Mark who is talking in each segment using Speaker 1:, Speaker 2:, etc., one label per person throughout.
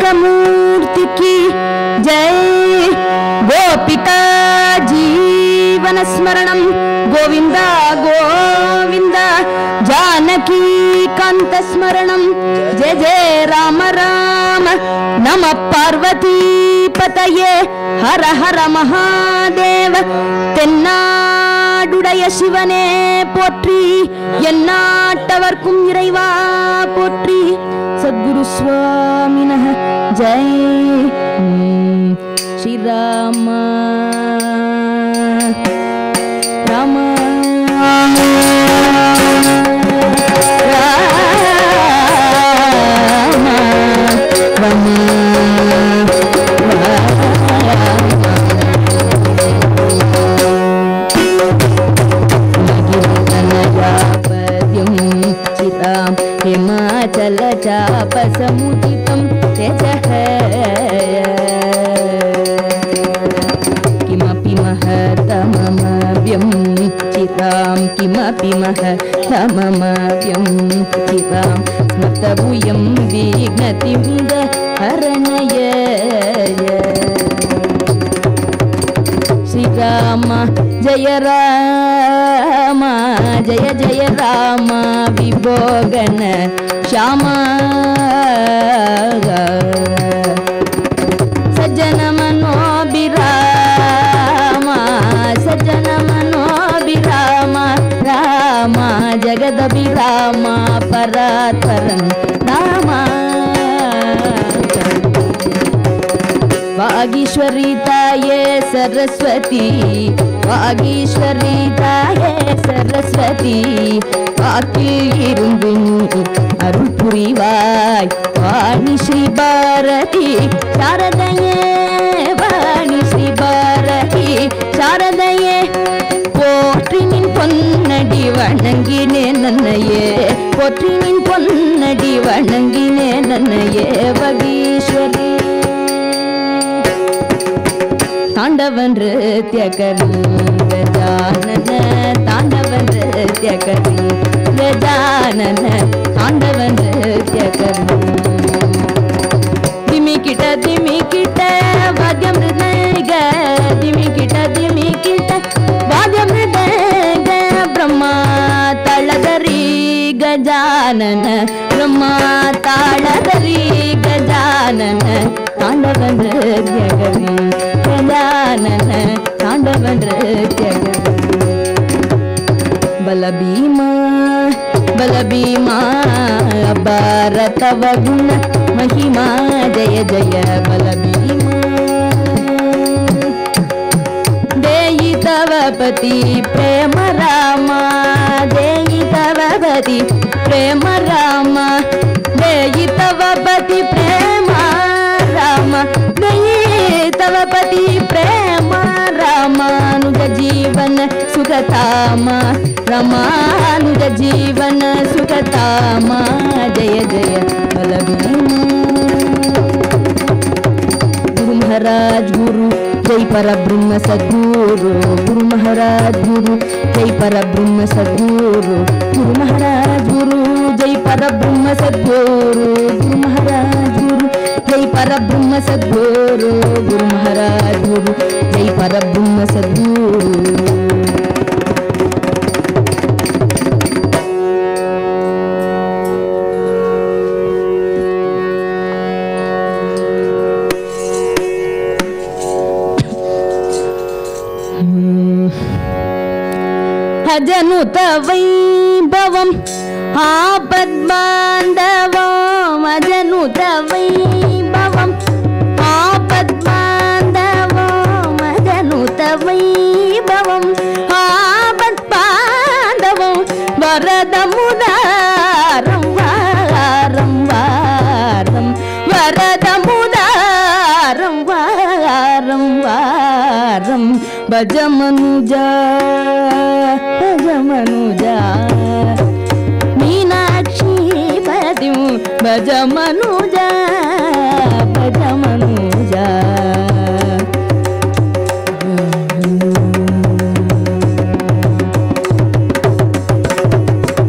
Speaker 1: मूर्ति की जय। गोपिका जीवन स्मरणं गोविंद गोविंद जानकी कांत स्मरणं जय जय राम राम नमः पार्वती पतये हर हर महादेव। தென்னாடுடைய சிவனே போற்றி எந்நாட்டவர்க்கும் இறைவா போற்றி। சத்குரு சுவாமினஹ ஜெய்। ஸ்ரீராம ராம हिमाचल चापसमुदितं तेजः किमपि महतममव्यं चितां किमपि महतममव्यं चितां स्मृतभूयं विघ्नतिमुद हरणय। श्रीराम जय राम जय जय राम विभोगन श्याम। सज्जन मनोभिराम सज्जन मनोभिराम राम जगदभिराम परात्परं राम। वागीश्वरी ताये सरस्वती वागीश्वरी ताये सरस्वती வாக்கில் இருந்து அருள் புரிவாய் வாணி ஸ்ரீ பாரதி சாரதையே வாணி ஸ்ரீ பாரதி சாரதையே போற்றி நின் பொன்னடி வணங்கினே நன்னையே போற்றி நின் பொன்னடி வணங்கினே நன்னையே வகீஸ்வரி தாண்டவன் நிருத்யகரி கஜானன தாண்டவன் நிருத்யகரி கஜானன தாண்டவன் நிருத்யகரி திமிக்கிட்ட வாத்தியம் மிருதங்க திமிக்கிட்ட வாத்தியம் மிருதங்க பிரம்மா தாளதரி கஜானன பிரம்மா தாளதரி கஜானன தாண்டவன் நிருத்யகரி கஜானன தாண்டவன் நிருத்யகரி। बलभीमा बलभीमा अपार तव गुण महिमा जय जय बलभीमा। देहि तव पति प्रेम रामा देहि तव पति प्रेम रामा देहि तव पति प्रेम रामा देहि तव पति प्रेम रामानुज जीवन सुखतामा रामानुज जीवन सुखतामा जय जय बलभीमा। गुरु महाराज गुरु जय परब्रह्म सद्गुरु गुरु महाराज गुरु जय परब्रह्म सद्गुरु गुरु महाराज गुरु जय परब्रह्म सद्गुरु गुरु महाराज गुरु जय परब्रह्म सद्गुरु गुरु महाराज गुरु जय परब्रह्म सद्गुरु। अजनुत वैभवम् आपद्बान्धवम् अजनुत वैभवम् आपद्बान्धवम् अजनुत वैभवम् आपद्बान्धवम् वरदमुदारं वारं वारं वरदमुदारं वारं वारं भज मनुजा मीनाक्षी पति भज मनुजा भज मनुजा।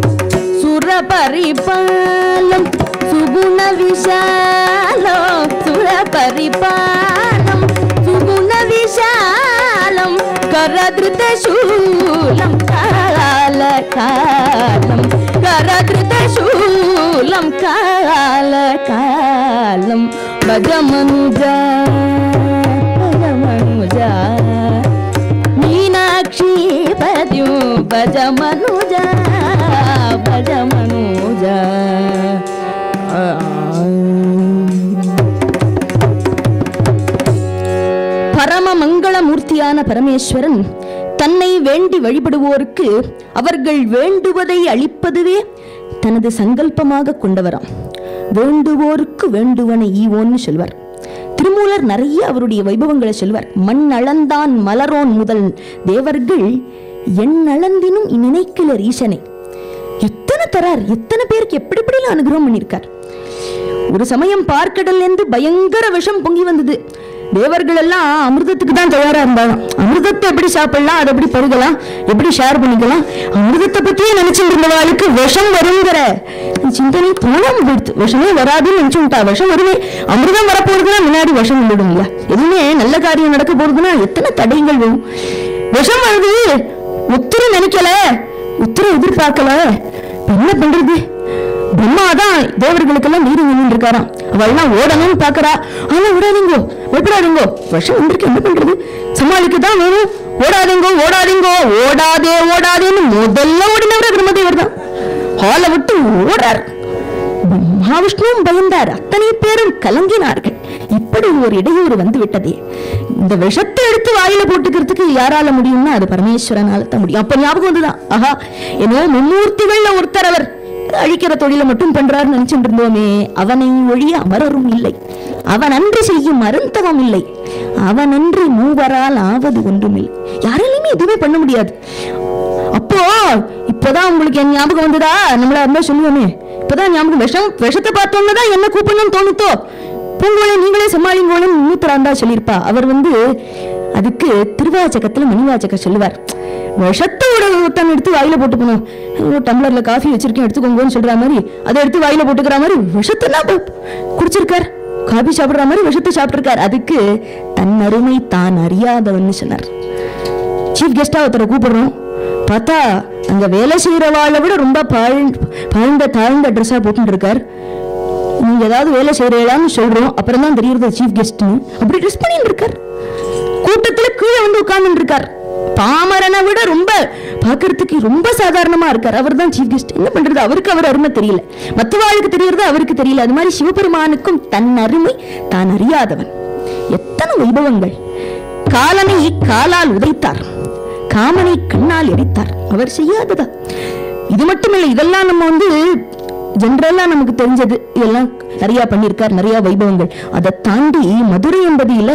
Speaker 1: सुर परिपालं सुगुण विशालो शूलं कालकालं करधृतशूलं कालकालं भज मनुजा मीनाक्षी पद्यो भज मनुजा பரம மங்களமூர்த்தியான பரமேஸ்வரன் தன்னை வேண்டி வழிபடுவோருக்கு அவர்கள் வேண்டுவதை அளிப்பதுவே தனது சங்கல்பமாக கொண்டவராம். வேண்டுவோருக்கு வேண்டுவனை ஈவோன்னு சொல்வார். திருமூலர் நிறைய அவருடைய வைபவங்களை சொல்வார். மண் அளந்தான் மலரோன் முதல் தேவர்கள் என் அளந்தினும் நினைக்கலர் ஈசனை. எத்தனை தரார், எத்தனை பேருக்கு எப்படி எப்படிலாம் அனுகிரகம் பண்ணியிருக்கார். ஒரு சமயம் பார்க்கடல்ல இருந்து பயங்கர விஷம் பொங்கி வந்தது. தேவர்கள் எல்லாம் அமிர்தத்துக்கு தான் தயாரா இருந்தாங்க. அமிர்தத்தை எப்படி சாப்பிடலாம், அதை எப்படி பருகலாம், எப்படி ஷேர் பண்ணிக்கலாம், அமிர்தத்தை பத்தியே நினைச்சிட்டு இருந்தவாளுக்கு விஷம் வருங்கிற சிந்தனை தோணாம போயிடுது. விஷமே வராதுன்னு நினைச்சுட்டா, விஷம் வருவே, அமிர்தம் வரப்போறதுன்னா முன்னாடி விஷம் வந்துடும் இல்லையா. எதுவுமே நல்ல காரியம் நடக்க போறதுன்னா எத்தனை தடைகள் வரும். விஷம் வருது, உத்தரம் நினைக்கல, உத்தரம் எதிர்பார்க்கல, என்ன பண்றது? பிரம்மாதான் தேவர்களுக்கெல்லாம் நீர் வேணும் இருக்காராம். அவள்லாம் ஓடணும்னு பாக்குறா. ஆனா ஓடாதீங்கோ, எப்படாதீங்கோ, விஷம் வந்திருக்கு, என்ன பண்றது? சமாளிக்கதான் வேணும். ஓடாதீங்கோ ஓடாதீங்கோ, ஓடாதே ஓடாதேன்னு முதல்ல ஓடினவரே பிரம்மதேவர் தான். ஹாலை விட்டு ஓடுறார். மகாவிஷ்ணுவும் பயந்தார். அத்தனை பேரும் கலங்கினார்கள். இப்படி ஒரு இடையூறு வந்து விட்டதே. இந்த விஷத்தை எடுத்து வாயில போட்டுக்கிறதுக்கு யாரால முடியும்னா அது பரமேஸ்வரனால தான் முடியும். அப்ப ஞாபகம் வந்துதான், ஆஹா என்னோ மும்மூர்த்திகள்ல ஒருத்தர், அவர் அழிக்கிற தொழிலை மட்டும் பண்றாருன்னு நினைச்சுட்டு இருந்தோமே. அவனை ஒழிய அமரரும் இல்லை, அவன் அன்று செய்யும் அருந்தவம் இல்லை, அவன் அன்று மூவரால் ஆவது ஒன்றும் இல்லை. யாராலையுமே எதுவுமே பண்ண முடியாது. அப்போ இப்பதான் உங்களுக்கு என் ஞாபகம் வந்ததா? நம்மள இருந்தா சொல்லுவோமே, இப்பதான் ஞாபகம். விஷத்தை பார்த்தோம்னதான் என்ன கூப்பிடணும்னு தோணுத்தோ. பூங்கோலை நீங்களே சமாளிங்கோலும் மூத்தராண்டா சொல்லியிருப்பா. அவர் அதுக்கு திருவாச்சகத்துல மணிவாச்சக சொல்லுவார். விஷத்தோட ஒருத்தன் எடுத்து வாயில போட்டுக்கணும். டம்ளர்ல காஃபி வச்சிருக்கேன் எடுத்துக்கோங்கன்னு சொல்ற மாதிரி அதை எடுத்து வாயில போட்டுக்கிற மாதிரி விஷத்தை குடிச்சிருக்கார். காபி சாப்பிடுற மாதிரி விஷத்தை சாப்பிட்டிருக்கார். அதுக்கு தன் அருமை தான் அறியாதவன்னு சொன்னார். சீஃப் கெஸ்டா ஒருத்தரை கூப்பிடுறோம், பார்த்தா அங்க வேலை செய்யறவாளை விட ரொம்ப தாழ்ந்த ட்ரெஸ்ஸா போட்டு இருக்கார். நீங்க ஏதாவது வேலை செய்யறீங்களான்னு சொல்றோம், அப்புறம் தான் தெரியுறது சீஃப் கெஸ்ட்னு. அப்படி ட்ரெஸ் பண்ணிட்டு இருக்கார். கூட்டத்துல கீழே உட்கார்ந்து இருக்கார். பாமரனை விட ரொம்ப பாக்குறதுக்கு ரொம்ப சாதாரணமா இருக்கார். அவர் தான் சீஃப் கெஸ்ட். என்ன பண்றது? அவருக்கு அவர் அருமை தெரியல, மற்றவாளுக்கு தெரியறது அவருக்கு தெரியல. அது மாதிரி சிவபெருமானுக்கும் தன் அருமை தான் அறியாதவன். எத்தனை வைபவங்கள்! காலனை காலால் உதைத்தார், காமனை கண்ணால் எரித்தார். அவர் செய்யாததா? இது மட்டுமில்லை, இதெல்லாம் நம்ம ஜென்ரலா நமக்கு தெரிஞ்சது. இதெல்லாம் நிறைய பண்ணியிருக்கார், நிறைய வைபவங்கள். அதை தாண்டி மதுரை என்பதில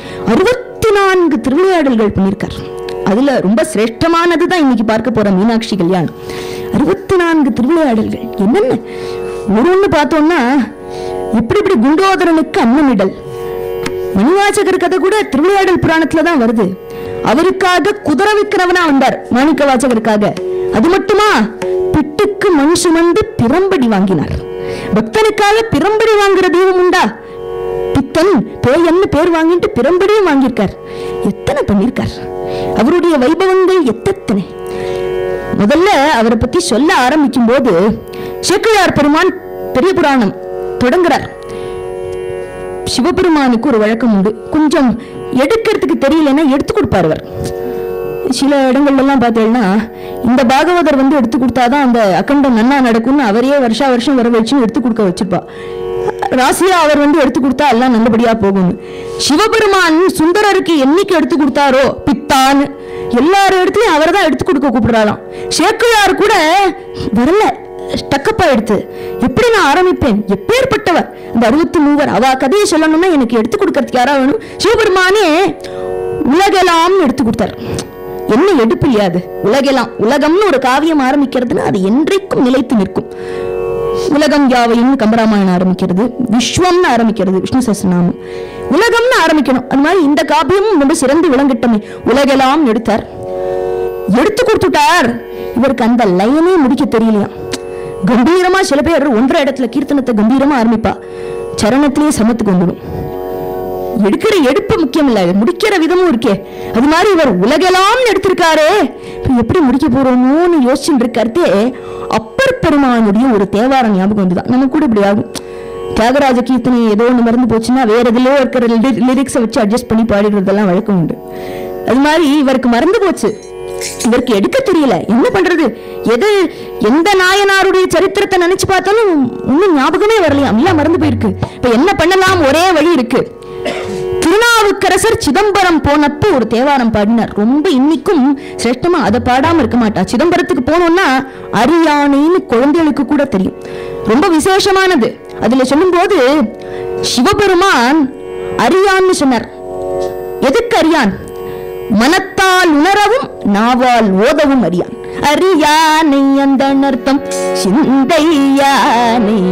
Speaker 1: 64 திருவிளையாடல்கள் பண்ணியிருக்கார். அதுல ரொம்ப சிரேஷ்டமானதுதான் இன்னைக்கு பார்க்க போற மீனாட்சி கல்யாணம். 64 திருவிளையாடல்கள். என்னென்ன ஒண்ணு பார்த்தோம்னா, எப்படி குண்டோதரனுக்கு அன்னமிடல். மணிவாசகர் கதை கூட திருவிளையாடல் புராணத்துலதான் வருது. அவருக்காக குதிரை விற்கிறவனா வந்தார் மாணிக்க வாசகருக்காக. அது மட்டுமா, பிட்டுக்கு மண் சுமந்து பிரம்படி வாங்கினார். பக்தனுக்காக பிரம்படி வாங்குற தெய்வம் உண்டா? பித்தன் பேயன்னு பேர் வாங்கிட்டு பிரம்படியும் வாங்கியிருக்கார். எத்தனை பண்ணிருக்கார்! அவருடைய வைபவங்கள் எத்தனை! முதல்ல அவரை பத்தி சொல்ல ஆரம்பிக்கும் போது சேக்கிழார் பெருமான் பெரிய புராணம் தொடங்குறார். சிவபெருமானுக்கு ஒரு வழக்கம் உண்டு, கொஞ்சம் எடுக்கிறதுக்கு தெரியலன்னா எடுத்து கொடுப்பார். அவர் சில இடங்கள்ல எல்லாம் பார்த்தீங்கன்னா, இந்த பாகவதர் எடுத்து கொடுத்தாதான் அந்த அக்கண்டம் நன்னா நடக்கும்னு அவரே வருஷம் வர வச்சு எடுத்து கொடுக்க வச்சிருப்பா. ராசியா அவர் எடுத்து கொடுத்தா எல்லாம் நல்லபடியா போகும். சிவபெருமான் சுந்தரருக்கு என்னைக்கு எடுத்து கொடுத்தாரோ பித்தான், எல்லாரும் இடத்துலயும் அவர் தான் எடுத்து கொடுக்க கூப்பிடுறாளாம். சேக்கிழார் கூட வரல, ஸ்டக்கப்பா எடுத்து எப்படி நான் ஆரம்பிப்பேன்? எப்பேற்பட்டவர் அந்த 63 அவ கதையை சொல்லணும்னா எனக்கு எடுத்து கொடுக்கறதுக்கு யாரா வேணும்? சிவபெருமானே உலகெல்லாம் எடுத்து கொடுத்தார். என்ன எடுப்பு இல்லையாது? உலகெல்லாம், உலகம்னு ஒரு காவியம் ஆரம்பிக்கிறதுன்னா அது என்றைக்கும் நிலைத்து நிற்கும். உலகம் யாவையும் கம்பராமாயணம் ஆரம்பிக்கிறது, விஸ்வம்னு ஆரம்பிக்கிறது விஷ்ணு சஹஸ்ரநாமம். உலகம்னு ஆரம்பிக்கணும். அது மாதிரி இந்த காவியமும் ரொம்ப சிறந்து விளங்கிட்டமே. உலகெல்லாம் எடுத்தார், எடுத்து கொடுத்துட்டார். இவருக்கு அந்த லைனே முடிக்க தெரியலையா. கம்பீரமா சில பேர் ஒன்றரை இடத்துல கீர்த்தனத்தை கம்பீரமா ஆரம்பிப்பா, சரணத்திலேயே சமத்துக்கு வந்துடும். எடுக்கிற எடுப்பு முக்கியம் இல்ல, முடிக்கிற விதமும் இருக்கே. அது மாதிரி இவர் உலகெல்லாம் எடுத்திருக்காரு, எப்படி முடிக்க போறோமோன்னு யோசிச்சுட்டு இருக்காரு. அப்பர் பெருமானுடைய ஒரு தேவாரம் ஞாபகம் வந்துதான். நம்ம கூட இப்படி ஆகும், தியாகராஜ கீர்த்தனை ஏதோ ஒன்று மறந்து போச்சுன்னா வேற எதுலயோ இருக்கிற லிரிக்ஸை வச்சு அட்ஜஸ்ட் பண்ணி பாடிடுறதெல்லாம் வழக்கம் உண்டு. அது மாதிரி இவருக்கு மறந்து போச்சு, இவருக்கு எடுக்க தெரியல, என்ன பண்றது, எந்த நாயனாருடைய சரித்திரத்தை நினைச்சு பார்த்தாலும் இன்னும் ஞாபகமே வரலையாம், எல்லாம் மறந்து போயிருக்கு. இப்ப என்ன பண்ணலாம், ஒரே வழி இருக்கு. திருநாவுக்கரசர் சிதம்பரம் போனப்போ ஒரு தேவாரம் பாடினார், ரொம்ப இன்னைக்கும் சிரேஷ்டமா. அதை பாடாம இருக்க மாட்டா. சிதம்பரத்துக்கு போனோம்னா அரியானைன்னு குழந்தைகளுக்கு கூட தெரியும், ரொம்ப விசேஷமானது. அதுல சொல்லும் போது சிவபெருமான் அரியான்னு சொன்னார். எதுக்கு அரியான்? மனத்தால் உணரவும் நாவால் ஓதவும் அறியான். அரியானை அந்த அர்த்தம் சிந்தையானை,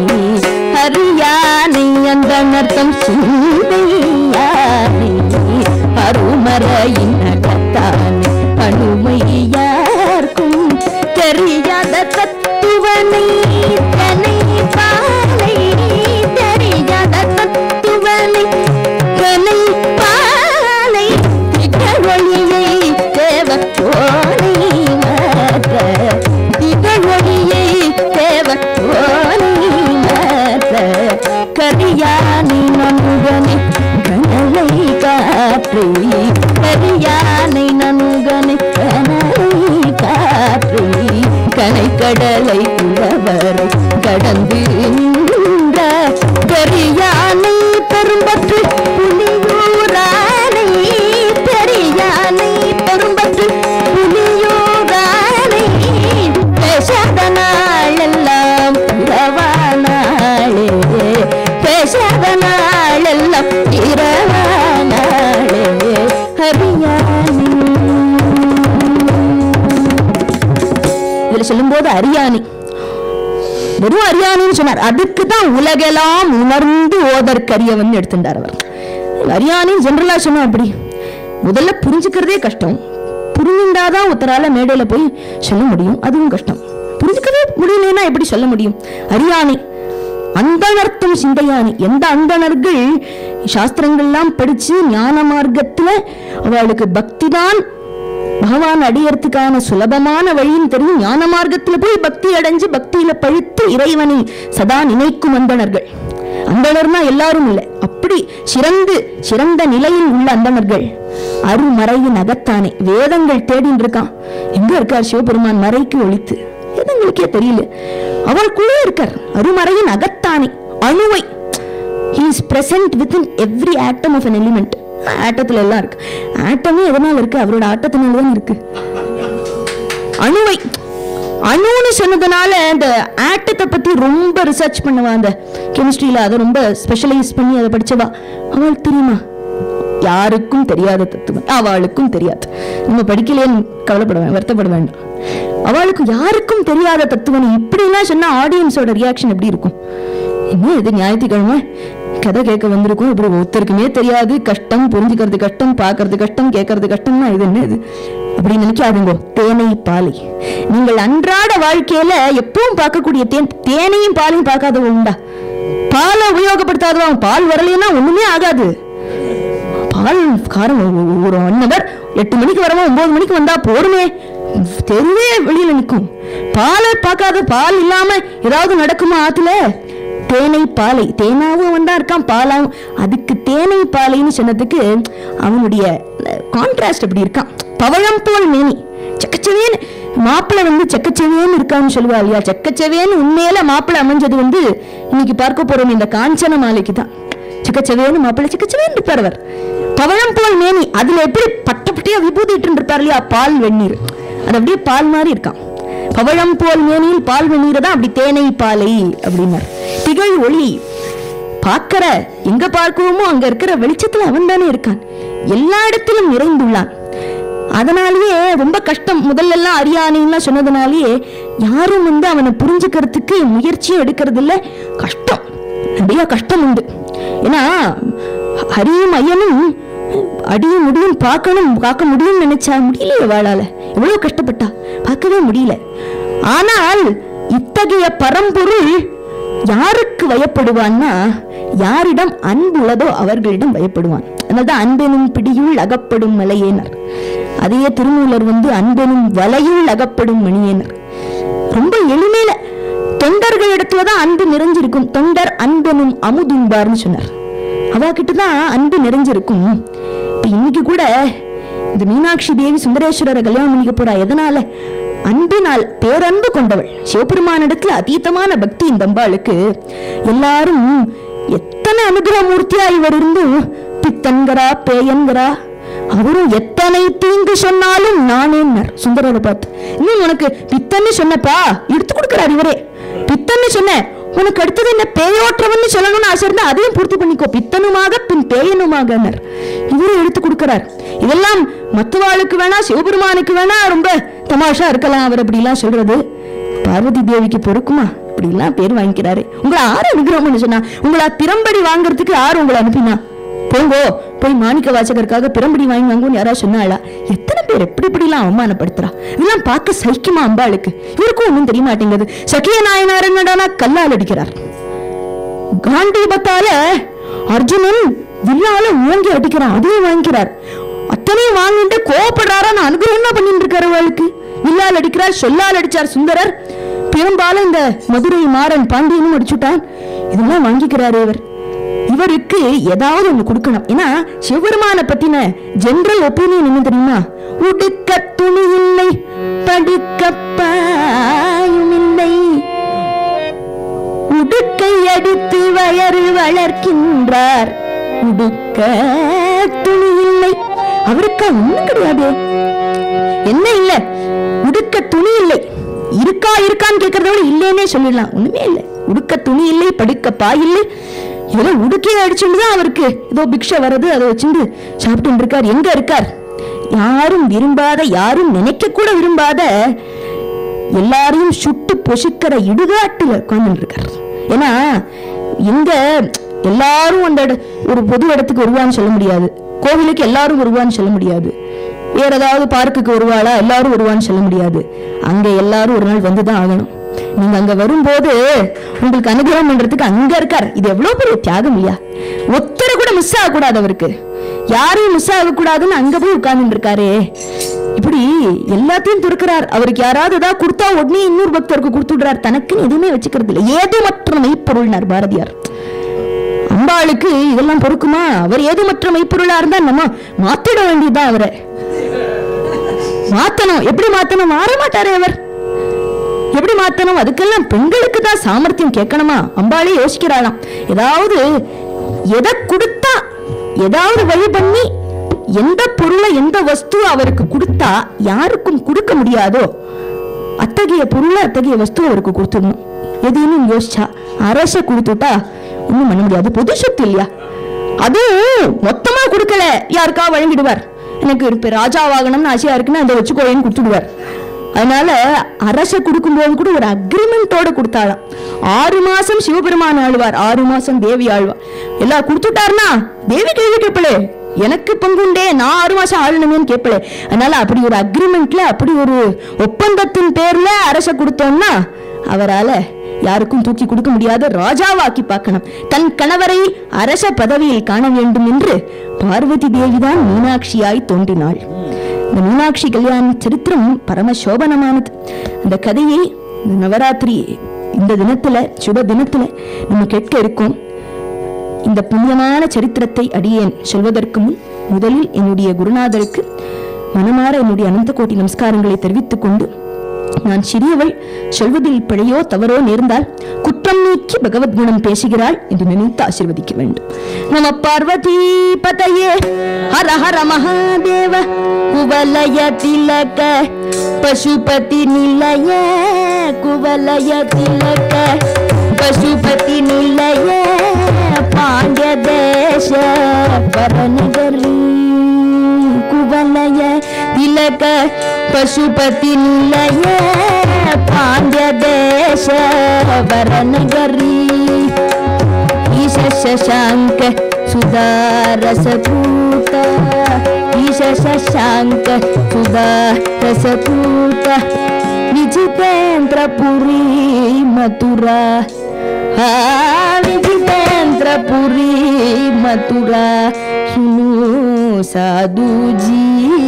Speaker 1: அரியானை அந்த அர்த்தம் சிந்தையானை, அருமறையின் அகத்தானை அனுமையார்க்கும் தெரியாத தத்துவனை தனை பாலை, தெரியாத தத்துவனை தனை பாலை, திகழொழியை தேவத்தோனை மாற்ற, திகழொழியை தேவத்தோனை மாற்ற, கரியானை நனுகனை கனலை காற்று, கரியானை நனுகனை கனலை காற்று, கனை கடலை குலவரை கடந்து நின்ற பெரியானை பெரும்பற்று புலியூரானை, பெரியானை பெரும்பற்று புலியூரானை, பேசாத நாளெல்லாம் இரவானாளே, பேசாத நாளெல்லாம் இரவானாளே, ஹரியானி. இதுல சொல்லும் போது அரியானி, வெறும் அரியானின்னு சொன்னார். அதுக்குதான் உலகெல்லாம் உணர்ந்து ஓதற்கரியவன் எடுத்துட்டார் அவர். அரியானின்னு ஜெனரலா சொன்னா அப்படி முதல்ல புரிஞ்சுக்கிறதே கஷ்டம், புரிஞ்சுட்டாதான் ஒருத்தரால மேடையில போய் சொல்ல முடியும், அதுவும் கஷ்டம். புரிஞ்சுக்கவே முடியலன்னா எப்படி சொல்ல முடியும்? அரியானி அந்தனர்த்தம் சிந்தையானி. எந்த அந்தணர்கள் சாஸ்திரங்கள்லாம் படிச்சு ஞான மார்க்கத்துல அவளுக்கு பக்தி தான் பகவான் அடையறதுக்கான சுலபமான வழின்னு தெரியும், ஞான மார்க்கத்துல போய் பக்தி அடைஞ்சு பக்தியில பழுத்து இறைவனை சதா நினைக்கும் அந்தணர்கள். அந்தணர்னா எல்லாரும் இல்லை, அப்படி சிறந்த நிலையில் உள்ள அந்தணர்கள். அருமறையின் அகத்தானே, வேதங்கள் தேடின்னு இருக்கான். எங்க இருக்கார் சிவபெருமான்? மறைக்கு ஒழித்து, வேதங்களுக்கே தெரியல, அவருக்குள்ளே இருக்கார். அருமறையின் அகத்தானே, அணுவை. He is present within every atom of an element. ஆட்டத்துல எல்லாம் இருக்கு. ஆட்டமே எதனால இருக்கு? அவரோட ஆட்டத்தினாலதான் இருக்கு. அணுவை அணுன்னு சொன்னதுனால இந்த ஆட்டத்தை பத்தி ரொம்ப ரிசர்ச் பண்ணுவா, அந்த கெமிஸ்ட்ரியில அதை ரொம்ப ஸ்பெஷலைஸ் பண்ணி அதை படிச்சவா. அவளுக்கு தெரியுமா? யாருக்கும் தெரியாத தத்துவம், அவளுக்கும் தெரியாது. நம்ம படிக்கலேன்னு கவலைப்படுவேன், வருத்தப்பட வேண்டாம். அவளுக்கு யாருக்கும் தெரியாத தத்துவம் இப்படிலாம் சொன்னா ஆடியன்ஸோட ரியாக்ஷன் எப்படி இருக்கும்? என்ன இது ஞாயிற்றுக்கிழமை கதை கேட்க வந்திருக்கும், இப்படி ஒருத்தருக்குமே தெரியாது, கஷ்டம், புரிஞ்சுக்கிறது கஷ்டம், பார்க்கறது கஷ்டம், கேட்கறது கஷ்டம்னா இது என்ன இது அப்படின்னு நினைக்காதுங்கோ. தேனை பாலை, நீங்கள் அன்றாட வாழ்க்கையில எப்பவும் பார்க்கக்கூடிய தேனையும் பாலையும் பார்க்காதவங்க உண்டா? பாலை உபயோகப்படுத்தாதவங்க, பால் வரலைன்னா ஒண்ணுமே ஆகாது. பால் காரம் ஒரு 1 hour 8 மணிக்கு வரவா 9 மணிக்கு வந்தா போருமே, தெருவே வெளியில நிற்கும். பாலை பார்க்காத, பால் இல்லாம ஏதாவது நடக்குமா ஆத்துல? தேனை பாலை, தேனாவும் வந்தா இருக்கான், பாலாவும். அதுக்கு தேனை பாலைன்னு சொன்னதுக்கு அவனுடைய கான்ட்ராஸ்ட் அப்படி இருக்கான். பவழம் போல் மேனி, செக்கச்சவேன்னு மாப்பிள்ளை செக்கச்சவேன்னு இருக்கான்னு சொல்லுவா இல்லையா? செக்கச்சவேன்னு உண்மையில மாப்பிள்ளை அமைஞ்சது இன்னைக்கு பார்க்க போறோம் இந்த காஞ்சன மாலைக்கு தான். செக்கச்சவேன்னு மாப்பிள்ளை செக்கச்சவேன்னு இருப்பார் அவர். பவழம் போல் மேனி, அதுல எப்படி பட்டப்பட்டியா விபூதிட்டு இருப்பார் இல்லையா? பால் வெந்நீர், அது அப்படியே பால் மாதிரி இருக்கான். பவழம் போல் மேனியில் பால் வெந்நீர் தான் அப்படி தேனை பாலை அப்படின்னார். திகழ் ஒளி, பார்க்கிற எங்க பார்க்குவோமோ அங்க இருக்கிற வெளிச்சத்துல அவன் தானே இருக்கான், எல்லா இடத்திலும் நிறைந்துள்ளான். அதனாலேயே ரொம்ப கஷ்டம். முதல்ல எல்லாம் அரியானைலாம் சொன்னதுனாலேயே யாரும் அவனை புரிஞ்சுக்கிறதுக்கு முயற்சியும் எடுக்கிறது இல்லை. கஷ்டம், நிறைய கஷ்டம் உண்டு. ஏன்னா ஹரியும் ஐயனும் அடியும் முடியும் பார்க்க முடியும் நினைச்சா முடியலையே, வாழால எவ்வளவு கஷ்டப்பட்டா, பார்க்கவே முடியல. ஆனால் இத்தகைய பரம்பொருள் யாருக்கு வயப்படுவான்னா யாரிடம் அன்பு உள்ளதோ அவர்களிடம் பயப்படுவான். அதனால்தான் அன்பெனும் பிடியுள் அகப்படும் மலையேனர். அதே திருமூலர் அன்பெனும் வலையுள் அகப்படும் மணியேனர். ரொம்ப எளிமையில தொண்டர்களிடத்துலதான் அன்பு நிறைஞ்சிருக்கும். தொண்டர் அன்பெனும் அமுதும்பார்னு சொன்னார். அவகிட்டதான் அன்பு நிறைஞ்சிருக்கும். இப்ப இன்னைக்கு கூட இந்த மீனாட்சி தேவி சுந்தரேஸ்வரரை கல்யாணம் பண்ணிக்க போறா. எதனால? அன்பினால், பேரன்பு கொண்டவள். சிவபெருமானிடத்துல அதீதமான பக்தி இந்த அம்பாளுக்கு. எல்லாரும் எத்தனை அனுகிரகமூர்த்தியா இவர் இருந்தும் பித்தன்கிறா, பேயன்கிறா. அவரும் எத்தனை தீங்கு சொன்னாலும் நானேன்னார் சுந்தரரை பார்த்து. இன்னும் உனக்கு பித்தன்னு சொன்னப்பா எடுத்து கொடுக்கிறார் இவரே. பித்தன்னு சொன்ன, உனக்கு அடுத்தது என்ன பேயோற்றவன்னு சொல்லணும்னு ஆசை இருந்தா அதையும் பூர்த்தி பண்ணிக்கோ, பித்தனுமாக பின் பேயனுமாக இவரும் எடுத்து கொடுக்கிறார். இதெல்லாம் மத்தவாளுக்கு வேணா, சிவபெருமானுக்கு வேணா ரொம்ப தமாஷா இருக்கலாம் அவர் அப்படி எல்லாம் சொல்றது. பார்வதி தேவிக்கு பொறுக்குமா? இப்படி எல்லாம் பேர் வாங்கிக்கிறாரு. உங்களை ஆறு அனுகிரகம்னு சொன்னா, உங்களை பிரம்படி வாங்கறதுக்கு யாரு உங்களை அனுப்பினா? போங்கோ போய் மாணிக்க வாசகருக்காக பிரம்படி வாங்குன்னு யாராவது சொன்னாளா? எத்தனை பேர் எப்படி இப்படி எல்லாம் அவமானப்படுத்துறா. இதெல்லாம் பார்க்க சகிக்குமா அம்பாளுக்கு? இவருக்கும் ஒன்றும் தெரிய மாட்டேங்குது. சக்கிய நாயனாரா கல்லால் அடிக்கிறார். காண்டீபத்தால அர்ஜுனன் வில்லால ஓங்கி அடிக்கிறான், அதையும் வாங்கிக்கிறார். அத்தனையும் வாங்கிட்டு கோவப்படுறாரா? நான் அனுகிரகம் என்ன பண்ணிட்டு இருக்காரு அவளுக்கு? வில்லால் அடிக்கிறார், சொல்லால் அடிச்சார் சுந்தரர். பெரும்பாலும் இந்த மதுரை மாறன் பாண்டியனும் அடிச்சுட்டான். இதெல்லாம் வாங்கிக்கிறாரு இவர். இவருக்கு ஏதாவது ஒண்ணு கொடுக்கணும். ஏன்னா சிவபெருமான பத்தின ஜெனரல் ஒப்பீனியன் என்ன தெரியுமா? உடுக்க துணி இல்லை, படுக்க பாயும் இல்லை, உடுக்கை அடித்து வயறு வளர்க்கின்றார், உடுக்க துணி இல்லை. அவருக்கு ஒண்ணும் கிடையாது. என்ன இல்ல? உடுக்க துணி இல்லை. இருக்கா இருக்கான்னு கேட்கறத விட இல்லைன்னே சொல்லிடலாம். ஒண்ணுமே இல்லை. உடுக்க துணி இல்லை, படுக்க பாய் இல்லை. ஏதோ உடுக்கையை அடிச்சுட்டுதான் அவருக்கு ஏதோ பிக்ஷை வருது, அதை வச்சுட்டு சாப்பிட்டு இருக்கார். எங்க இருக்கார்? யாரும் விரும்பாத, யாரும் நினைக்க கூட விரும்பாத, எல்லாரையும் சுட்டு பொசுக்கிற இடுகாட்டுல உட்கார்ந்து இருக்கார். ஏன்னா எங்க எல்லாரும் அந்த ஒரு பொது இடத்துக்கு வருவான்னு சொல்ல முடியாது, கோவிலுக்கு எல்லாரும் வருவான்னு சொல்ல முடியாது, வேற ஏதாவது பார்க்குக்கு வருவாளா எல்லாரும் வருவான்னு சொல்ல முடியாது. அங்க எல்லாரும் ஒரு நாள் வந்துதான் ஆகணும். நீங்க அங்க வரும்போது உங்களுக்கு அனுகிரகம் பண்றதுக்கு அங்க இருக்கார். இது எவ்வளவு பெரிய தியாகம் இல்லையா? ஒத்தரை கூட மிஸ் ஆகக்கூடாது அவருக்கு, யாரையும் மிஸ் ஆகக்கூடாதுன்னு அங்க போய் உட்கார்ந்து இருக்காரு. இப்படி எல்லாத்தையும் துறக்கிறார். அவருக்கு யாராவது ஏதாவது கொடுத்தா உடனே இன்னொரு பக்தருக்கு கொடுத்துடுறார். தனக்குன்னு எதுவுமே வச்சுக்கிறது இல்லை. ஏதுமற்ற மெய்ப்பொருள்னார் பாரதியார். அம்பாளுக்கு இதெல்லாம் பொறுக்குமா? அவர் ஏதுமற்ற மெய்ப்பொருளா இருந்தா நம்ம மாத்திட வேண்டியதுதான். அவரை மாத்தணும். எப்படி மாத்தணும்? மாற மாட்டாரே அவர். எப்படி மாத்தணும்? அதுக்கெல்லாம் பெண்களுக்கு தான் சாமர்த்தியம் கேட்கணுமா? அம்பாளே யோசிக்கிறாளாம். ஏதாவது எதை கொடுத்தா, ஏதாவது வழி பண்ணி எந்த பொருளை, எந்த வஸ்து அவருக்கு கொடுத்தா யாருக்கும் கொடுக்க முடியாதோ அத்தகைய பொருளை, அத்தகைய வஸ்து அவருக்கு கொடுத்துடணும். எதுன்னு யோசிச்சா அரச கொடுத்துட்டா ஒண்ணும் பண்ண முடியாது. பொது சொத்து இல்லையா? அதுவும் மொத்தமா கொடுக்கல, யாருக்கா வழங்கிடுவார். எனக்கு ராஜாவாகணும்னு ஆசையா இருக்குன்னு அதை வச்சுக்கோயன்னு கொடுத்துடுவார். அதனால அரச கொடுக்கும் போது கூட ஒரு அக்ரிமெண்டோட கொடுத்தாளாம். 6 மாசம் சிவபெருமான் ஆழ்வார், 6 மாசம் தேவி ஆழ்வார். எல்லாம் கொடுத்துட்டாருன்னா தேவி கேள்வி கேட்பலே, எனக்கு பங்குண்டே, நான் 6 மாசம் ஆளணுமேன்னு கேட்பலே. அதனால அப்படி ஒரு அக்ரிமெண்ட்ல, அப்படி ஒரு ஒப்பந்தத்தின் பேர்ல அரச கொடுத்தோம்னா அவரால யாருக்கும் தூக்கி கொடுக்க முடியாத ராஜாவாக்கி பார்க்கணும். தன் கணவரை அரச பதவியில் காண வேண்டும் என்று பார்வதி தேவிதான் மீனாட்சியாய் தோன்றினாள். இந்த மீனாட்சி கல்யாண சரித்திரம் பரமசோபனமானது. அந்த கதையை நவராத்திரி இந்த தினத்துல, சுப தினத்துல நம்ம கேட்க இருக்கோம். இந்த புண்ணியமான சரித்திரத்தை அடியேன் சொல்வதற்கு முன் முதலில் என்னுடைய குருநாதருக்கு மனமாற என்னுடைய அனந்த கோட்டி நமஸ்காரங்களை தெரிவித்துக் கொண்டு, நான் சிறியவள், சொல்வதில் பிழையோ தவறோ நேர்ந்தால் குற்றம் நீக்கி பகவத்குணம் பேசுகிறாள் என்று நினைத்து ஆசீர்வதிக்க வேண்டும். நம பார்வதி பதயே ஹர ஹர மகாதேவ குவலய திலக பசுபதி நிலய குவலய திலக பசுபதி நிலய பாண்டிய தேச பரநகரி குவலய திலக பசுபதி நிலய பாண்டிய தேச வரணகரி ஈச சசாங்க சுதாரசபூத ஈச சசாங்க சுதாரசபூத விஜிதேந்திரபுரி மதுரா விஜிதேந்திர पुरी मथुरा सुनो साधु जी।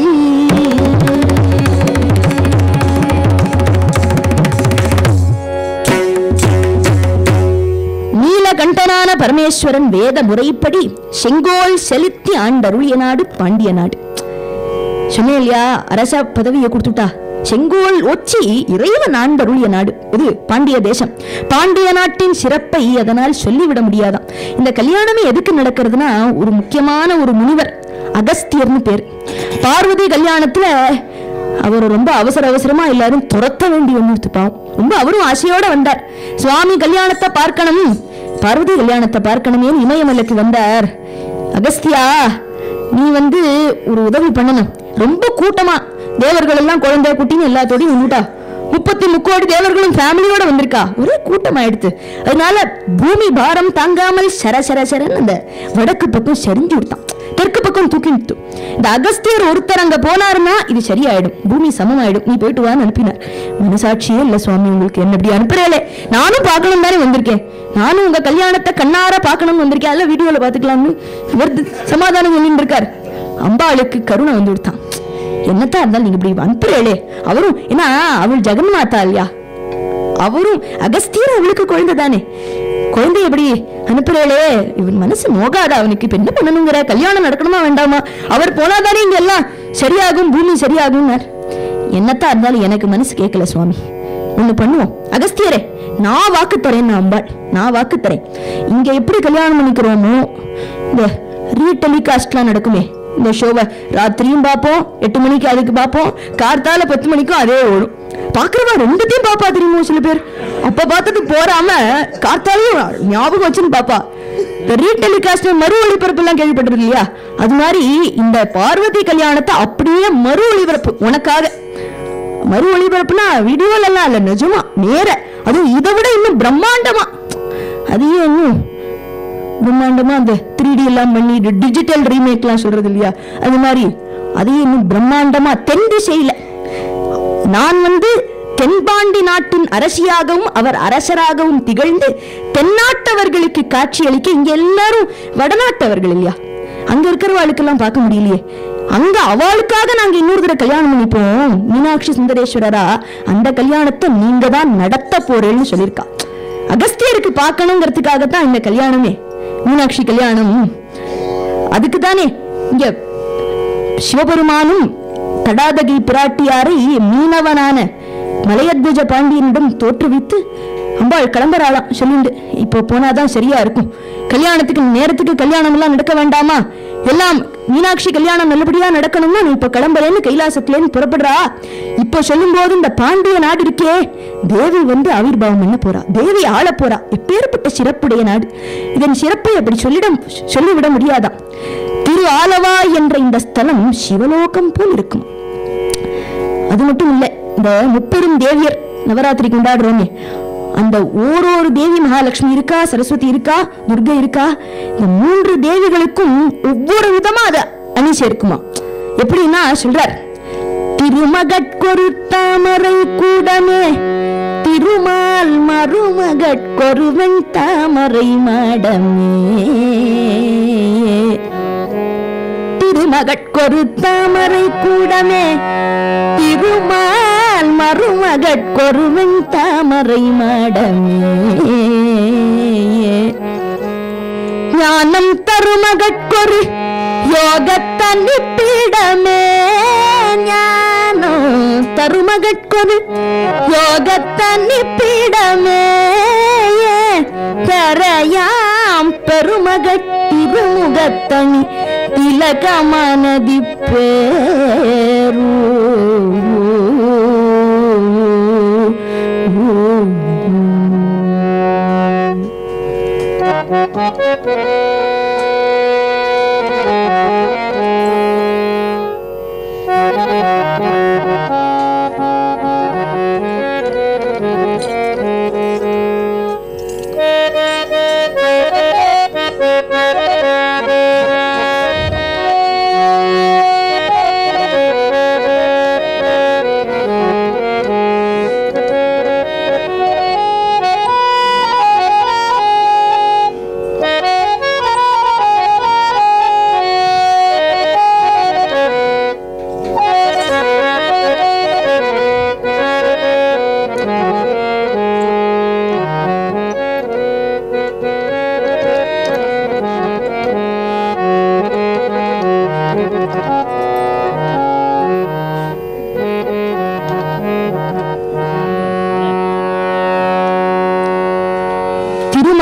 Speaker 1: நீலகண்டனான பரமேஸ்வரன் வேத முறைப்படி செங்கோல் செலுத்தி ஆண்டருளிய நாடு பாண்டிய நாடு. சொன்னேன் இல்லையா, அரச பதவியை கொடுத்துட்டா செங்கோல் ஒச்சி இறைவன் ஆண்டருளிய நாடு இது பாண்டிய தேசம். பாண்டிய நாட்டின் சிறப்பை அதனால் சொல்லிவிட முடியாதாம். இந்த கல்யாணமே எதுக்கு நடக்கிறதுனா, ஒரு முக்கியமான ஒரு முனிவர் அகஸ்தியர்னு பேர். பார்வதி கல்யாணத்துல அவர் ரொம்ப அவசரமா எல்லாரும் துரத்த வேண்டி வந்துருப்பான். ரொம்ப அவரும் ஆசையோட வந்தார். சுவாமி கல்யாணத்தை பார்க்கணும், பார்வதி கல்யாணத்தை பார்க்கணுமே இமயமலைக்கு வந்தார். அகஸ்தியா, நீ ஒரு உதவி பண்ணணும். ரொம்ப கூட்டமா தேவர்கள் எல்லாம் குழந்தை குட்டின்னு எல்லாத்தோடையும் வந்துட்டா. 33 தேவர்களும் ஃபேமிலியோட வந்திருக்கா. ஒரே கூட்டம் ஆயிடுத்து. அதனால பூமி பாரம் தாங்காமல் சரசரன்னு அந்த வடக்கு பக்கம் சரிஞ்சு விட்டான், தெற்கு பக்கம் தூக்கி விட்டு. இந்த அகஸ்தியர் ஒருத்தர் அங்க போனாருன்னா இது சரியாயிடும், பூமி சமமாயிடும், நீ போயிட்டு வான்னு அனுப்பினார். மனசாட்சியே இல்ல சுவாமி, உங்களுக்கு என்ன இப்படி அனுப்புறேலே, நானும் பார்க்கணும் தானே வந்திருக்கேன், நானும் உங்க கல்யாணத்தை கண்ணார பார்க்கணும்னு வந்திருக்கேன், அதெல்லாம் வீடியோல பாத்துக்கலாம்னு இவர் சமாதானம் சொல்லிட்டு இருக்காரு. அம்பாளுக்கு கருணை வந்து விட்டான். என்னத்தான் இருந்தாலும் நீங்க இப்படி அனுப்புறேளே, அவரும் ஏன்னா அவள் ஜெகன்மாதா இல்லையா, அவரும் அகஸ்தியர் அவளுக்கு குழந்தை தானே, குழந்தை எப்படி அனுப்புறேளே, இவன் மனசு நோகாதா, அவனுக்கு இப்ப என்ன பண்ணணுங்கிற, கல்யாணம் நடக்கணுமா வேண்டாமா, அவர் போனாதானே இங்க எல்லாம் சரியாகும், பூமி சரியாகும். என்னத்தான் இருந்தாலும் எனக்கு மனசு கேட்கல சுவாமி, ஒண்ணு பண்ணுவோம். அகஸ்தியரே, நான் வாக்கு தரேன், அம்பாள் நான் வாக்கு தரேன். இங்க எப்படி கல்யாணம் பண்ணிக்கிறோமோ, இந்த ரீடெலிகாஸ்ட்லாம் நடக்குமே, இந்த ஷோவை ராத்திரியும் பார்ப்போம், 8 மணிக்கு அதுக்கு பார்ப்போம், கார்த்தால 10 மணிக்கும் அதே ஓடும். பாக்குறவா ரெண்டுத்தையும் பாப்பா தெரியுமோ சில பேர். அப்ப பார்த்தது போறாம கார்த்தாலையும் ஞாபகம் வச்சுன்னு பாப்பா. ரீடெலிகாஸ்ட் மறு ஒளிபரப்பு எல்லாம் கேள்விப்பட்டிருக்கு இல்லையா, அது மாதிரி இந்த பார்வதி கல்யாணத்தை அப்படியே மறு ஒளிபரப்பு, உனக்காக மறு ஒளிபரப்புனா வீடியோல எல்லாம் இல்ல, நிஜமா நேர, அதுவும் இதை விட இன்னும் பிரம்மாண்டமா, அதையே இன்னும் பிரம்மாண்டமா அந்த 3D எல்லாம் பண்ணி டிஜிட்டல் ரீமேக் எல்லாம் சொல்றது இல்லையா, அது மாதிரி அதையே இன்னும் பிரம்மாண்டமா தென் திசையில நான் தென்பாண்டி நாட்டின் அரசியாகவும் அவர் அரசராகவும் திகழ்ந்து தென்னாட்டவர்களுக்கு காட்சி அளிக்க, இங்க எல்லாரும் வடநாட்டவர்கள் இல்லையா, அங்க இருக்கிறவாளுக்கெல்லாம் பார்க்க முடியலையே, அங்க அவளுக்காக நாங்க இன்னொரு தடவை கல்யாணம் பண்ணிப்போம், மீனாட்சி சுந்தரேஸ்வரரா அந்த கல்யாணத்தை நீங்க தான் நடத்த போறேன்னு சொல்லியிருக்கா. அகஸ்தியருக்கு பார்க்கணுங்கிறதுக்காகத்தான் இந்த கல்யாணமே, மீனாட்சி கல்யாணம். அதுக்கு தானே இங்க சிவபெருமானும் தடாதகை பிராட்டியாரை மீனவனான மலையத்வஜ பாண்டியனிடம் தோற்றுவித்து அம்பாள் கிளம்புறாளாம் சொல்லிண்டு, இப்போ போனாதான் சரியா இருக்கும், கல்யாணத்துக்கு நேரத்துக்கு கல்யாணம் எல்லாம் நடக்க வேண்டாமா, எல்லாம் மீனாட்சி கல்யாணம் நல்லபடியா நடக்கணும்னா நீ இப்ப கிளம்புறேன்னு கைலாசத்துலேன்னு புறப்படுறா. இப்ப சொல்லும் போது இந்த பாண்டிய நாடு இருக்கே, தேவி ஆவிர்வாவம் பண்ண போறா, தேவி ஆள போறா, எப்பேற்பட்ட சிறப்புடைய நாடு, இதன் சிறப்பை அப்படி சொல்லிவிட முடியாதான். திரு ஆலவா என்ற இந்த ஸ்தலம் சிவலோகம் போல் இருக்கும். அது மட்டும் இல்ல, இந்த முப்பெரும் தேவியர் நவராத்திரி கொண்டாடுறோமே, அந்த ஓரொரு தேவி, மகாலட்சுமி இருக்கா, சரஸ்வதி இருக்கா, துர்கை இருக்கா, இந்த 3 தேவிகளுக்கும் ஒவ்வொரு விதமா அதை அணி சேர்க்குமா. எப்படின்னா சொல்றார், திருமகட்கொரு தாமரை கூடமே திருமால் மருமகட்கொரு வெண்தாமரை மாடமே, திருமகட்கொரு தாமரை கூடமே திருமால் மருமகட்கொரு வெண்தாமரை மாடமே, ஞானம் தருமகட்கொரு யோகத்தனி பீடமே, ஞானம் தருமகட்கொரு யோகத்தனி பீடமே, கரையாம் பெருமகட் திருமுகத்தனி திலகமானதி பேரு.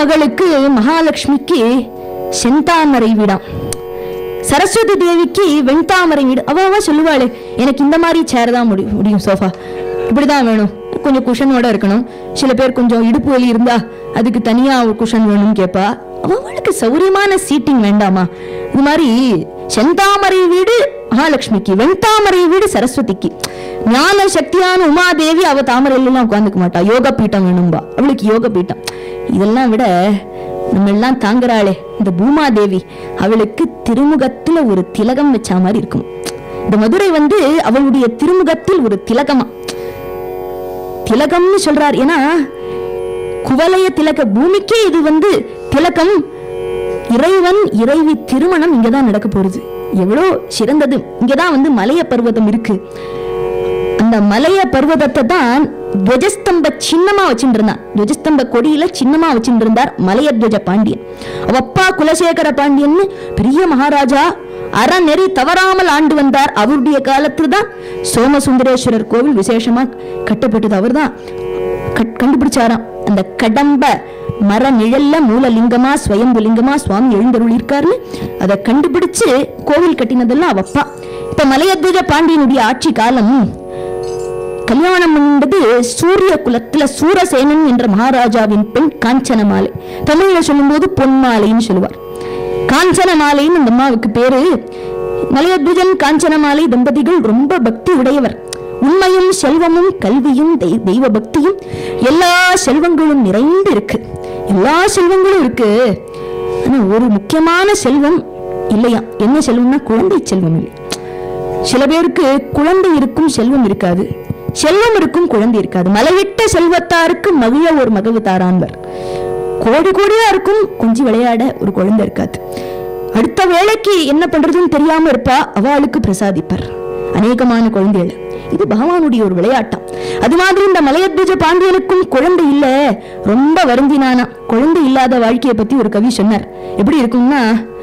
Speaker 1: மகளுக்கு மகாலட்சுமிக்கு செந்தாமரை வீடாம், சரஸ்வதி தேவிக்கு வெண்தாமரை வீடு. அவ சொல்லுவாளே, எனக்கு இந்த மாதிரி சேர் தான் முடியும், சோஃபா இப்படிதான் வேணும், கொஞ்சம் குஷனோட இருக்கணும். சில பேர் கொஞ்சம் இடுப்பு வலி இருந்தா அதுக்கு தனியா ஒரு குஷன் வேணும்னு கேட்பா. அவளுக்கு சௌரியமான சீட்டிங் வேண்டாமா? இது மாதிரி செந்தாமரை வீடு மகாலட்சுமிக்கு, வெண்தாமரை வீடு சரஸ்வதிக்கு. ஞான சக்தியான உமாதேவி அவ தாமரையிலாம் உட்காந்துக்க மாட்டா, யோக பீட்டம் வேணும்பா, அவளுக்கு யோக பீட்டம். இதெல்லாம் விட நம்ம எல்லாம் தாங்குறாளே இந்த பூமாதேவி, அவளுக்கு திருமுகத்துல ஒரு திலகம் வச்ச மாதிரி இருக்கும். இந்த மதுரை அவளுடைய திருமுகத்தில் ஒரு திலகமா, திலகம்னு சொல்றார். ஏன்னா குவலய திலக பூமிக்கே இது திலகம். இறைவன் இறைவி திருமணம் இங்கதான் நடக்க போறது. எவ்வளோ சிறந்தது! இங்கதான் மலைய பர்வதம் இருக்கு. அந்த மலைய பர்வதத்தை தான் துவஜஸ்தம்ப சின்னமா வச்சுட்டு இருந்தான். துவஜஸ்தம்ப கொடியில சின்னமா வச்சுட்டு இருந்தார் மலையத்வஜ பாண்டியன். அவப்பா குலசேகர பாண்டியன் பெரிய மகாராஜா, அறநெறி தவறாமல் ஆண்டு வந்தார். அவருடைய காலத்துல தான் சோமசுந்தரேஸ்வரர் கோவில் விசேஷமா கட்டப்பட்டது. அவர் தான் கண்டுபிடிச்சாராம். அந்த கடம்ப மர நிழல்ல மூலலிங்கமா ஸ்வயம்புலிங்கமா சுவாமி எழுந்தருள் இருக்காருன்னு அதை கண்டுபிடிச்சு கோவில் கட்டினதெல்லாம் அவப்பா. இப்ப மலையத்வஜ பாண்டியனுடைய ஆட்சி காலம். கல்யாணம் என்பது சூரிய குலத்துல சூரசேனன் என்ற மகாராஜாவின் பெண் காஞ்சனமாலை. தமிழ்ல சொல்லும் போது பொன்மாலைன்னு சொல்லுவார். காஞ்சனமாலைன்னு அந்த அம்மாவுக்கு பேரு. மலையத்வஜன் காஞ்சனமாலை தம்பதிகள் ரொம்ப பக்தி உடையவர். உண்மையும் செல்வமும் கல்வியும் தெய்வ பக்தியும் எல்லா செல்வங்களும் நிறைந்து இருக்கு. எல்லா செல்வங்களும் இருக்கு. ஆனா ஒரு முக்கியமான செல்வம் இல்லையா? என்ன செல்வம்னா குழந்தை செல்வம் இல்லை. சில பேருக்கு குழந்தை இருக்கும், செல்வம் இருக்காது. செல்வம் இருக்கும், குழந்தை இருக்காது. மலையிட்ட செல்வத்தாருக்கு மகிழ ஒரு மகவு தாரான்வர். கோடி கோடியா இருக்கும், கொஞ்சம் விளையாட ஒரு குழந்தை இருக்காது. அடுத்த வேளைக்கு என்ன பண்றதுன்னு தெரியாம இருப்பா, அவளுக்கு பிரசாதிப்பார் அநேகமான குழந்தைகள். இது பகவானுடைய ஒரு விளையாட்டம். அது மாதிரி இந்த மலையத்வஜ பாண்டியனுக்கும் குழந்தை இல்ல, ரொம்ப வருந்தினானா. குழந்தை இல்லாத வாழ்க்கையை பத்தி ஒரு கவி சொன்னார். எப்படி இருக்கும்னா,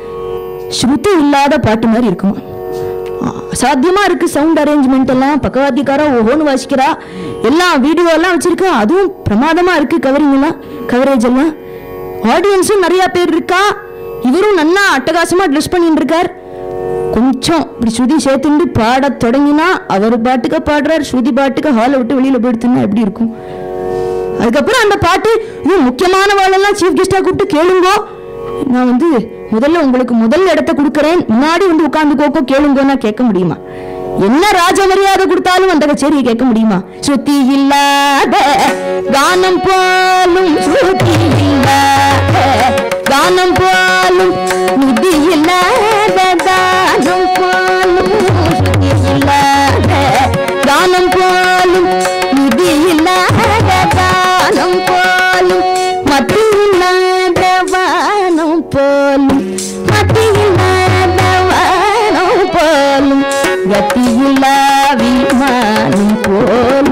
Speaker 1: ஸ்ருதி இல்லாத பாட்டு மாதிரி இருக்குமா. சாத்தியமா இருக்கு. சவுண்ட் அரேஞ்ச்மெண்ட் எல்லாம் பக்கவாத்தியக்காரா ஓஹோன்னு வாசிக்கிறா, எல்லாம் வீடியோ எல்லாம் வச்சிருக்கா, அதுவும் பிரமாதமா இருக்கு. கவரிங் எல்லாம், கவரேஜ் எல்லாம், ஆடியன்ஸும் நிறைய பேர் இருக்கா. இவரும் நல்லா அட்டகாசமா ட்ரெஸ் பண்ணிட்டு இருக்கார். கொஞ்சம் இப்படி ஸ்ருதி சேர்த்துட்டு பாட தொடங்கினா அவர் பாட்டுக்க பாடுறார், ஸ்ருதி பாட்டுக்க ஹாலை விட்டு வெளியில போயிடுத்துன்னா எப்படி இருக்கும்? அதுக்கப்புறம் அந்த பாட்டு முக்கியமான வாழெல்லாம் சீஃப் கெஸ்டா கூப்பிட்டு கேளுங்கோ, நான் முதல்ல உங்களுக்கு முதல் இடத்த கொடுக்கறேன், முன்னாடி உட்கார்ந்து கோக்கோ கேளுங்கோன்னா கேட்க முடியுமா? என்ன ராஜ மரியாதை கொடுத்தாலும் அந்த கச்சேரியை கேட்க முடியுமா? ஸ்ருதி இல்லாத கானம் போலும், ஸ்ருதி இல்லாத கானம் போலும், நிதி இல்லாத தானம் போலும், ஸ்ருதி இல்லாத கானம் போலும், நிதி இல்லாத தானம் போலும், மத்தி இல்லாத வானம் போலும், மத்தி இல்லாத வானம் போலும், கத்தியில்லா விமானம் போலும்,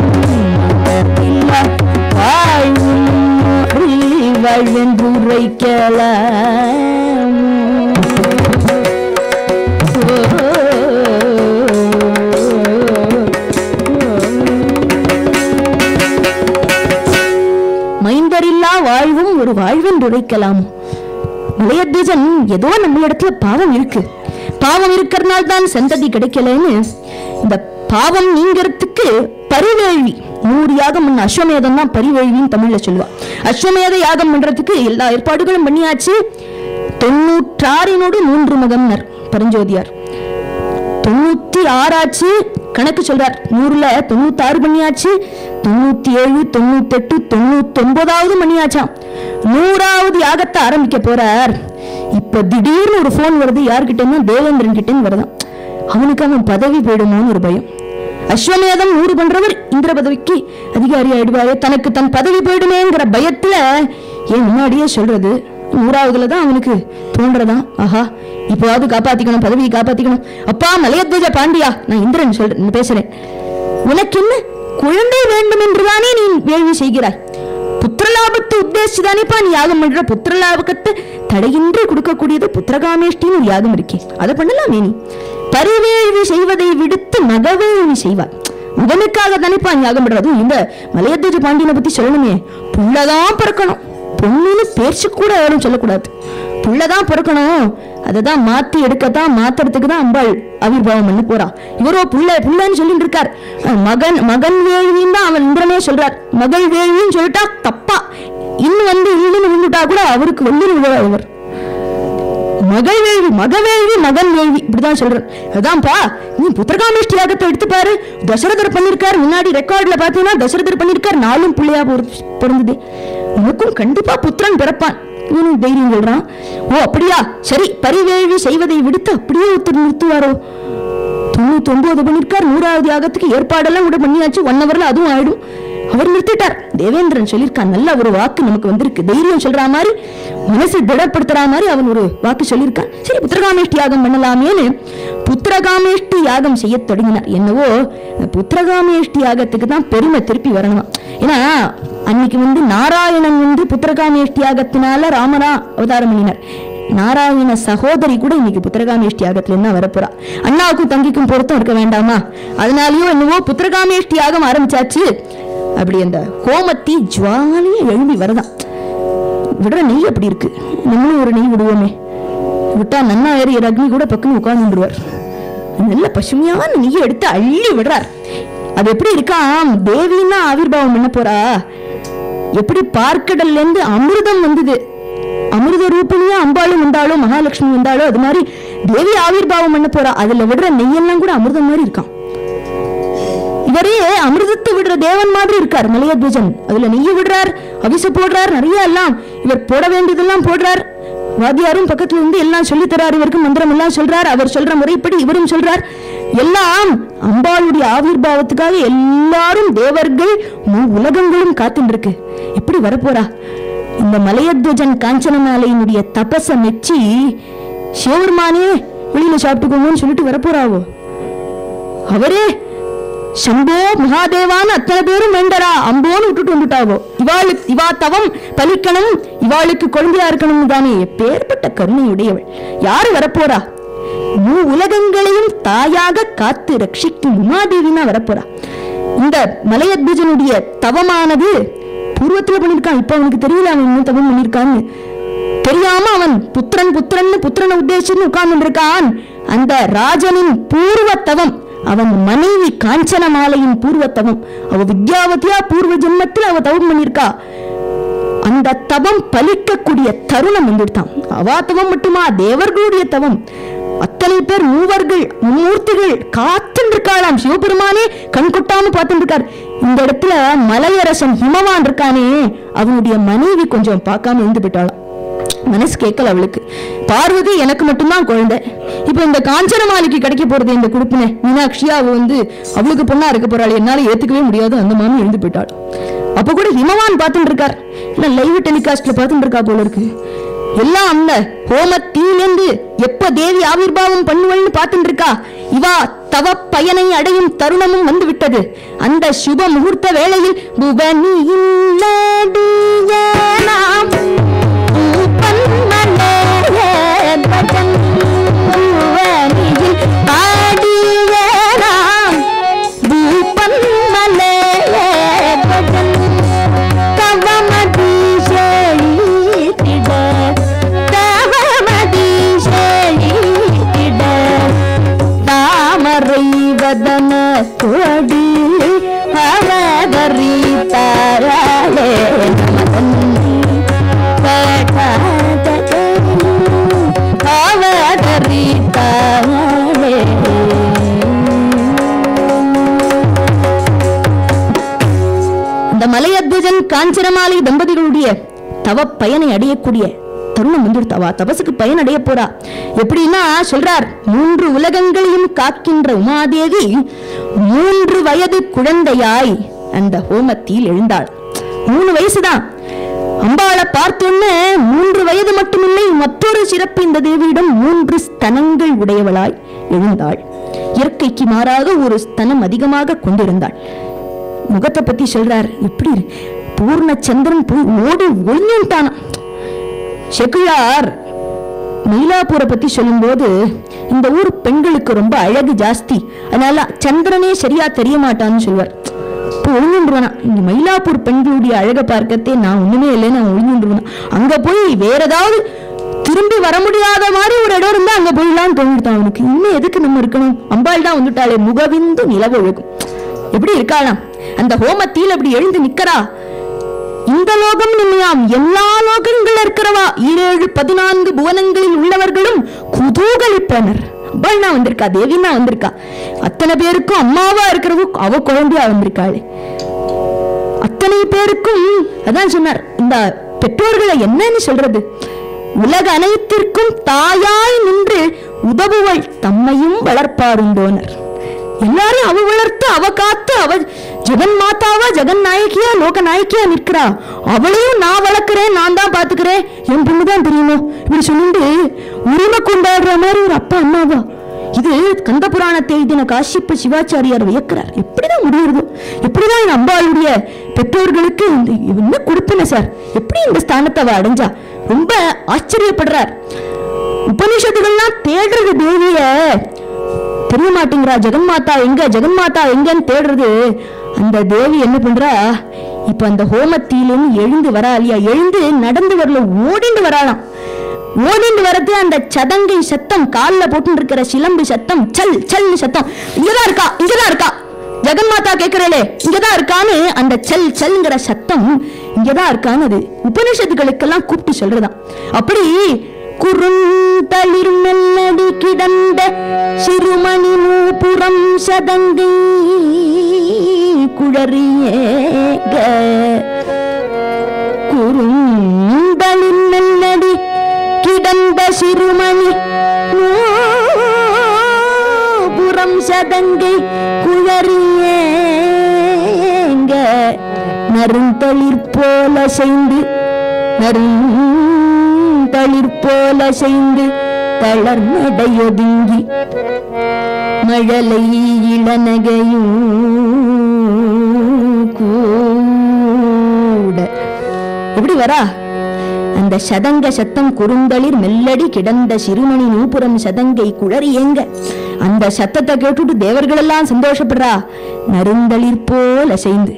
Speaker 1: வாழ்வென்றுரைக்கலாம். மைந்தரில்லா வாழ்வும் ஒரு வாழ்வென்றுரைக்கலாம். மலையத்வஜன் ஏதோ நம்ம இடத்துல பாவம் இருக்கு, பாவம் இருக்கிறதுனால தான் சந்ததி கிடைக்கலன்னு, இந்த பாவம் நீங்கிறதுக்கு பரிவேள்வி 100 யாகம் பண்ண அஸ்வமேதம் தான் பரிவேள்வின்னு தமிழ்ல சொல்லுவா. அஸ்வமேத யாகம் பண்றதுக்கு எல்லா ஏற்பாடுகளும் பண்ணியாச்சு. 96 3 மகம்னர் பரஞ்சோதியார். 96 ஆச்சு கணக்கு சொல்றார். 100ல 96 பண்ணியாச்சு, 97 98 99வது பண்ணியாச்சாம். 100வது யாகத்தை ஆரம்பிக்க போறார். இப்ப திடீர்னு ஒரு போன் வருது. யார்கிட்ட? தேவேந்திரன் கிட்ட வருதான். அவனுக்கு அவன் பதவி போயிடுமோன்னு ஒரு பயம். அஸ்வமேதம் 100 பண்றவர் இந்திர பதவிக்கு அதிகாரி ஆயிடுவாரு, தனக்கு தன் பதவி போயிடுமேங்கிற பயத்துல ஏன் முன்னாடியே சொல்றது. 100வதுலதான் அவனுக்கு தோன்றதான், ஆஹா இப்போவாவது காப்பாத்திக்கணும், பதவியை காப்பாத்திக்கணும். அப்பா மலையத்வஜ பாண்டியா, நான் இந்திரன் சொல்றேன் பேசுறேன். உனக்கு என்ன குழந்தை வேண்டும் என்றுதானே நீ வேள்வி செய்கிறாய்? புத்திரலாபத்தை உத்தேசிச்சுதானேப்பா நீ யாகம் பண்ற. புத்திரலாபத்தை தடையின்றி கொடுக்கக்கூடியது புத்திரகாமேஷ்டின்னு ஒரு யாகம் இருக்கே, அதை பண்ணலாமே. நீ பரிவேள்வி செய்வதை விடுத்து மகவேள்வி செய்வார். மகனுக்காக தானேப்பா யாகம் பண்றது. இந்த மலையத்வஜ பாண்டியனை பத்தி சொல்லணுமே, புள்ளதான் பிறக்கணும், பொண்ணுன்னு பேச்சு கூட யாரும் சொல்லக்கூடாது. புள்ளதான் பிறக்கணும், அதைதான் மாத்தி எடுக்கத்தான் மாத்துறதுக்கு தான் அம்பாள் ஆவிர்வாவம் பண்ணி போறா. இவரோ புள்ளன்னு சொல்லிட்டு இருக்கார். மகன் வேள்வின்னு தான் அவன் இந்திரனே சொல்றார். மகள் வேள்வின்னு சொல்லிட்டா தப்பா, இன்னும் இல்லுன்னு விழுந்துட்டா கூட அவருக்கு வெள்ளின்னு விழுவார். அவர் மகவேள்வி மகன் வேள்வி இப்படிதான் சொல்றார். அதான்ப்பா நீ புத்திரகாமேஷ்டி யாகத்தை எடுத்து பாரு. தசரதர் பண்ணிருக்காரு, முன்னாடி ரெக்கார்ட்ல பாத்தீங்கன்னா தசரதர் பண்ணிருக்காரு, 4 பிள்ளையா பிறந்தது. உனக்கும் கண்டிப்பா புத்திரன் பிறப்பான் இவனுக்கு தைரியம் சொல்றான். ஓ அப்படியா, சரி பரிவேள்வி செய்வதை விடுத்து அப்படியே ஒருத்தர் நிறுத்துவாரோ? 99 பண்ணிருக்கார், 100வது யாகத்துக்கு ஏற்பாடெல்லாம் கூட பண்ணியாச்சு, 1 ஹவர்ல அதுவும் ஆயிடும். அவர் நிறுத்திட்டார். தேவேந்திரன் சொல்லியிருக்கான், நல்ல ஒரு வாக்கு நமக்கு வந்திருக்கு, தைரியம் சொல்ற மாதிரி, மனசை திடப்படுத்துற மாதிரி அவன் ஒரு வாக்கு சொல்லியிருக்கான். சரி புத்திரகாமேஷ்டி யாகம் பண்ணலாமேன்னு புத்திரகாமேஷ்டி யாகம் செய்ய தொடங்கினார். என்னவோ புத்திரகாமேஷ்டி யாகத்துக்கு தான் பெருமை திருப்பி வரணுமா. ஏன்னா அன்னைக்கு நாராயணன் புத்திரகாமேஷ்டி யாகத்தினால ராமனா அவதாரம் பண்ணினார். நாராயண சகோதரி கூட இன்னைக்கு புத்திரகாமேஷ்டி யாகத்துல என்ன வரப்போறா. அண்ணாவுக்கும் தங்கிக்கும் பொருத்தம் இருக்க வேண்டாமா? அதனாலயோ என்னவோ புத்திரகாமேஷ்டி யாகம் ஆரம்பிச்சாச்சு. அப்படி அந்த கோமத்தி ஜுவாலியா எழும்பி வரதான். விடுற நெய் அப்படி இருக்கு, நம்மளும் ஒரு நெய் விடுவோமே, விட்டா நன்னா ஏறி அக்னி கூட பக்கம் உட்கார்ந்துருவார். நல்ல பசுமையான நெய்யை எடுத்து அள்ளி விடுறார். அது எப்படி இருக்காம், தேவின்னா ஆவிர்வாவம் பண்ண போறா. எப்படி பார்க்கடல்ல இருந்து அமிர்தம் வந்தது, அமிர்த ரூபிணியா அம்பாளும் வந்தாலோ மகாலட்சுமி வந்தாலோ அது மாதிரி தேவி ஆவிர்வாவம் பண்ண போறா. அதுல விடுற நெய்யெல்லாம் கூட அமிர்தம் மாதிரி இருக்கான். இவரே அமிர்தத்தை விடுற தேவன் மாதிரி இருக்கார் மலையத்வஜன். அதுல நெய்ய விடுறார், அவிச போடுறார், நிறைய எல்லாம் இவர் போட வேண்டியதெல்லாம் போடுறார். வாத்தியாரும் பக்கத்துல இருந்து எல்லாம் சொல்லி தரார், இவருக்கு மந்திரம் எல்லாம் சொல்றார். அவர் சொல்ற முறைப்படி இவரும் சொல்றார். எல்லாம் அம்பாளுடைய ஆவிர்வாவத்துக்காக எல்லாரும் தேவர்கள் உலகங்களும் காத்துட்டு இருக்கு. எப்படி வரப்போறா? இந்த மலையத்வஜன் காஞ்சன மாலையினுடைய தபச மெச்சி சிவபெருமானே வெளியில சாப்பிட்டுக்கோங்கன்னு சொல்லிட்டு வரப்போறாவோ. அவரே சம்போ மகாதேவான்னு அத்தனை பேரும் வேண்டரா, அம்போன்னு விட்டுட்டு வந்துட்டாவோ. இவா தவம் பலிக்கணும், இவாளுக்கு குழந்தையா இருக்கணும் தானே. எப்பேற்பட்ட கருணையுடையவள். யாரு வரப்போறா? உலகங்களையும் தாயாக காத்து ரட்சிக்கும் உமாதேவினா வரப்போறா. இந்த மலையத்வஜனுடைய தவமானது பூர்வத்துல பண்ணிருக்கான். இப்ப அவனுக்கு தெரியல அவன் இன்னும் தவம் பண்ணிருக்கான்னு. தெரியாம அவன் புத்திரனை உத்தேசிச்சு உட்கார்ந்து இருக்கான். அந்த ராஜனின் பூர்வ தவம், அவன் மனைவி காஞ்சன மாலையின் பூர்வத்தவம், அவ வித்யாவதியா பூர்வ ஜென்மத்தில் அவ தவம் பண்ணிருக்கா. அந்த தவம் பலிக்கக்கூடிய தருணம் வந்துட்டான். அவா தவம் மட்டுமா, தேவர்களுடைய தவம். அத்தனை பேர் மூவர்கள் மூர்த்திகள் காத்துட்டு இருக்காளாம். சிவபெருமானே கண் கொட்டாம பார்த்துட்டு இருக்கார். இந்த இடத்துல மலையரசன் ஹிமவான் இருக்கானே, அவனுடைய மனைவி கொஞ்சம் பார்க்காம இருந்து போயிட்டாளாம். மனசு கேட்கல அவளுக்கு. பார்வதி எனக்கு மட்டும்தான் குழந்தை, இப்ப இந்த காஞ்சனமாலிக்கு கிடைக்க போறது இந்த குடுப்பினை மீனாட்சியா அவ அவளுக்கு பொண்ணா இருக்க போறாள், என்னால ஏத்துக்கவே முடியாது. அந்த மாமி எழுந்து போயிட்டாள். அப்ப கூட ஹிமவான் பார்த்துட்டு இருக்கார். லைவ் டெலிகாஸ்ட்ல பார்த்துட்டு இருக்கா போல இருக்கு. எல்லாம் அந்த ஹோமத்தீலேந்து எப்ப தேவி ஆவிர்வாவம் பண்ணுவள்னு பார்த்துட்டு இருக்கா. இவா தவ பயனை அடையும் தருணமும் வந்து விட்டது. அந்த சுப முகூர்த்த வேளையில் மலையத்வஜன் காஞ்சனமாலை தம்பதிகளுடைய தவ பயனை அடையக்கூடிய தருணம் வந்துடுத்தவா தபசுக்கு பயன் அடைய போறா. எப்படின்னா சொல்றார், 3 உலகங்களையும் காக்கின்ற உமாதேவி 3 வயது குழந்தையாய் அந்த ஹோமத்தில் எழுந்தாள். 3 வயசுதான். அம்பாளை பார்த்தோன்னு 3 வயது மட்டுமில்லை, மற்றொரு சிறப்பு இந்த தேவியிடம் 3 ஸ்தனங்கள் உடையவளாய் எழுந்தாள். இயற்கைக்கு மாறாக ஒரு ஸ்தனம் அதிகமாக கொண்டிருந்தாள். முகத்தை பத்தி சொல்றார். எப்படி பூர்ண சந்திரன் போய் ஓடி ஒளிஞ்சுட்டான. செக்குழார் மயிலாப்பூரை பத்தி சொல்லும் போது, இந்த ஊர் பெண்களுக்கு ரொம்ப அழகு ஜாஸ்தி, அதனால சந்திரனே சரியா தெரிய மாட்டான்னு சொல்வார். அப்போ ஒழுங்குன்றானா, இங்க மயிலாப்பூர் பெண்களுடைய அழகை பார்க்கத்தே நான் ஒண்ணுமே இல்லை, நான் ஒழுங்குன்றான். அங்க போய் வேற ஏதாவது திரும்பி வர முடியாத மாதிரி ஒரு இடம் இருந்தா அங்க போயிடலான்னு தோணிட்டான் அவனுக்கு. இன்னும் எதுக்கு நம்ம இருக்கணும், அம்பாள் தான் வந்துட்டாளே, முகவிந்து நிலவு ஒழுகும். எப்படி இருக்காளாம் அந்த ஹோமத்தில் அப்படி எழுந்து நிக்கிறா. இந்த லோகம் இல்லையாம், எல்லா லோகங்கள் இருக்கிறவா 7 14 புவனங்களில் உள்ளவர்களும் குதூகலிப்பனர். அம்பாள்னா வந்திருக்கா, தேவினா வந்திருக்கா, அத்தனை பேருக்கும் அம்மாவா இருக்கிறவோ அவ குழந்தையா வந்திருக்காளே, அத்தனை பேருக்கும். அதான் சொன்னார், இந்த பெற்றோர்களை என்னன்னு சொல்றது, உலக அனைத்திற்கும் தாயாய் நின்று உதவுவள் தம்மையும் வளர்ப்பாருண்டோனர். எல்லாரும் அவ வளர்த்து அவ காத்து அவ ஜெகன் மாதாவா ஜெகன் நாயகியா லோக நாயகியா நிற்கிறா. அவளையும் நான் வளர்க்கிறேன், நான் தான் பாத்துக்கிறேன், என் பொண்ணுதான் தெரியுமோ இப்படி சொல்லிட்டு உரிமை கொண்டாடுற மாதிரி ஒரு அப்பா அம்மாவா. இது கந்த புராணத்தை எழுதின காசிப்ப சிவாச்சாரியார் வியக்கிறார். எப்படிதான் முடியுது, எப்படிதான் என் அம்பாளுடைய பெற்றோர்களுக்கு என்ன கொடுப்பன சார், எப்படி இந்த ஸ்தானத்தை அவ அடைஞ்சா, ரொம்ப ஆச்சரியப்படுறார். உபனிஷத்துகள்லாம் தேடுறது தேவிய தெரிய மாட்டேங்கிறா, ஜெகன்மாதா எங்க ஜெகன்மாதா எங்கன்னு தேடுறது. அந்த தேவி என்ன பண்றா, இப்ப அந்த ஹோமத்திலும் எழுந்து வரா இல்லையா, எழுந்து நடந்து வரல, ஓடிண்டு வராளாம். ஓடிண்டு வரது அந்த சதங்கை சத்தம், காலில் போட்டு இருக்கிற சிலம்பு சத்தம், சல் சல்னு சத்தம், இங்கதான் இருக்கா இங்கதான் இருக்கா, ஜெகன்மாதா கேட்கிறே இங்கதான் இருக்கான்னு அந்த சல் சல்ங்கிற சத்தம் இங்கதான் இருக்கான்னு அது உபனிஷத்துக்களுக்கெல்லாம் கூப்பிட்டு சொல்றதான். அப்படி குறுந்தளிர் மெல்லடி கிடந்த சிறுமணி நூபுரம் சதங்கை குழறியேக, குறுந்தளிர் மெல்லடி கிடந்த சிறுமணி நூபுரம் சதங்கை குழறியேங்க, நறுந்தளிர் போல செய்து தளிர் போல செய்து தளர்நடையொதுங்கி மழலை இளநகையும் கூட. எப்படி வரா அந்த சதங்க சத்தம், குறுந்தளிர் மெல்லடி கிடந்த சிறுமணி நூபுரம் சதங்கை குழறியேங்க. அந்த சத்தத்தை கேட்டுட்டு தேவர்கள் எல்லாம் சந்தோஷப்படுறா. நறுந்தளிர் போல செய்து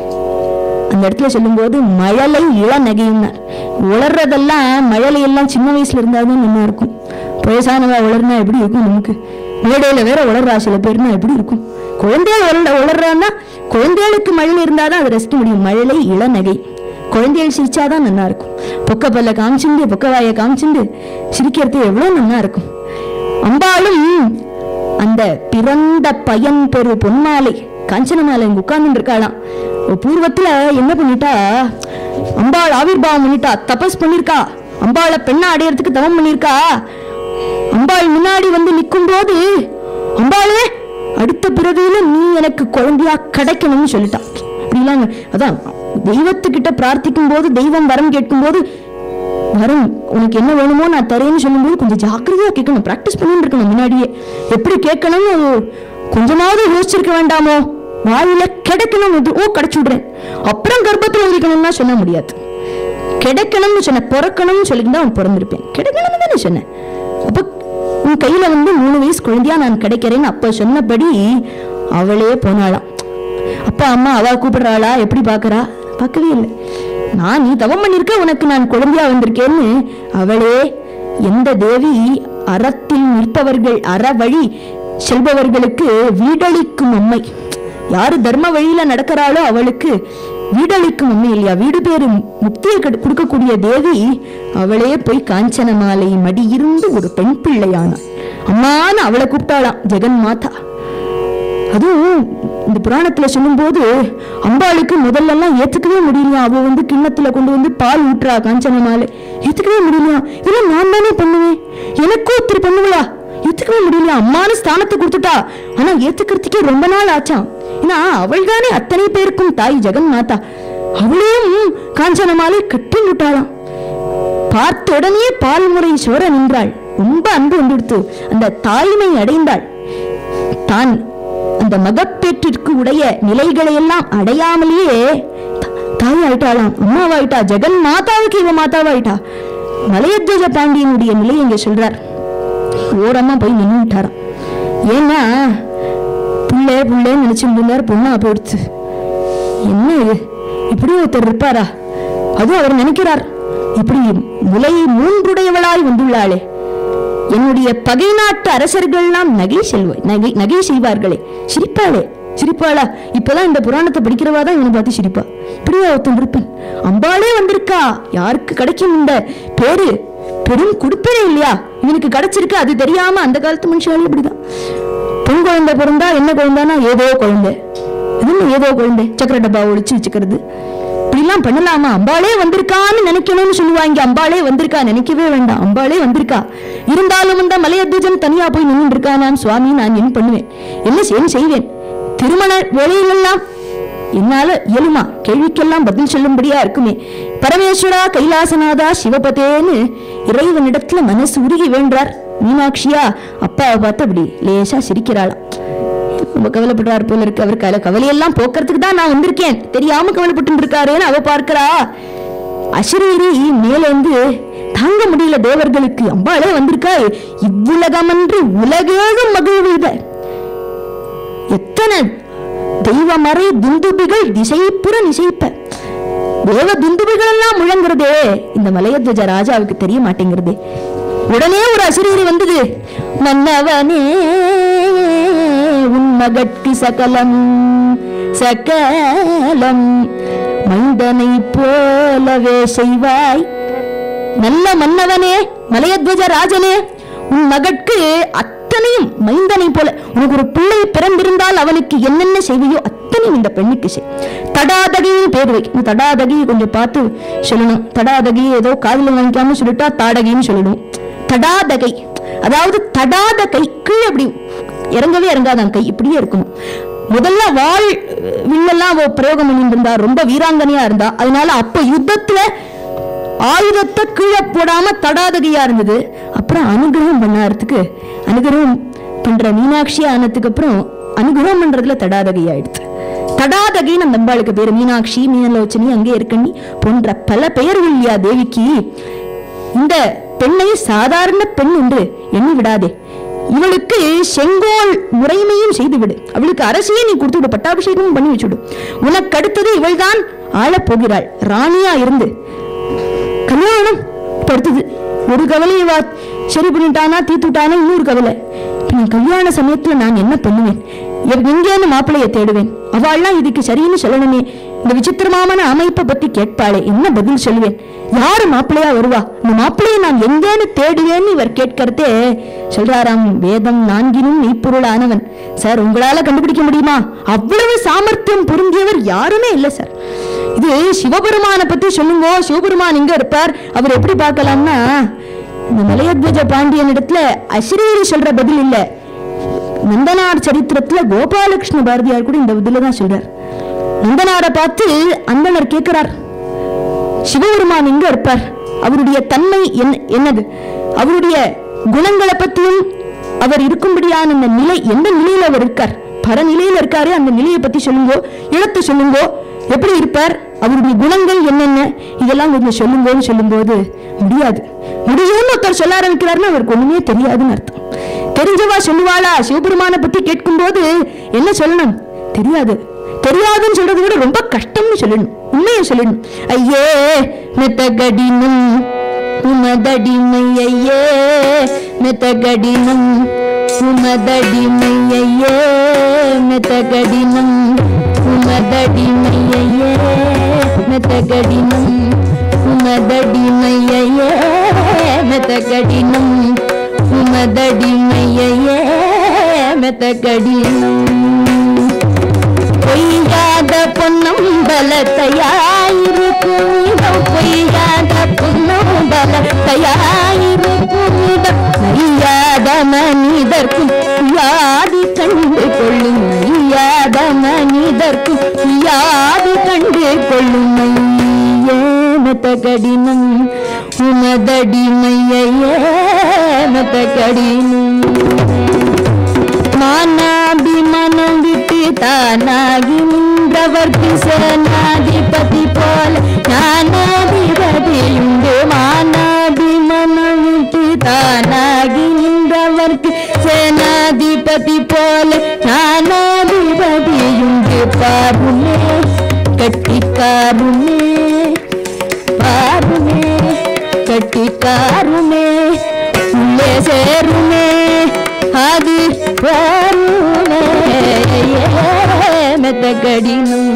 Speaker 1: அந்த இடத்துல சொல்லும் போது மழலை இளநகையினார். உளர்றதெல்லாம் மழலை எல்லாம் சின்ன வயசுல இருந்தாலும் நல்லா இருக்கும். வயசானவா உளர்னா எப்படி இருக்கும், நமக்கு மேடையில வேற உளர்றா சில பேர்னா எப்படி இருக்கும். குழந்தைகள் உளர்றான்னா குழந்தைகளுக்கு மழலை இருந்தாதான் அதை ரசிக்க முடியும். மழலை இளநகை, குழந்தைகள் சிரிச்சாதான் நல்லா இருக்கும். பொக்க பல்ல காமிச்சுண்டு பொக்கவாய காமிச்சுண்டு சிரிக்கிறது எவ்வளவு நல்லா இருக்கும். அம்பாளும் அந்த பிறந்த பயன் பெரு பொன்மாலை காஞ்சன மாலை இங்க உட்கார்ந்து இருக்காளாம். பூர்வத்துல என்ன பண்ணிட்டா, அம்பாள் ஆவிர்பாவம் பண்ணிட்டா, தபஸ் பண்ணிருக்கா, அம்பாளை பெண்ணா அடையறதுக்கு தவம் பண்ணிருக்கா. அம்பாள் முன்னாடி வந்து நிற்கும் போது, அம்பாளே அடுத்த பிறவியில நீ எனக்கு குழந்தையா கிடைக்கணும்னு சொல்லிட்டா. அப்படிலாம் அதான் தெய்வத்துக்கிட்ட பிரார்த்திக்கும் போது, தெய்வம் வரம் கேட்கும் போது, வரம் உனக்கு என்ன வேணுமோ நான் தரேன்னு சொல்லும்போது கொஞ்சம் ஜாக்கிரதையா கேட்கணும், பிராக்டிஸ் பண்ணிட்டு இருக்கணும். முன்னாடியே எப்படி கேட்கணும்னு கொஞ்சமாவது யோசிச்சிருக்க வேண்டாமோ. வாயில கிடைக்கணும், ஓ கிடைச்சு விடுறேன், அப்புறம் கர்ப்பத்துல உதிக்கணும்னா சொல்ல முடியாது. கிடைக்கணும்னு சொன்ன, பிறக்கணும்னு சொல்லிட்டு அவன் பிறந்திருப்பேன், கிடைக்கணும்னு தானே சொன்னேன். அப்ப உன் கையில வந்து 3 வயசு குழந்தையா நான் கிடைக்கிறேன்னு அப்ப சொன்னபடி அவளே போனாளாம். அப்பா அம்மா அவ கூப்பிடுறாளா, எப்படி பாக்குறா, பார்க்கவே இல்லை. நான் நீ தவம் பண்ணிருக்க, உனக்கு நான் குழந்தையா வந்திருக்கேன்னு அவளே. எந்த தேவி அறத்தில் நிற்பவர்கள், அற வழி செல்பவர்களுக்கு வீடளிக்கும் அம்மை, யாரு தர்ம வழியில நடக்கிறாளோ அவளுக்கு வீடளிக்கும் அம்மை இல்லையா, வீடு பேரு முக்தியை கொடுக்கக்கூடிய தேவி அவளே போய் காஞ்சன மாலை மடியிருந்து ஒரு பெண் பிள்ளையானாள். அம்மான்னு அவளை கூப்பிட்டாளாம் ஜெகன் மாதா. அதுவும் இந்த புராணத்துல சொல்லும் போது அம்பாளுக்கு முதல்ல எல்லாம் ஏத்துக்கவே முடியலையா. அவ வந்து கிண்ணத்துல கொண்டு வந்து பால் ஊட்டுறா காஞ்சன மாலை, ஏத்துக்கவே முடியலையா. இதெல்லாம் நான் தானே பண்ணுவேன், எனக்கும் ஒருத்தர் பண்ணுவா, ஏத்துக்கவே முடியலையா. அம்மானு ஸ்தானத்தை கொடுத்துட்டா, ஆனா ஏத்துக்கிறதுக்கே ரொம்ப நாள் ஆச்சான். ஏன்னா அவள் தானே அத்தனை பேருக்கும் தாய் ஜெகன் மாதா. அவளையும் காஞ்சன மாலை கட்டி விட்டாளாம். பார்த்த உடனே பால் முறை சோர நின்றாள். ரொம்ப அன்பு வந்துடுத்து, அந்த தாய்மை அடைந்தாள். தான் அந்த மகப்பேற்றிற்கு உடைய நிலைகளை எல்லாம் அடையாமலேயே தாய் ஆயிட்டாளாம், அம்மாவாயிட்டா. ஜெகன் மாதாவுக்கு இவ மாதாவாயிட்டா. மலையத்வஜ பாண்டியனுடைய நிலை இங்க சொல்றார். ஓரமா போய் நின்றுட்டாராம். ஏன்னா புள்ளே புள்ளேன்னு நினைச்சுட்டு இருந்தார், பொண்ணா போயிடுச்சு. என்ன இது, இப்படி ஒருத்தர் இருப்பாரா? அதுவும் அவர் நினைக்கிறார், இப்படி முலை மூன்றுடையவளாய் வந்துள்ளாளே, என்னுடைய பகை நாட்டு அரசர்கள்லாம் நகை செய்வார்களே, சிரிப்பாளா? இப்பதான் இந்த புராணத்தை படிக்கிறவாதான் இவனை பார்த்து சிரிப்பா. இப்படியா ஒருத்தன் இருப்பேன்? அம்பாளே வந்திருக்கா, யாருக்கு கிடைக்கும் இந்த பேரு? பெரும் குடுப்பே இல்லையா இவனுக்கு கிடைச்சிருக்கு. அது தெரியாம அந்த காலத்து மனுஷாலே இப்படிதான். பெண் குழந்தை பிறந்தா என்ன குழந்தைனா ஏதோ குழந்தை, ஏதோ குழந்தை, சக்கர டப்பா ஒழிச்சு வச்சுக்கிறது, இப்படிலாம் பண்ணலாமா? அம்பாளே வந்திருக்கான்னு நினைக்கணும்னு சொல்லுவாங்க. அம்பாளே வந்திருக்கா நினைக்கவே வேண்டாம், அம்பாளே வந்திருக்கா. இருந்தாலும் இந்த மலையத்வஜன் தனியா போய் நின்று இருக்கானான். சுவாமி, நான் என்ன பண்ணுவேன், என்ன செய்வேன்? திருமண வேலையிலெல்லாம் என்னால இயலுமா? கேள்விக்கெல்லாம் பதில் சொல்லும்படியா இருக்குமே. பரமேஸ்வரா, கைலாசநாதா, சிவபதேன்னு இறைவனிடத்துல மனசு உருகி வேண்டார். மீனாட்சியா அப்பாவை பார்த்து அப்படி லேசா சிரிக்கிறாளாம். ரொம்ப கவலைப்படுறாரு போல இருக்கு. அவர் கவலையெல்லாம் போக்குறதுக்கு தான் நான் வந்திருக்கேன், தெரியாம கவலைப்பட்டு இருக்காருன்னு அவ பார்க்கிறா. அசரீரி மேலேந்து தாங்க முடியல தேவர்களுக்கு. அம்பாளே வந்திருக்கா, இவ்வுலகமன்று உலகேழும் மகிழ்வுத. எத்தனை தெய்வமறை துந்துபிகள் திசைப்புற நிசைப்ப. தேவ துந்துபிகள் எல்லாம் முழங்குறதே இந்த மலையத்வஜ ராஜாவுக்கு தெரிய மாட்டேங்கிறது. உடனே ஒரு அசரீரி வந்தது. மன்னவனே உன் மகட்கு சகலம் மைந்தனை போலவே செய்வாய். நல்ல மன்னவனே, மலையத்வஜ ராஜனே, உன் மகட்கு அத்தனையும் மைந்தனை போல. உனக்கு ஒரு பிள்ளை பிறந்திருந்தால் அவனுக்கு என்னென்ன செய்வையோ அத்தனையும் இந்த பெண்ணுக்கு செய். தடாதகின்னு பேர் வை. தடாதகி கொஞ்சம் பார்த்து சொல்லணும். தடாதகி ஏதோ காதல வாங்கிக்காம சொல்லிட்டா தாடகின்னு சொல்லணும். தடாதகை, அதாவது தடாத கை, கீழே அப்படி இறங்கவே இறங்காதான் கை, இப்படியே இருக்கணும். முதல்ல வாழ் வில்லெல்லாம் பிரயோகம் பண்ணிட்டு இருந்தா, ரொம்ப வீராங்கனையா இருந்தா. அதனால அப்ப யுத்தத்துல ஆயுதத்தை கீழே போடாம தடாதகையா இருந்தது. அப்புறம் அனுகிரகம் பண்ணாரத்துக்கு, அனுகிரகம் பண்ற மீனாட்சி ஆனதுக்கு அப்புறம் அனுகிரகம் பண்றதுல தடாதகை ஆயிடுச்சு. தடாதகின்னு அந்த அம்பாளுக்கு பேரு. மீனாட்சி, மீனலோச்சனி, அங்கே இருக்கண்ணி போன்ற பல பெயர்கள் இல்லையா தேவிக்கு. இந்த பெண்ணை சாதாரண பெண் என்று எண்ணி விடாதே. இவளுக்கு செங்கோல் முறைமையும் செய்து விடு. அவளுக்கு அரசியை நீ கொடுத்து விடு, பட்டாபிஷேகமும் பண்ணி வச்சுடு. உனக்கு அடுத்தது இவள் தான் ஆளப் போகிறாள். ராணியா இருந்து கல்யாணம் படுத்தது. ஒரு கவலையை சரி பண்ணிட்டானா, தீத்துட்டானா, இன்னொரு கவலை. கல்யாண சமயத்துல நான் என்ன பண்ணுவேன்? எங்கேன்னு மாப்பிள்ளைய தேடுவேன். அவள்லாம் இதுக்கு சரின்னு சொல்லணுமே. இந்த விசித்திரமான அமைப்பை பத்தி கேட்பாளே, என்ன பதில் சொல்லுவேன்? யாரு மாப்பிள்ளையா வருவா? இந்த மாப்பிள்ளையை நான் எங்கேன்னு தேடுவேன்னு இவர் கேட்கறதே சொல்றாராம். வேதம் நான்கினும் மெய்ப்பொருளானவன். சார், உங்களால கண்டுபிடிக்க முடியுமா? அவ்வளவு சாமர்த்தியம் பொருந்தியவர் யாருமே இல்லை சார். இது சிவபெருமான பத்தி சொல்லுங்க. சிவபெருமான் இங்க இருப்பார். அவர் எப்படி பார்க்கலாம்னா, இந்த மலையத்வஜ பாண்டியன் இடத்துல அசரீரி சொல்ற பதில் இல்ல. நந்தனார் சரித்திரத்துல கோபாலகிருஷ்ண பாரதியார் கூட இந்த பதிலதான் சொல்றார். நந்தனாரை பார்த்து அந்தனர் கேட்கிறார், சிவபெருமான் எங்க இருப்பார்? அவருடைய தன்மை என்னது? அவருடைய குணங்களை பத்தியும் அவர் இருக்கும்படியான அந்த நிலை, எந்த நிலையில அவர் இருக்கார்? பரநிலையில இருக்காரு. அந்த நிலையை பத்தி சொல்லுங்கோ, இடத்தை சொல்லுங்கோ, எப்படி இருப்பார், அவருடைய குணங்கள் என்னென்ன, இதெல்லாம் கொஞ்சம் சொல்லுங்கன்னு சொல்லும்போது முடியாது. முடியும்னு ஒருத்தர் சொல்ல ஆரம்பிக்கிறாருன்னு அவருக்கு ஒண்ணுமே தெரியாதுன்னு அர்த்தம். தெரிஞ்சவா சொல்லுவாளா? சிவபெருமான பத்தி கேட்கும் போது என்ன சொல்லணும்? தெரியாதுன்னு சொல்றதை விட ரொம்ப கஷ்டம்னு சொல்லணும், உண்மையை சொல்லணும். ஐயே மெத்தகடினம் உமதடிமை, ஐயே மெத்தகடினம் உமதடிமை, ஐயே மெத்தகடினம் உமதடிமை, ஐயே மெத்தகடினம் உமதடிமை, ஐயே மெத்தகடினம் உமதடிமை, ஐயே மெத்தகடினம். பொய்யாத பொன்னம் பலத்தையாயிருக்கும், பொய்யாத பொன்னம் பலத்தையாயிருக்கும், நையாத மனிதர்க்கும் யாதி கண்டு கொள்ளும், நையாத மனிதர்க்கும் யாதி கண்டு கொள்ளும், ஐயே மெத்தகடினம் உமதடிமை, மெத்தகடினம். மானாபிமானம் விட்டு தானாகி நின்றவர்க்கு சேனாதிபதி போல ஞானாதிபதியுண்டு. மானாபிமானம் விட்டு தானாகி நின்றவர்க்கு சேனாதிபதி போல ஞானாதிபதியுண்டு. பாருமே கட்டிக்காருமே பாருமே கட்டிக்காருமே உள்ளே சேருமே அது பாருமே மெத்த கடினம்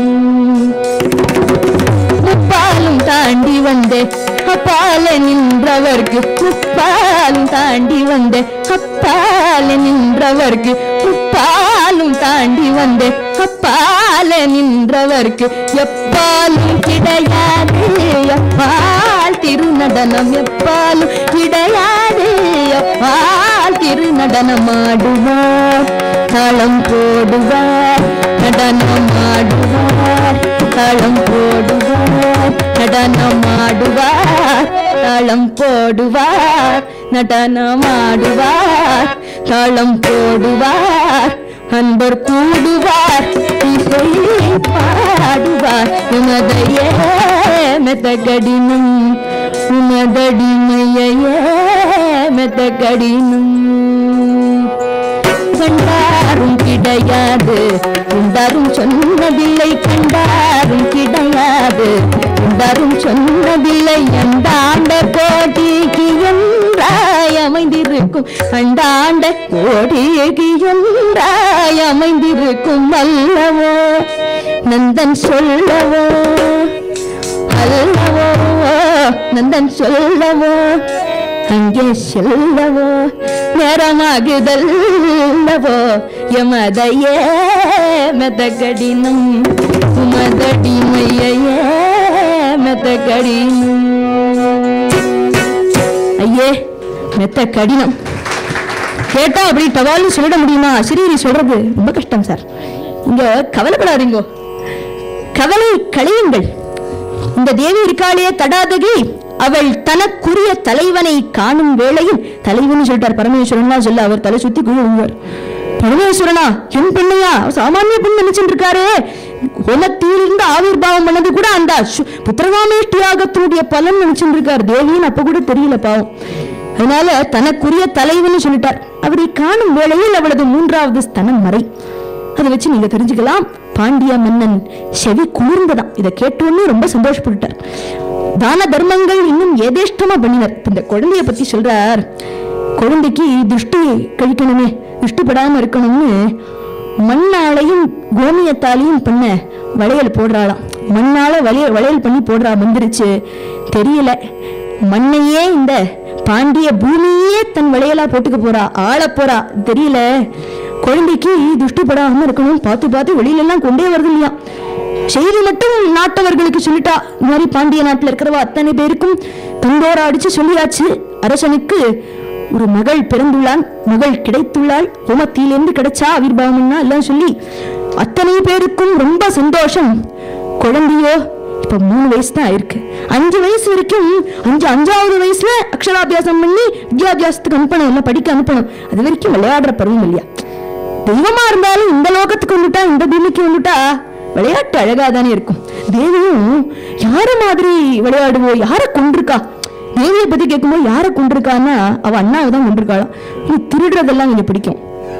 Speaker 1: முப்பாலும் தாண்டி வந்தே அப்பால நின்றவர்க்கு முப்பாலும் தாண்டி வந்தே அப்பால நின்றவர்க்கு முப்பாலும் தாண்டி வந்தே அப்பால நின்றவர்க்கு எப்பாலும் கிடையாது எப்பால் திருநடனம் எப்பாலும் கிடையாது எப்பால் திருநடனம் ஆடுவார் தாளம் போடுவார் நடனம் ஆடுவார் தாளம் போடுவார் நடனம் ஆடுவார் தாளம் போடுவார் நடனம் ஆடுவார் தாளம் போடுவார் அன்பர் கூடுவார் இசை பாடுவார் உமதையே மெத்த கடினம் உமதடிமையே மெத்த கடினம் கண்டாரும் கிடையாது கண்டாரும் சொன்னதில்லை கண்டாரும் கிடையாது கண்டாரும் சொன்னதில்லை அண்டாண்ட கோடிக்கு என்றாய் அமைந்திருக்கும் அண்டாண்ட கோடிக்கு என்றாய் அமைந்திருக்கும் அல்லவோ நந்தன் சொல்லவோ அல்லவோ நந்தன் சொல்லவோ அங்கே செல்லவோ நேரமாகுதல்லவோ எமதையே மெத்த கடினம் உமதடிமையே மெத்த கடினம் ஐயே மெத்த கடினம் கேட்டா அப்படி டவால்னு சொல்லிட முடியுமா? சிறீரி சொல்றது ரொம்ப கஷ்டம் சார். இங்க கவலைப்படாதீங்கோ, கவலை களையுங்கள். இந்த தேவி இருக்காளே தடாதகி, அவள் தனக்குரிய தலைவனை காணும் வேளையில், தலைவன் சொல்லிட்டார் பரமேஸ்வரன் சொல்ல, அவர் தலை சுத்தி கூறுவார். பரமேஸ்வரனா என் பெண்ணையா சாமானிய பெண் நினைச்சுட்டு இருக்காரு, குலத்திலிருந்து ஆவிர்வாவம் பண்ணது கூட அந்த புத்திரகாமேஷ்டியாகத்தினுடைய பலன் நினைச்சுட்டு இருக்காரு. தேவின்னு அப்ப கூட தெரியல பாவம். அதனால தனக்குரிய தலைவன் சொல்லிட்டார். அவரை காணும் வேளையில் அவளது 3வது ஸ்தனம் மறை. அதை வச்சு நீங்க தெரிஞ்சுக்கலாம், பாண்டிய மன்னன் செவி குளிர்ந்ததான். இதை கேட்டோன்னு ரொம்ப சந்தோஷப்பட்டார். தான தர்மங்கள் இன்னும் ஏதேஷ்டமா பண்ணினார். இந்த குழந்தைய பத்தி சொல்றார். குழந்தைக்கு திருஷ்டி கழிக்கணுமே, திருஷ்டிப்படாம இருக்கணும்னு மண்ணாலையும் கோமியத்தாலையும் பண்ண வளையல் போடுறாளாம். மண்ணால வளையல் பண்ணி போடுறா. வந்துருச்சு தெரியல, மண்ணையே இந்த பாண்டிய பூமியே தன் வளையலா போட்டுக்க போறா, ஆள போறா தெரியல. குழந்தைக்கு திருஷ்டிப்படாம இருக்கணும் பார்த்து பார்த்து வெளியில எல்லாம் கொண்டே வருது இல்லையா. செய்தி மட்டும் நாட்டவர்களுக்கு சொல்லிட்டா. இந்த மாதிரி பாண்டிய நாட்டுல இருக்கிறவா அத்தனை பேருக்கும் தந்தோரா அடிச்சு சொல்லியாச்சு. அரசனுக்கு ஒரு மகள் பிறந்துள்ளான், மகள் கிடைத்துள்ளாள், ஹோமத்திலிருந்து கிடைச்சா ஆவிர்வாவம்னா எல்லாம் சொல்லி அத்தனை பேருக்கும் ரொம்ப சந்தோஷம். குழந்தையோ இப்ப 3 வயசு தான் ஆயிருக்கு. 5 வயசு வரைக்கும் 5வது வயசுல அக்ஷராபியாசம் பண்ணி வித்யாபியாசத்துக்கு அனுப்பணும், எல்லாம் படிக்க அனுப்பணும். அது வரைக்கும் விளையாடுற பருவம் இல்லையா. தெய்வமா இருந்தாலும் இந்த லோகத்துக்கு வந்துட்டா, இந்த பூமிக்கு வந்துட்டா விளையாட்டு அழகாதானே இருக்கும். தேவியும் யார மாதிரி விளையாடுவோம், யார கொண்டிருக்கா. தேவியை பத்தி கேட்கும்போது யார கொண்டிருக்கான்னா அவ அண்ணாவை தான் கொண்டிருக்காளாம். நீ திருடுறதெல்லாம் எனக்கு பிடிக்கும்.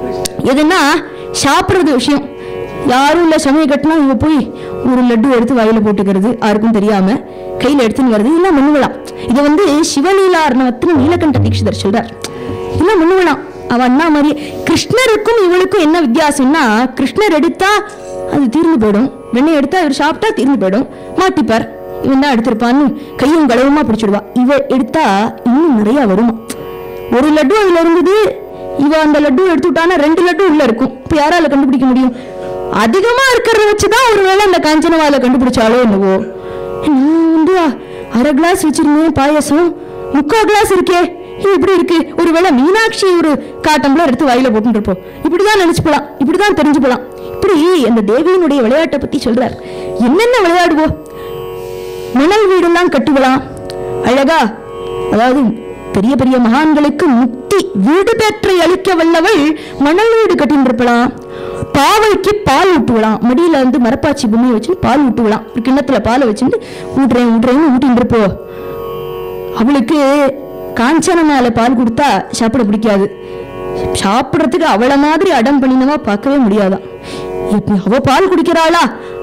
Speaker 1: எதுனா சாப்பிட்றது விஷயம். யாரும் இல்ல சமய கட்டினா இவங்க போய் ஒரு லட்டு எடுத்து வாயில போட்டுக்கிறது, யாருக்கும் தெரியாம கையில எடுத்துன்னு வருது, எல்லாம் மண்ணுவலாம். இதை சிவலீலார்ணவத்தின் நீலகண்ட தீட்சிதர் சொல்றார். எல்லாம் மண்ணுவலாம். அவ அண்ணா மாதிரி. கிருஷ்ணருக்கும் இவளுக்கும் என்ன வித்தியாசம்னா, கிருஷ்ணர் எடுத்தா அது தீர்ந்து போயிடும், வெண்ணெய் எடுத்தா இவர் சாப்பிட்டா தீர்ந்து போயிடும், மாட்டிப்பார். இவன் தான் எடுத்திருப்பான்னு கையும் களவுமா பிடிச்சிடுவா. இவ எடுத்தா இன்னும் நிறைய வருமா. ஒரு லட்டு அதுல இருந்தது, இவ அந்த லட்டு எடுத்துட்டானா 2 லட்டு உள்ள இருக்கும். இப்ப யாரால கண்டுபிடிக்க முடியும்? அதிகமா இருக்கிறத வச்சுதான் ஒருவேளை அந்த காஞ்சனவால கண்டுபிடிச்சாலோ என்னவோ. நான் 1/2 கிளாஸ் வச்சிருந்தேன் பாயசம், 3/4 கிளாஸ் இருக்கே, இது இப்படி இருக்கு. ஒருவேளை மீனாட்சி ஒரு காட்டம்லாம் எடுத்து வாயில போட்டு இருப்போம். இப்படிதான் நினைச்சுப்பலாம், இப்படிதான் தெரிஞ்சுக்கலாம். இப்படி அந்த தேவியினுடைய விளையாட்டை பத்தி சொல்றார். என்னென்ன விளையாடுவோம்? மணல் வீடெல்லாம் கட்டுவலாம் அழகா. அதாவது பெரிய பெரிய மகான்களுக்கு முக்தி வீடு பெற்றை அளிக்க வல்லவள் மணல் வீடு கட்டின்றிருப்பலாம். பாவைக்கு பால் ஊட்டுவலாம். மடியில மரப்பாச்சி பொம்மையை வச்சு பால் ஊட்டுவலாம். ஒரு கிண்ணத்துல பாலை வச்சுட்டு ஊட்டுறேன்னு ஊட்டின்னு இருப்போ. அவளுக்கு காஞ்சனால பால் கொடுத்தா சாப்பிட பிடிக்காது. சாப்பிடறதுக்கு அவளை மாதிரி அடம் பண்ணினவா பார்க்கவே முடியாதான். அவ பால் குடிக்கிறாளா,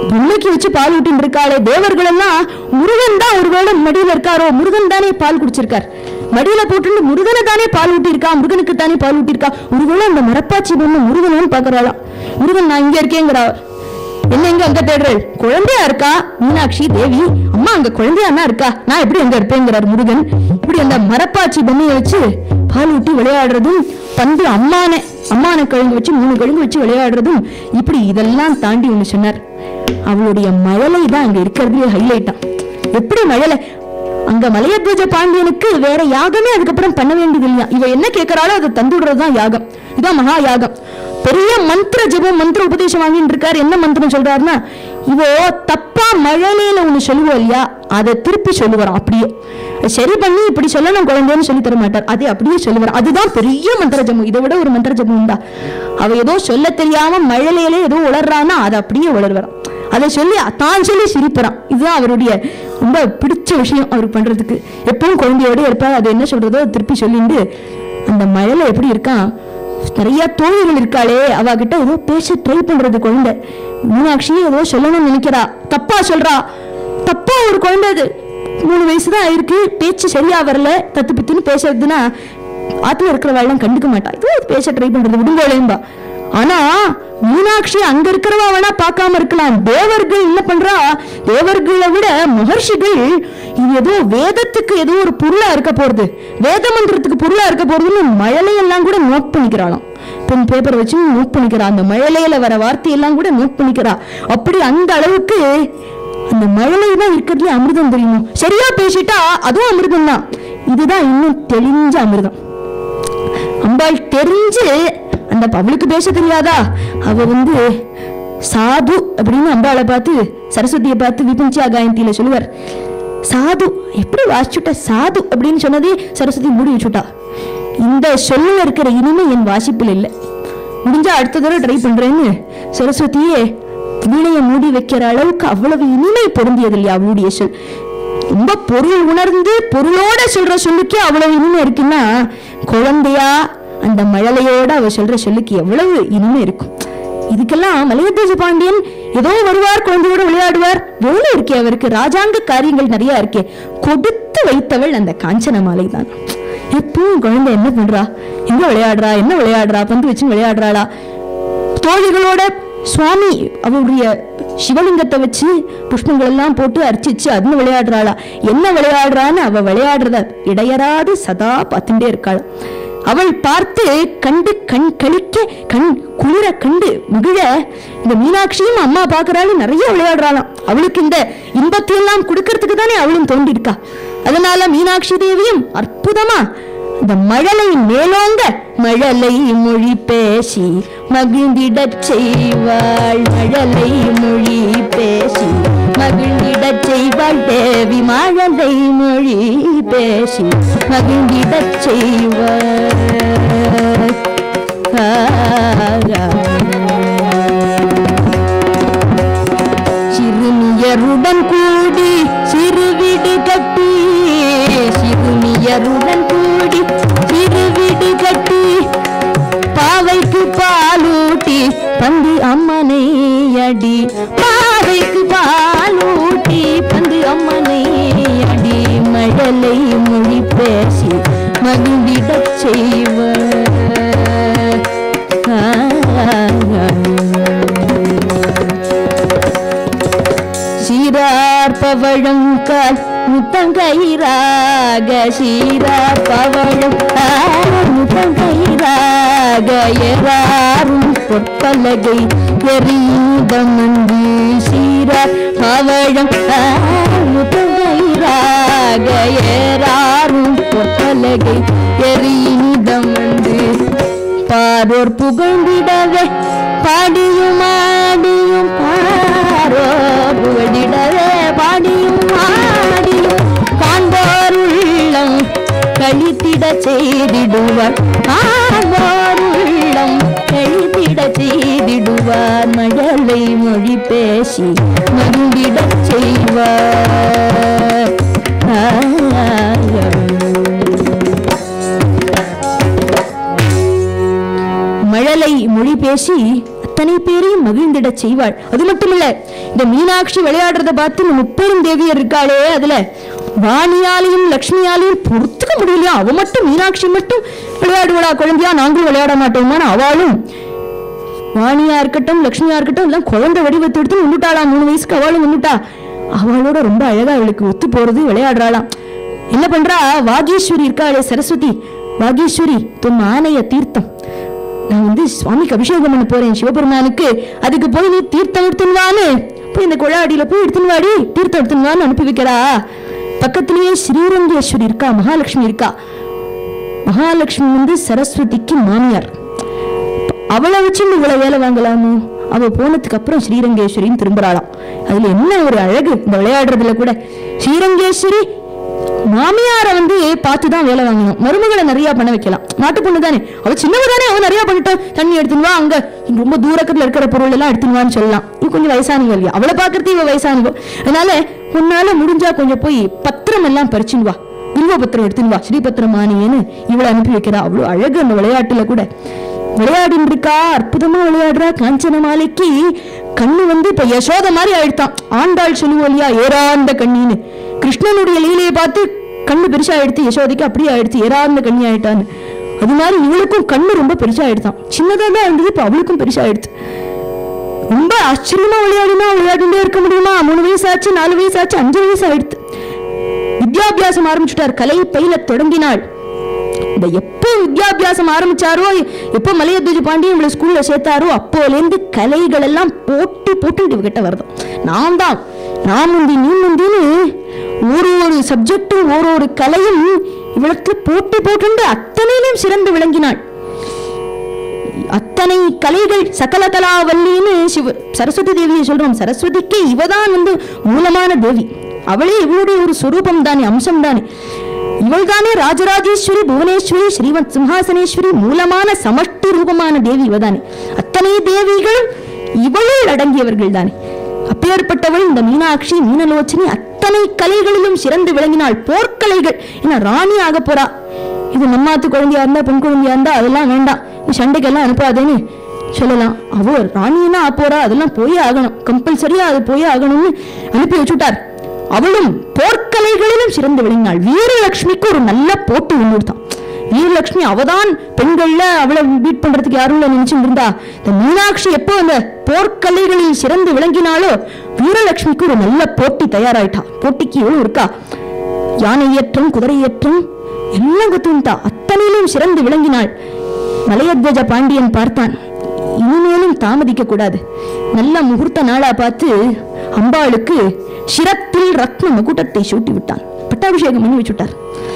Speaker 1: பொம்மைக்கு வச்சு பால் ஊட்டின்னு இருக்காளே, தேவர்கள் எல்லாம் முருகன் தான் ஒருவேளை மடியில இருக்காரோ, முருகன் தானே பால் குடிச்சிருக்கார், மடியில போட்டு முருகனை தானே பால் ஊட்டி இருக்கா, முருகனுக்கு தானே பால் ஊட்டி இருக்கா, ஒருவேளை அந்த மரப்பாச்சி பொம்மை முருகன் பாக்குறாளாம். முருகன் நான் இங்க இருக்கேங்கிறா, என்ன எங்க அங்க தேடுறேன், குழந்தையா இருக்கா மீனாட்சி தேவி, அம்மா அங்க குழந்தையானா இருக்கா, நான் எப்படி அங்க இருப்பேங்கிறார் முருகன். இப்படி அந்த மரப்பாச்சி பொம்மையை வச்சு பால் ஊட்டி விளையாடுறதும், பந்து அம்மான கழுங்கு வச்சு 3 கழுங்கு வச்சு விளையாடுறதும், இப்படி இதெல்லாம் தாண்டி ஒண்ணு சொன்னார். அவளுடைய மழலை தான் அங்க இருக்கிறதுலே ஹைலைட்டா. எப்படி மழலை, அங்க மலையத்வஜ பாண்டியனுக்கு வேற யாகமே அதுக்கப்புறம் பண்ண வேண்டியது இல்லையா, இவ என்ன கேட்கிறாளோ அதை தந்துடுறதுதான் யாகம். இதான் மகா யாகம். பெரிய மந்திர ஜபம் மந்திர உபதேசம் வாங்கிட்டு இருக்காரு. என்ன மந்திரம் சொல்றாருன்னா, இவோ தப்பா மழலையில ஒண்ணு சொல்லுவோம் இல்லையா, அதை திருப்பி சொல்லுவாராம். அப்படியே சரி பண்ணி இப்படி சொல்லணும் குழந்தைன்னு சொல்லி தர மாட்டார், அதை அப்படியே சொல்லுவார். அதுதான் பெரிய மந்திர ஜபம். இதை விட ஒரு மந்திர ஜபம் உண்டா? அவ ஏதோ சொல்ல தெரியாம மழலையில ஏதோ உளர்றான்னா அதை அப்படியே உளர்வரான், அதை சொல்லி தான் சொல்லி சிரிப்பறான். இதுதான் அவருடைய ரொம்ப பிடிச்ச விஷயம் அவருக்கு பண்றதுக்கு. எப்பவும் குழந்தையோட இருப்பார், அது என்ன சொல்றதோ திருப்பி சொல்லிட்டு. அந்த மழலை எப்படி இருக்கான், நிறைய தோழிகள் இருக்காளே, அவகிட்ட ஏதோ பேச ட்ரை பண்றது குழந்தை. மீனாட்சி ஏதோ சொல்லணும்னு நினைக்கிறா, தப்பா சொல்றா. தப்பா ஒரு குழந்தை, அது 3 வயசுதான் இருக்கு, பேச்சு சரியா வரல, தத்து பித்துன்னு பேசுறதுன்னா ஆத்துல இருக்கிறவாள் கண்டுக்க மாட்டா, இது பேச ட்ரை பண்றது விடுங்கோலேம்பா. ஆனா மீனாட்சி அங்க இருக்கிறவா வேணா பார்க்காம இருக்கலாம், தேவர்கள் என்ன பண்றா, தேவர்களை விட மகர்ஷிகள் இது ஏதோ வேதத்துக்கு ஏதோ ஒரு பொருளா இருக்க போறது, வேத மந்திரத்துக்கு பொருளா இருக்க போறதுன்னு மழலையெல்லாம் கூட நோட் பண்ணிக்கிறாளாம். பெண் பேப்பர் வச்சு நோட் பண்ணிக்கிறா, அந்த மழலையில வர வார்த்தையெல்லாம் கூட நோட் பண்ணிக்கிறா. அப்படி அந்த அளவுக்கு அந்த மழலை தான் இருக்கிறதுல அமிர்தம் தெரியுமோ, சரியா பேசிட்டா அதுவும் அமிர்தம் தான். இதுதான் இன்னும் தெளிஞ்ச அமிர்தம். அம்பாள் தெரிஞ்சு அந்த அவளுக்கு பேச தெரியாதா, அவ சாது அப்படின்னு அம்பாளை பார்த்து சரஸ்வதியை பார்த்து விபஞ்சா காயந்தியில சொல்லுவார். சாது எப்படி வாசிச்சுட்ட, சாது அப்படின்னு சொன்னதே சரஸ்வதி மூடி வச்சுட்டா. இந்த சொல்ல இருக்கிற இனிமே என் வாசிப்பில் இல்லை, முடிஞ்சா அடுத்த தடவை ட்ரை பண்றேன்னு சரஸ்வதியே வீணைய மூடி வைக்கிற அளவுக்கு அவ்வளவு இனிமை பொருந்தியது இல்லையா அவளுடைய சொல். ரொம்ப பொருள் உணர்ந்து பொருளோட சொல்ற சொல்லுக்கே அவ்வளவு இனிமை இருக்குன்னா, குழந்தையா அந்த மழலையோட அவ சொல்ற சொல்லுக்கு எவ்வளவு இனிமை இருக்கும். இதுக்கெல்லாம் மலையத்வஜ பாண்டியன் ஏதோ வருவார், குழந்தையோட விளையாடுவார், வேலை இருக்கே அவருக்கு, ராஜாங்க காரியங்கள் நிறைய இருக்கே, கொடுத்து வைத்தவள் அந்த காஞ்சன மாலை தான். எப்பவும் குழந்தை என்ன பண்றா, எங்க விளையாடுறா, என்ன விளையாடுறா, பந்து வச்சு விளையாடுறாளா, தோழிகளோட சுவாமி அவருடைய சிவலிங்கத்தை வச்சு புஷ்பங்கள் எல்லாம் போட்டு அர்ச்சிச்சு அதுன்னு விளையாடுறாளா, என்ன விளையாடுறான்னு அவ விளையாடுறத இடையராது சதா பார்த்துட்டே இருக்காள். அவள் பார்த்து கண்டு கண் கழிக்க, கண் குளிர கண்டு மகிழ இந்த மீனாட்சியும் அம்மா பாக்குறாள், நிறைய விளையாடுறாளாம். அவளுக்கு இந்த இன்பத்தையெல்லாம் கொடுக்கறதுக்கு தானே அவளும் தோண்டிருக்கா. அதனால மீனாட்சி தேவியும் அற்புதமா இந்த மழலை மேலோங்க மழலை மொழி பேசி மகிழ்ந்திடச் செய்வாள், மழலை மொழி பேசி மகிழ்ந்திடச் செய்வாள் தேவி, மழலை மொழி பேசி மகிழ்ந்திடச் செய்வாள். சிறுமியருடன் கூடி சிறுவிடு கட்டி, சிறுமியருடன் கூடி சிறுவிடு கட்டி, பாவைக்கு பாலூட்டி பந்து அம்மனை அடி, பாவைக்கு பாலூட்டி பந்து அம்மனை அடி, மழலை மொழி பேசி மகிழ்ந்திடச் செய்வாள். சீரார் பவழம் கால் முத்தங்கயிராக, சீரார் பவழம் முத்தங்கயிராக, எறாரும் பொற்பலகை எறிதமந்து, சீரார் பவழம் முத்தங்கயிராக, எறாரும் பொற்பலகை எறிதமந்து, பாரோர் புகழ்ந்திடவே பாடியும் ஆடியும், பாரோர் புகழ்ந்திடவே பாடியும் ஆடியும், காண்போர் உள்ளம் கழித்திட செய்திடுவார், காண்போர் உள்ளம் கழித்திட செய்திடுவார், மழலை மொழி பேசி மகிழ்ந்திடச் செய்வார். மழலை மொழி பேசி அத்தனை பேரையும் மகிழ்ந்திட செய்வாள். அது மட்டுமில்ல, இந்த மீனாட்சி விளையாடுறத பார்த்து இந்த முப்பெரும் தேவியர் இருக்காளே, அதுல வாணியாலையும் லட்சுமியாலையும் பொறுத்துக்க முடியலையா, அவ மட்டும் மீனாட்சி மட்டும் விளையாடுவா குழந்தையா, நாங்களும் விளையாட மாட்டோம்னா அவளும் வாணியா இருக்கட்டும் லட்சுமியா இருக்கட்டும் எல்லாம் குழந்தை வடிவத்தை எடுத்து நின்றுட்டாளாம். 3 வயசுக்கு அவளும் நின்றுட்டா. அவளோட ரொம்ப அழகா அவளுக்கு ஒத்து போறது, விளையாடுறாளாம். என்ன பண்றா, வாகீஸ்வரி இருக்காளே சரஸ்வதி, வாகீஸ்வரி தும் ஆனைய தீர்த்தம், நான் சுவாமிக்கு அபிஷேகம் பண்ண போறேன் சிவபெருமானுக்கு, அதுக்கு போய் நீ தீர்த்தம் எடுத்துன்னு போய் இந்த குழாடியில போய் எடுத்துன்னு வாடி, தீர்த்தம் எடுத்துன்னு அனுப்பி வைக்கிறா. பக்கத்திலேயே ஸ்ரீரங்கேஸ்வரி இருக்கா, மகாலட்சுமி இருக்கா. மகாலட்சுமி சரஸ்வதிக்கு மாமியார். அவளை வச்சு இவ்வளவு வேலை வாங்கலாமோ? அவ போனதுக்கு அப்புறம் ஸ்ரீரங்கேஸ்வரின்னு திரும்புறாளாம். அதுல என்ன ஒரு அழகு இந்த விளையாடுறதுல கூட. ஸ்ரீரங்கேஸ்வரி மாமியார பார்த்துதான் வேலை வாங்கணும், மருமகளை நிறைய பண்ண வைக்கலாம். நாட்டு பொண்ணு தானே, அவ சின்னவ தானே, அவ நிறைய பண்ணிட்டோம், தண்ணி எடுத்துன்னு வா, அங்க ரொம்ப தூரத்துல இருக்கிற பொருள் எல்லாம் எடுத்துன்னு சொல்லலாம். இது கொஞ்சம் வயசானவங்க இல்லையா, அவளை பாக்குறது இவ வயசானவோ, அதனால உன்னால முடிஞ்சா கொஞ்சம் போய் பத்திரம் எல்லாம் பறிச்சுன்னு வா, வில்வ பத்திரம் எடுத்துன்னு வா, ஸ்ரீபத்திரமானியன்னு இவளை அனுப்பி வைக்கிறா. அவ்வளவு அழகு அந்த விளையாட்டுல கூட. விளையாடின்னு இருக்கா, அற்புதமா விளையாடுறா. காஞ்சன மாலைக்கு கண்ணு இப்ப யசோத மாதிரி ஆயிடுத்தான். ஆண்டாள் சொல்லுவோம் இல்லையா, ஏறாந்த கண்ணின்னு. கிருஷ்ணனுடைய லீலையை பார்த்து கண்ணு பெருசா ஆயிடுத்து, யசோதைக்கு அப்படியே ஆயிடுச்சு, ஏறாந்த கண்ணி ஆயிட்டான்னு. அது மாதிரி இவளுக்கும் கண்ணு ரொம்ப பெருசா ஆயிடுத்தான். சின்னதா தான் இருந்தது, இப்ப அவளுக்கும் பெருசா ஆயிடுச்சு. ரொம்ப ஆச்சரியமா விளையாடிட்டே இருக்க முடியுமா? 3 வயசு ஆச்சு, 4 வயசு ஆச்சு, 5 வயசு ஆயிடுத்து. வித்யாபியாசம் ஆரம்பிச்சுட்டார், கலை பயில தொடங்கினாள். இந்த எப்போ வித்யாபியாசம் ஆரம்பிச்சாரோ, எப்போ மலையத்வஜ பாண்டியன் இவளை ஸ்கூல்ல சேர்த்தாரோ, அப்போலேருந்து கலைகள் எல்லாம் போட்டு இவகிட்ட வருது. நான் முந்தி நீ முந்தின்னு ஒரு சப்ஜெக்டும் ஒரு கலையும் இவளுக்கு போட்டு அத்தனையிலும் சிறந்து விளங்கினாள். அத்தனை கலைகள் சகல கலாவல்லின்னு சரஸ்வதி தேவியை சொல்றோம். சரஸ்வதிக்கு இவதான் மூலமான தேவி. அவளே இவளுடைய ஒரு சுரூபம் தானே, அம்சம் தானே. இவள் தானே ராஜராஜேஸ்வரி, புவனேஸ்வரி, ஸ்ரீமத் சிம்ஹாசனேஸ்வரி, மூலமான சமஷ்டி ரூபமான தேவி இவதானே. அத்தனை தேவிகள் இவளுள் அடங்கியவர்கள் தானே. அப்பேற்பட்டவள் இந்த மீனாட்சி, மீனலோச்சனி அத்தனை கலைகளிலும் சிறந்து விளங்கினாள். போர்க்கலைகள், என்ன ராணி ஆக போறா. இது நம்மாத்து குழந்தையா இருந்தா, பெண் குழந்தையா இருந்தா அதெல்லாம் வேண்டாம், சண்டைக்கெல்லாம் அனுப்பாதேன்னு சொல்லலாம். அவ ராணின்னா போறா, அதெல்லாம் போயே ஆகணும், கம்பல்சரியா அது போயே ஆகணும்னு அனுப்பி வச்சுட்டார். அவளும் போர்க்கலைகளிலும் சிறந்து விளங்கினாள். வீரலட்சுமிக்கு ஒரு நல்ல போட்டு உண்டுதான். வீரலட்சுமி அவதான் பெண்கள்ல அவளை பீட் பண்றதுக்கு யாரும் நினைச்சுட்டு இருந்தா. இந்த மீனாட்சி எப்போ அந்த போர்க்கலைகளில் சிறந்து விளங்கினாலோ, வீரலட்சுமிக்கு ஒரு நல்ல போட்டி தயாராயிட்டா. போட்டிக்கு எவ்வளவு இருக்கா, யானை ஏற்றம், குதிரை ஏற்றம் எல்லாம் கத்துட்டா. அத்தனையிலும் சிறந்து விளங்கினாள். மலையத்வஜ பாண்டியன் பார்த்தான், இனிமேலும் தாமதிக்க கூடாது. நல்ல முகூர்த்த நாளா பார்த்து அம்பாளுக்கு சிரத்தில் ரத்ன மகுடத்தை சூட்டி விட்டான். பட்டாபிஷேகம் பண்ணி வச்சுட்டார்.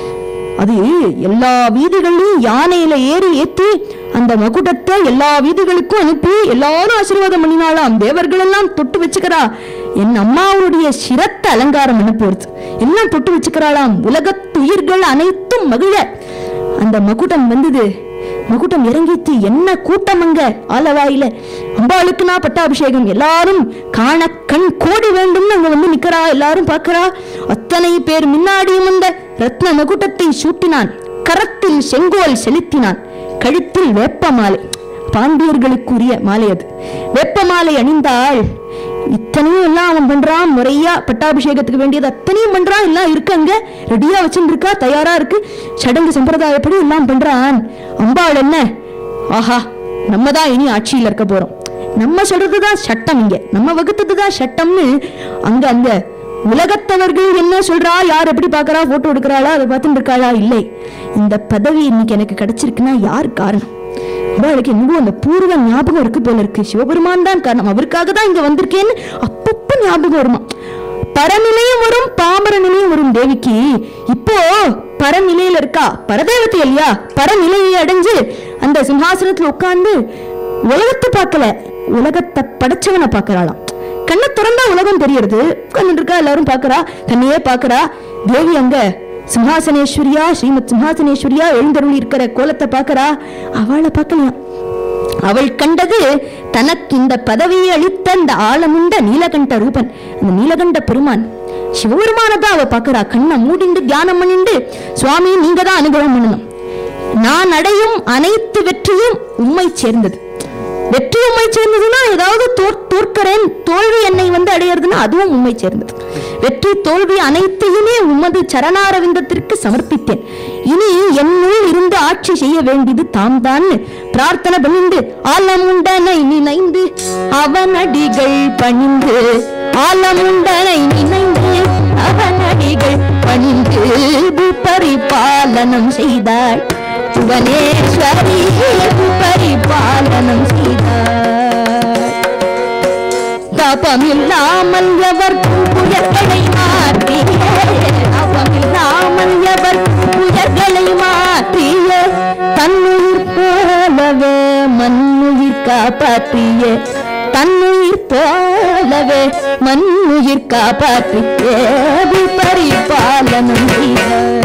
Speaker 1: அது எல்லா வீதிகளையும் யானையில ஏற்றி அந்த மகுடத்தை எல்லா வீதிகளுக்கும் அனுப்பி எல்லாரும் ஆசீர்வாதம் பண்ணினாலாம். தேவர்கள் எல்லாம் தொட்டு வச்சுக்கிறா. என் அம்மாவுடைய சிரத்தை அலங்காரம் அனுப்புறது எல்லாம் தொட்டு வச்சுக்கிறாளாம். உலகத்துயிர்கள் அனைத்தும் மகிழ அந்த மகுடம் வந்தது. மகுடம் இறங்கித்து என்ன கூட்டம் அங்க ஆலவாயில. அம்பாளுக்கு நான் பட்டாபிஷேகம், எல்லாரும் காண கண் கோடி வேண்டும் அங்க நிக்கிறா, எல்லாரும் பாக்குறா. அத்தனை பேர் முன்னாடியும் அந்த ரத்ன மகுடத்தை சூட்டினான். கரத்தில் செங்கோல் செலுத்தினான். கழுத்தில் வேப்ப மாலை, பாண்டியர்களுக்குரிய மாலை அது. வேப்ப மாலை அணிந்தாள். இத்தனையும் எல்லாம் அவன் பண்றான். முறையா பட்டாபிஷேகத்துக்கு வேண்டியது அத்தனையும் பண்றான். எல்லாம் இருக்கு, அங்க ரெடியா வச்சுட்டு இருக்கா, தயாரா இருக்கு. சடங்கு சம்பிரதாயப்படி எல்லாம் பண்றான். அம்பாள் என்ன, ஆஹா நம்ம தான் இனி ஆட்சியில் இருக்க போறோம், நம்ம சொல்றதுதான் சட்டம், இங்க நம்ம வகுத்ததுதான் சட்டம்னு அங்க அங்க உலகத்தவர்கள் என்ன சொல்றா, யார் எப்படி பாக்குறா, போட்டோ எடுக்கிறாளா, அதை பார்த்துட்டு இருக்காளா, இல்லை இந்த பதவி இன்னைக்கு எனக்கு கிடைச்சிருக்குன்னா யார் காரணம்? அவளுக்கு என்னவோ அந்த பூர்வ ஞாபகம் இருக்கு போல இருக்கு. சிவபெருமான் தான் காரணம், அவருக்காக தான் இங்க வந்திருக்கேன்னு அப்பப்ப ஞாபகம் வருமா. பரநிலையும் வரும், பாமர நிலையும் வரும் தேவிக்கு. இப்போ பரநிலையில இருக்கா, பரதேவத்தை இல்லையா, பரநிலையை அடைஞ்சு அந்த சிம்ஹாசனத்துல உட்கார்ந்து உலகத்தை பார்க்கல, உலகத்தை படைச்சவனை பார்க்கறாளாம். கண்ணை திறந்தா உலகம் தெரியறது. உட்கார்ந்து இருக்கா, எல்லாரும் பாக்குறா, தன்னையே பாக்குறா. தேவி அங்க சிம்ஹாசனேஸ்வரியா, ஸ்ரீமத் சிம்ஹாசனேஸ்வரியா எழுந்தருளி இருக்கிற கோலத்தை பாக்குறா. அவளை பார்க்கலாம். அவள் கண்டது தனக்கு இந்த பதவியை அளித்த அந்த ஆழமுண்ட நீலகண்ட ரூபன், அந்த நீலகண்ட பெருமான் சிவபெருமானதான் அவ பாக்குறா. கண்ணை மூடிண்டு தியானம் பண்ணிண்டு, சுவாமி நீங்க தான் அனுகிரகம் பண்ணணும், நான் அடையும் அனைத்து வெற்றியும் உம்மை சேர்ந்தது. வெற்றி உண்மை சேர்ந்ததுன்னா ஏதாவது தோற்கிறேன், தோல்வி என்னை அடையிறதுன்னா அதுவும் உண்மை சேர்ந்தது. வெற்றி தோல்வி அனைத்தையுமே உமது சரணாரவிந்தத்திற்கு சமர்ப்பித்தேன். இனி என்னுள் இருந்து ஆட்சி செய்ய வேண்டியது தாம் தான் பிரார்த்தனை பண்ணிண்டு ஆலமுண்டனை நினைந்து அவனடிகள் பணிந்து ஆலமுண்டனை நினைந்து அவனடிகள் பணிந்து பரிபாலனம் செய்தாள் புவனேஸ்வரி பரிபாலனம் செய்தாள். தபமில்லாமல் எவர்க்கும் புயல்களை மாற்றிய தபமில்லாமல் எவர்க்கும் புயல்களை மாற்றிய தன்னுயிர் போலவே மண்ணுயிர் காப்பாற்றிய தன்னுயிர் போலவே மண்ணுயிர் காப்பாற்றிய பரிபாலனம் செய்தாள்.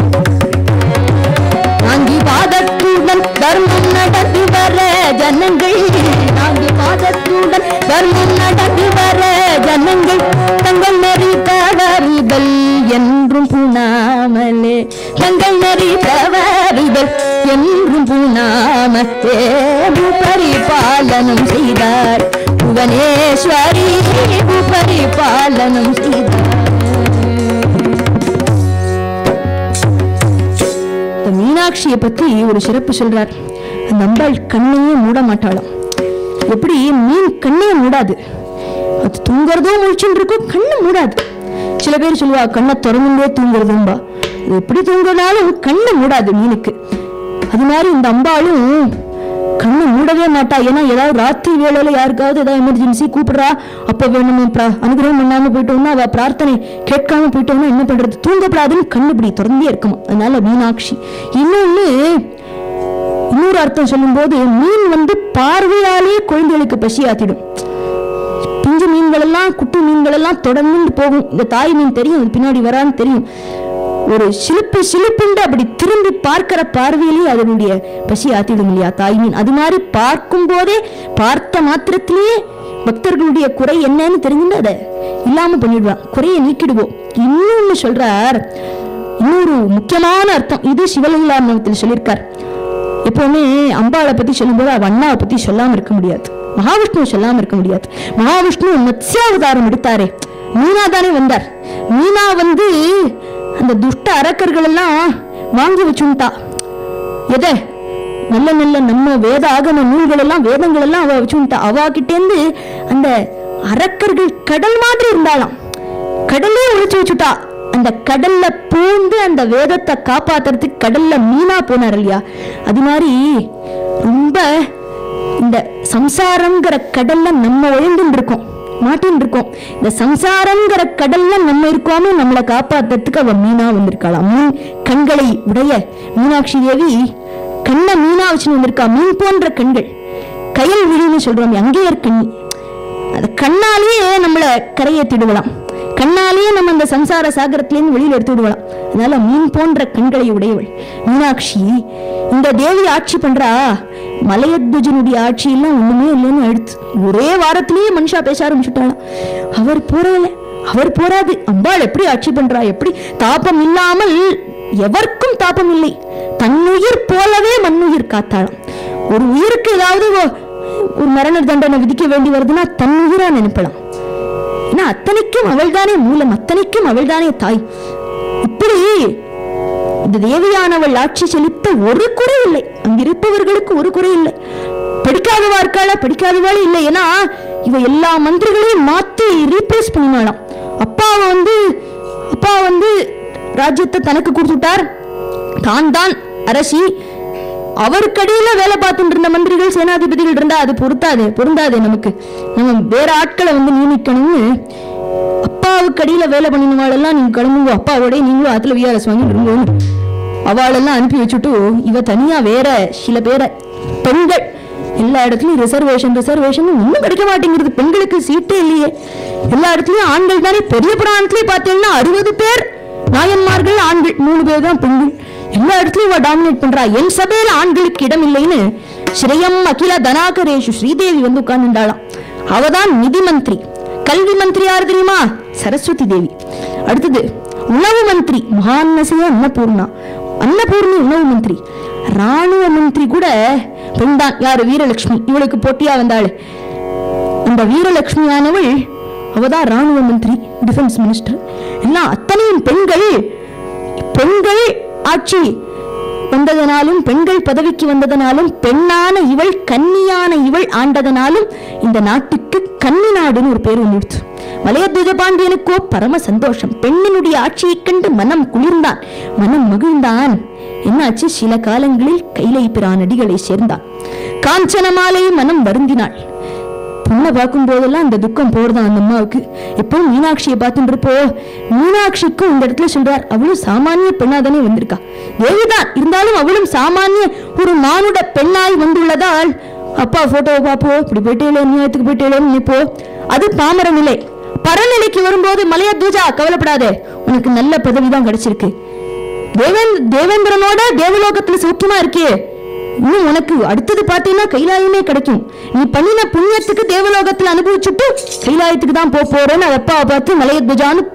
Speaker 1: நாங்கிவாதத்துடன் தர்மம் நடத்தி வர ஜனங்கள் நாங்கிவாதத்துடன் தர்மம் நடத்தி வர ஜனங்கள் தங்கள் நெறி தவறுதல் என்றும் புணாமலே தங்கள் நெறி தவறுதல் என்றும் புணாமலே பரிபாலனம் செய்தார் புவனேஸ்வரி பரிபாலனம் செய்தார். மீனாட்சியை பத்தி ஒரு சிறப்பு சொல்றார். அந்த அம்பாள் கண்ணையே மூட மாட்டாளாம். எப்படி மீன் கண்ணையே மூடாது, அது தூங்குறதோ முழிச்சுட்டு இருக்கும், கண்ணு மூடாது. சில பேர் சொல்லுவா கண்ணை திறந்துட்டே தூங்குறதும்பா, எப்படி தூங்குறதாலும் கண்ணை மூடாது மீனுக்கு. அது மாதிரி இந்த அம்பாளும் கண்ணு மூடவே மாட்டா. ஏன்னா ஏதாவது ராத்திரி வேளையில யாருக்காவது ஏதாவது எமர்ஜென்சி கூப்பிடுறா, அப்ப வேணும் அனுகிரகம் பண்ணாம போயிட்டோம்னா, அவ பிரார்த்தனை கேட்காம போயிட்டோம்னா என்ன பண்றது, தூங்கப்படாதுன்னு கண்ணுபடி திறந்தே இருக்குமா. அதனால மீனாட்சி. இன்னொரு அர்த்தம் சொல்லும் போது மீன் பார்வையாலே குழந்தைகளுக்கு பசி ஆத்திடும். பிஞ்சு மீன்கள் எல்லாம் குட்டி மீன்கள் எல்லாம் தொடர்ந்து போகும். இந்த தாய் மீன் தெரியும், பின்னாடி வரான்னு தெரியும். ஒரு சிலுப்புண்டு அப்படி திரும்பி பார்க்கிற பார்வையிலேயே அதனுடைய பசி ஆத்திடும் இல்லையா தாய் மீன். அது மாதிரி பார்க்கும் போதே பார்த்த மாத்திரத்திலேயே பக்தர்களுடைய குறை என்னன்னு தெரிஞ்சுட்டு அதை இல்லாம பண்ணிடுவான், குறையை நீக்கிடுவோம். இன்னொன்னு சொல்றார், இன்னொரு முக்கியமான அர்த்தம் இது சிவலிங்காரணத்தில் சொல்லியிருக்கார். எப்பவுமே அம்பாளை பத்தி சொல்லும் போது அவ அண்ணாவை பத்தி சொல்லாம இருக்க முடியாது, மகாவிஷ்ணுவை சொல்லாம இருக்க முடியாது. மகாவிஷ்ணு மத்ஸ்யாவதாரம் எடுத்தாரே, மீனா தானே வந்தார். மீனா அந்த துஷ்ட அரக்கர்கள் எல்லாம் வாங்கி வச்சுட்டா. எதை நல்ல நல்ல நம்ம வேத ஆகம நூல்கள் எல்லாம் வேதங்கள் எல்லாம் அவ வச்சுட்டா. அவ கிட்டேந்து அந்த அரக்கர்கள் கடல் மாதிரி இருந்தாலாம், கடலே ஒழிச்சு வச்சுட்டா. அந்த கடல்ல பூந்து அந்த வேதத்தை காப்பாத்துறதுக்கு கடல்ல மீனா போனார் இல்லையா. அது மாதிரி ரொம்ப இந்த சம்சாரங்கிற கடல்ல நம்ம ஒழுந்துட்டு இருக்கோம், மாட்டின்னு இருக்கோம். இந்த சம்சாரங்கிற கடல்ல நம்ம இருக்கோமே, நம்மளை காப்பாத்துறதுக்கு அவ மீனா வந்திருக்காளாம். மீன் கண்களை உடைய மீனாட்சி தேவி கண்ணை மீனா வச்சுன்னு வந்திருக்கா. மீன் போன்ற கண்கள், கயல் விழின்னு சொல்றோம், அங்கேயே கண்ணி. அது கண்ணாலேயே நம்மளை கரையேற்றிடுவலாம், கண்ணாலேயே நம்ம அந்த சம்சார சாகரத்திலேருந்து வெளியில் எடுத்து விடுவலாம். அதனால மீன் போன்ற கண்களை உடையவள் மீனாட்சி. இந்த தேவி ஆட்சி பண்றா. மலையத்வஜனுடைய ஆட்சி எல்லாம் ஒண்ணுமே இல்லைன்னு அடுத்து ஒரே வாரத்திலேயே மனுஷா பேச ஆரம்பிச்சுட்டாளாம். அவர் போறதில்ல, அவர் போராது. அம்பாள் எப்படி ஆட்சி பண்றா, எப்படி தாபம் இல்லாமல் எவர்க்கும் தாபம் இல்லை, தன்னுயிர் போலவே மண்ணுயிர் காத்தாளாம். ஒரு உயிருக்கு ஏதாவது ஒரு மரண தண்டனை விதிக்க வேண்டி வருதுன்னா தன்னுயிரா நினைப்பலாம். ஏன்னா அத்தனைக்கும் அவள்தானே மூலம், அத்தனைக்கும் அவள்தானே தாய். இப்படி இந்த தேவியானவள் ஆட்சி செலுத்த ஒரு குறை இல்லை, அங்கிருப்பவர்களுக்கு ஒரு குறை இல்லை. படிக்காதவா இருக்காளா, படிக்காதவாள் இல்லை. ஏன்னா இவ எல்லா மந்திரிகளையும் மாத்தி ரீப்ளேஸ் பண்ணினாலாம். அப்பா ராஜ்யத்தை தனக்கு கொடுத்துட்டார், தான் அரசி. அவருக்கடியில வேலை பார்த்துட்டு இருந்த மந்திரிகள் சேனாதிபதிகள் இருந்தா அது பொருந்தாது நமக்கு, நம்ம வேற ஆட்களை நியமிக்கணும்னு அப்பாவுக்கு அடியில வேலை பண்ணினவாளெல்லாம் நீங்க கிளம்புங்க, அப்பாவோட நீங்களும் அதுல விஆர்எஸ் வாங்கி விடுங்க அவளெல்லாம் அனுப்பி வச்சுட்டு இவ தனியா வேற சில பேரை பெண்கள் எல்லா இடத்துலயும் ரிசர்வேஷன் ஒன்னும் கிடைக்க மாட்டேங்கிறது. பெண்களுக்கு சீட்டே இல்லையே. எல்லா இடத்துலயும் ஆண்கள் தானே. பெரிய புராணத்திலேயே பார்த்தீங்கன்னா 60 பேர் நாயன்மார்கள், ஆண்கள் 3 பேர் தான் பெண்கள். எல்லா இடத்துலயும் டாமினேட் பண்றா. என் சபையில ஆண்களுக்கு இடம் இல்லைன்னு ஸ்ரீயம் அகில தனாகரேஷு ஸ்ரீதேவி உட்கார்ந்துட்டாளாம். அவதான் நிதி மந்திரி. கல்வி மந்திரி யாரு தெரியுமா? சரஸ்வதி தேவி. அடுத்தது உணவு மந்திரி மகாநசிய அன்னபூர்ணி உணவு மந்திரி. ராணுவ மந்திரி கூட பெண் தான். யாரு? வீரலட்சுமி. இவளுக்கு போட்டியா வந்தாள். அந்த வீரலட்சுமியானவள் அவதான் ராணுவ மந்திரி, டிஃபென்ஸ் மினிஸ்டர். எல்லாம் அத்தனையும் பெண்கள். பெண்கள் ஆட்சி வந்ததனாலும், பெண்கள் பதவிக்கு வந்ததனாலும், பெண்ணான இவள், கன்னியான இவள் ஆண்டதனாலும் இந்த நாட்டுக்கு கன்னி நாடுன்னு ஒரு பேர் வந்துடுச்சு. மலையத்வஜ பாண்டியனுக்கோ பரம சந்தோஷம். பெண்ணினுடைய ஆட்சியை கண்டு மனம் குளிர்ந்தான், மனம் மகிழ்ந்தான். என்னாச்சு? சில காலங்களில் கைலை பிரானடிகளை சேர்ந்தான். காஞ்சன மாலை மனம் வருந்தினாள். பொண்ணை பார்க்கும் போதெல்லாம் அந்த துக்கம் போறதான் அந்த அம்மாவுக்கு. எப்பவும் மீனாட்சியை பார்த்துட்டு இருப்போ, மீனாட்சிக்கும் இந்த இடத்துல சொல்றார், அவளும் சாமானிய பெண்ணாதானே வந்திருக்கா. தேவிதான் இருந்தாலும் அவளும் சாமானிய ஒரு மானுட பெண்ணாய் வந்துள்ளதால் அப்பா போட்டோவை பாப்போ, இப்படி போயிட்டேல, நியாயத்துக்கு போயிட்டேலன்னு நினைப்போ. அது பாமர நிலை. பரநிலைக்கு வரும்போது மலையத்வஜா கவலைப்படாதே, உனக்கு நல்ல பதவிதான் கிடைச்சிருக்கு. தேவேந்திரனோட தேவலோகத்துல சௌக்கியமா இருக்கே, இன்னும் உனக்கு அடுத்தது பார்த்தீங்கன்னா கைலாயமே கிடைக்கும். நீ பண்ணின புண்ணியத்துக்கு தேவலோகத்துல அனுபவிச்சுட்டு கைலாயத்துக்கு தான் போறேன்னு அப்பாவை பார்த்து மலையத்வஜான்னு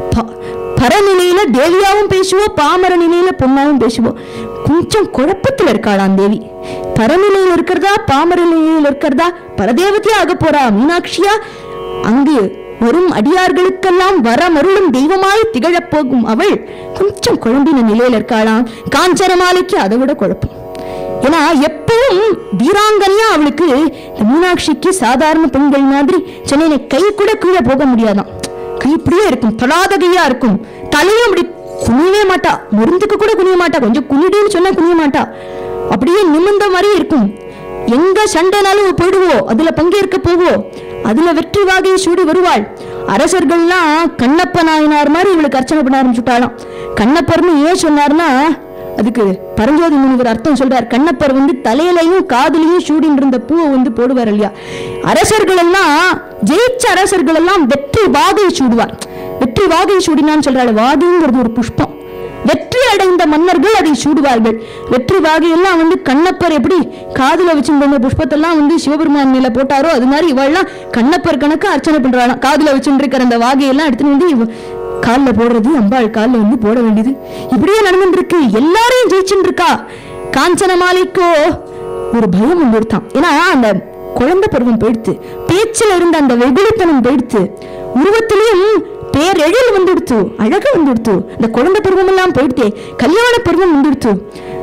Speaker 1: பரநிலையில தேவியாவும் பேசுவோம், பாமர நிலையில பொண்ணாவும் பேசுவோம். கொஞ்சம் குழப்பத்துல இருக்காளாம் தேவி. பரநிலையில இருக்கிறதா பாமர நிலையில இருக்கிறதா, பரதேவத்தையா ஆக போறா மீனாட்சியா, அங்கு வரும் அடியார்களுக்கெல்லாம் வரமருளும் தெய்வமாய் திகழப் போகும் அவள் கொஞ்சம் குழம்பின நிலையில இருக்காளாம். காஞ்சனமாலைக்கு அதை விட குழப்பம். ஏன்னா எப்பவும் வீராங்கனையா அவளுக்கு, இந்த மீனாட்சிக்கு சாதாரண பெண்கள் மாதிரி சொன்ன கை கூட கீழே போக முடியாதான். கை இப்படியே இருக்கும், தொடாத கையா இருக்கும். தலையும் அப்படி குனியவே மாட்டா, மருந்துக்கு கூட குனிய மாட்டா. கொஞ்சம் குனிடுன்னு சொன்னா குனிய மாட்டா, அப்படியே நிமிர்ந்த மாதிரி இருக்கும். எங்க சண்டைனாலும் போயிடுவோம், அதுல பங்கேற்க போவோம், அதுல வெற்றி வாகையை சூடி வருவாள். அரசர்கள்லாம் கண்ணப்ப நாயனார் மாதிரி இவளுக்கு அர்ச்சனை பண்ண ஆரம்பிச்சுட்டாலாம். கண்ணப்பர்னு ஏன் சொன்னார்னா, அதுக்கு பரஞ்சோதி முனிவர் அர்த்தம் சொல்றார். கண்ணப்பர் தலையிலையும் காதலையும் சூடின் இருந்த பூவை போடுவார் இல்லையா. அரசர்கள் எல்லாம், ஜெயிச்ச அரசர்கள் எல்லாம் வெற்றி வாகையை சூடுவார். வெற்றி வாகையை சூடினான்னு சொல்றாள். வாகைங்கிறது ஒரு புஷ்பம். வெற்றி அடைந்த மன்னர்கள் அதை சூடுவார்கள். வெற்றி வாகையெல்லாம் கண்ணப்பர் எப்படி காதுல வச்சிருந்த புஷ்பத்தெல்லாம் சிவபெருமான் மேல போட்டாரோ, அது மாதிரி இவெல்லாம் கண்ணப்பர் கணக்கு அர்ச்சனை பண்றாளாம். காதுல வச்சுட்டு இருக்கிற அந்த வாகையெல்லாம் எடுத்துட்டு காலில் போடுறது, அம்பாள் காலில் போட வேண்டியது. இப்படியே நடந்துட்டு இருக்கு. எல்லாரையும் ஜெயிச்சுட்டு இருக்கா. காஞ்சன மாலைக்கோ ஒரு பயம் வந்துடுத்தான். ஏன்னா அந்த குழந்தை பருவம் போயிடுத்து, பேச்சில் இருந்த அந்த வெகுளித்தனம் போயிடுத்து, உருவத்திலையும் பேரெழில் வந்துடுத்து, அழகு வந்துடுத்து. இந்த குழந்தை பருவம் எல்லாம் போயிடுத்தே, கல்யாண பருவம் வந்துடுத்து.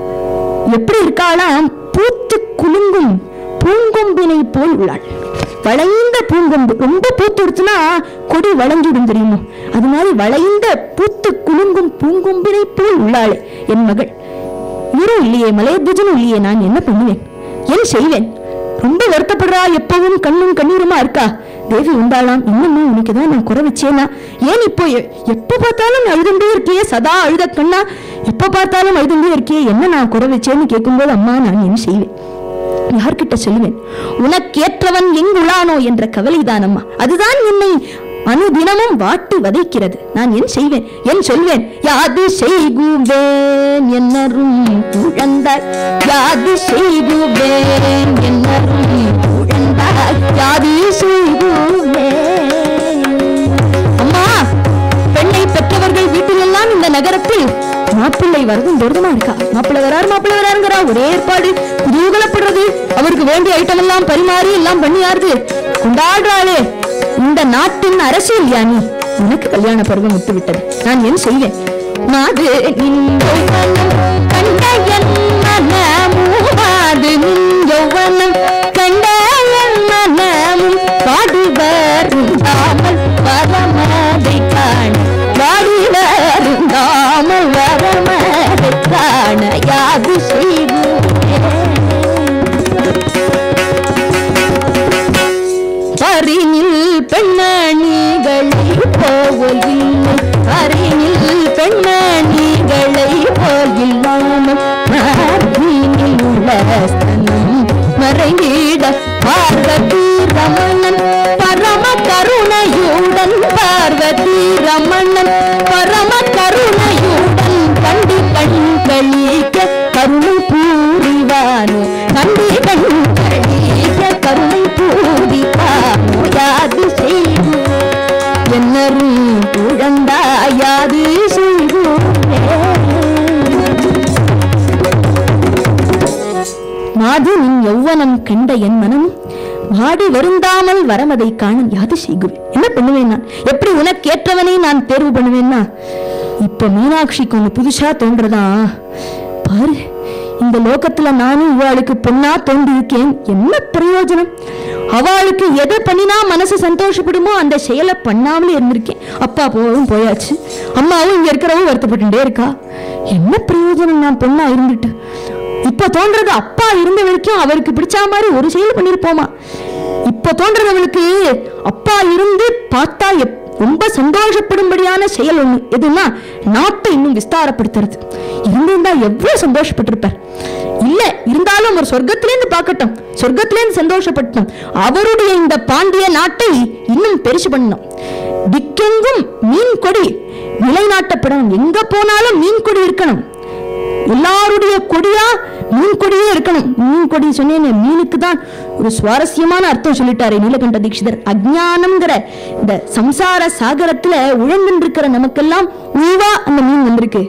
Speaker 1: எப்படி இருக்காளாம்? பூத்து குலுங்கும் பூங்கொம்பினை போல் உள்ளாள். வளைந்த பூங்கொம்பு, ரொம்ப பூத்து எடுத்துனா கொடி வளைஞ்சுடும் தெரியுமோ, அது மாதிரி வளைந்த பூத்து குலுங்கும் பூங்கொம்பினை போல் உள்ளாளே என் மகள். இவரும் இல்லையே, மலையத்வஜனும் இல்லையே, நான் என்ன பண்ணுவேன், என்ன செய்வேன்? ரொம்ப வருத்தப்படுறா. எப்பவும் கண்ணும் கண்ணீருமா இருக்கா. தேவி உண்டாளாம். இன்னும் உனக்குதான் நான் குறை வச்சேனா? ஏன் இப்போ எப்ப பார்த்தாலும் அழுதுண்டே இருக்கியே, சதா அழுத கண்ணா, எப்ப பார்த்தாலும் அழுதுண்டே இருக்கியே, என்ன நான் குறை வச்சேன்னு கேட்கும்போது, அம்மா நான் என்ன செய்வேன், யார்கிட்ட சொல்லுவேன்? உனக்கேற்றவன் எங்குளானோ என்ற கவலைதான் அம்மா. அதுதான் என்னை அனுதினமும் வாட்டி வதைக்கிறது. நான் என் செய்வேன், என் சொல்வேன்? யாது செய்குவேன் என்னரும் குழந்தாய், யாது செய்குவேன் என்னரும் குழந்தாய், யாது செய்குவேன். அம்மா, பெண்ணை பெற்றவர்கள் வீட்டிலெல்லாம் இந்த நகரத்தில் மாப்பிள்ளை வரதும் தோர்தமா இருக்கா. மாப்பிள்ளை வராருங்கிறா ஒரே ஏற்பாடு, குதூகலப்படுறது. அவருக்கு வேண்டிய ஐட்டம் எல்லாம் பரிமாறி எல்லாம் பண்ணியாருது, கொண்டாடுறாளே. இந்த நாட்டின் அரசியல் யானி, உனக்கு கல்யாண பருவம் விட்டு விட்டது. நான் என்ன செய்வேன்? மாது கண்டயன் மனமும் பாடுவர் வரமதை காண, வாடிவருந்தாமல் வரமதை காண, யாது செய்வோம் பரினில் பெண்ணணிகளை போல் இல்லை, பரினில் பெண்ணணிகளை போல் இல்லாமல் மறைநில் உலஸ்தனம் மறைந்திட பார்வதி ரமணன் பரம கருணையுடன், பார்வதி ரமணன் பரம கருணையுடன் கண்டி கண்களிக்க கருணை பூரிவானோ, கண்டி கண்களிக்க கருணை பூரிவானோ, யாது செய்வோம் என்னரும் குழந்தாயாது செய்வோம். யௌவனம் கண்ட என் மனமும் வாடி வருந்தாமல் வரமதை காண யாது செய்குவேன். என்ன பண்ணுவேன் நான்? எப்படி உனக்கேற்றவனை நான் தேர்வு பண்ணுவேன்னா, இப்ப மீனாட்சிக்கு ஒண்ணு புதுசா தோன்றதா பாரு. இந்த லோகத்துல நானும் இவாளுக்கு பொண்ணா தோன்றி இருக்கேன், என்ன பிரயோஜனம்? அவளுக்கு எதை பண்ணினா மனசு சந்தோஷப்படுமோ அந்த செயலை பண்ணாமலே இருந்திருக்கேன். அப்பா போயாச்சு, அம்மாவும் இங்க இருக்கிறவும் வருத்தப்பட்டுட்டே இருக்கா. என்ன பிரயோஜனம் நான் பொண்ணா இருந்துட்டு? இப்ப தோன்றது, அப்பா இருந்த வரைக்கும் அவருக்கு பிடிச்ச மாதிரி ஒரு செயல் பண்ணிருப்போமா? இப்ப தோன்றது அவளுக்கு அப்பா இருந்து பார்த்தா ரொம்ப சந்தோஷப்படும்படியான செயல் ஒண்ணு எதுன்னா, நாட்டை இன்னும் விஸ்தாரப்படுத்துறது. இருந்திருந்தா எவ்வளவு சந்தோஷப்பட்டிருப்பார். இல்ல இருந்தாலும் ஒரு சொர்க்கத்திலேருந்து பார்க்கட்டும், சொர்க்கத்திலேருந்து சந்தோஷப்பட்டோம். அவருடைய இந்த பாண்டிய நாட்டை இன்னும் பெருசு பண்ணணும். திக்கெங்கும் மீன் கொடி நிலைநாட்டப்படணும். எங்க போனாலும் மீன் கொடி இருக்கணும். எல்லாருடைய கொடியா மீன் கொடியே இருக்கணும். மீன் கொடி சொன்னேன், மீனுக்கு தான் ஒரு சுவாரஸ்யமான அர்த்தம் சொல்லிட்டாரு நீலகண்ட தீட்சிதர். அஜ்ஞானம்ங்கிற இந்த சம்சார சாகரத்துல உழந்திருக்கிற நமக்கெல்லாம் உய்வா அந்த மீன் வந்திருக்கு.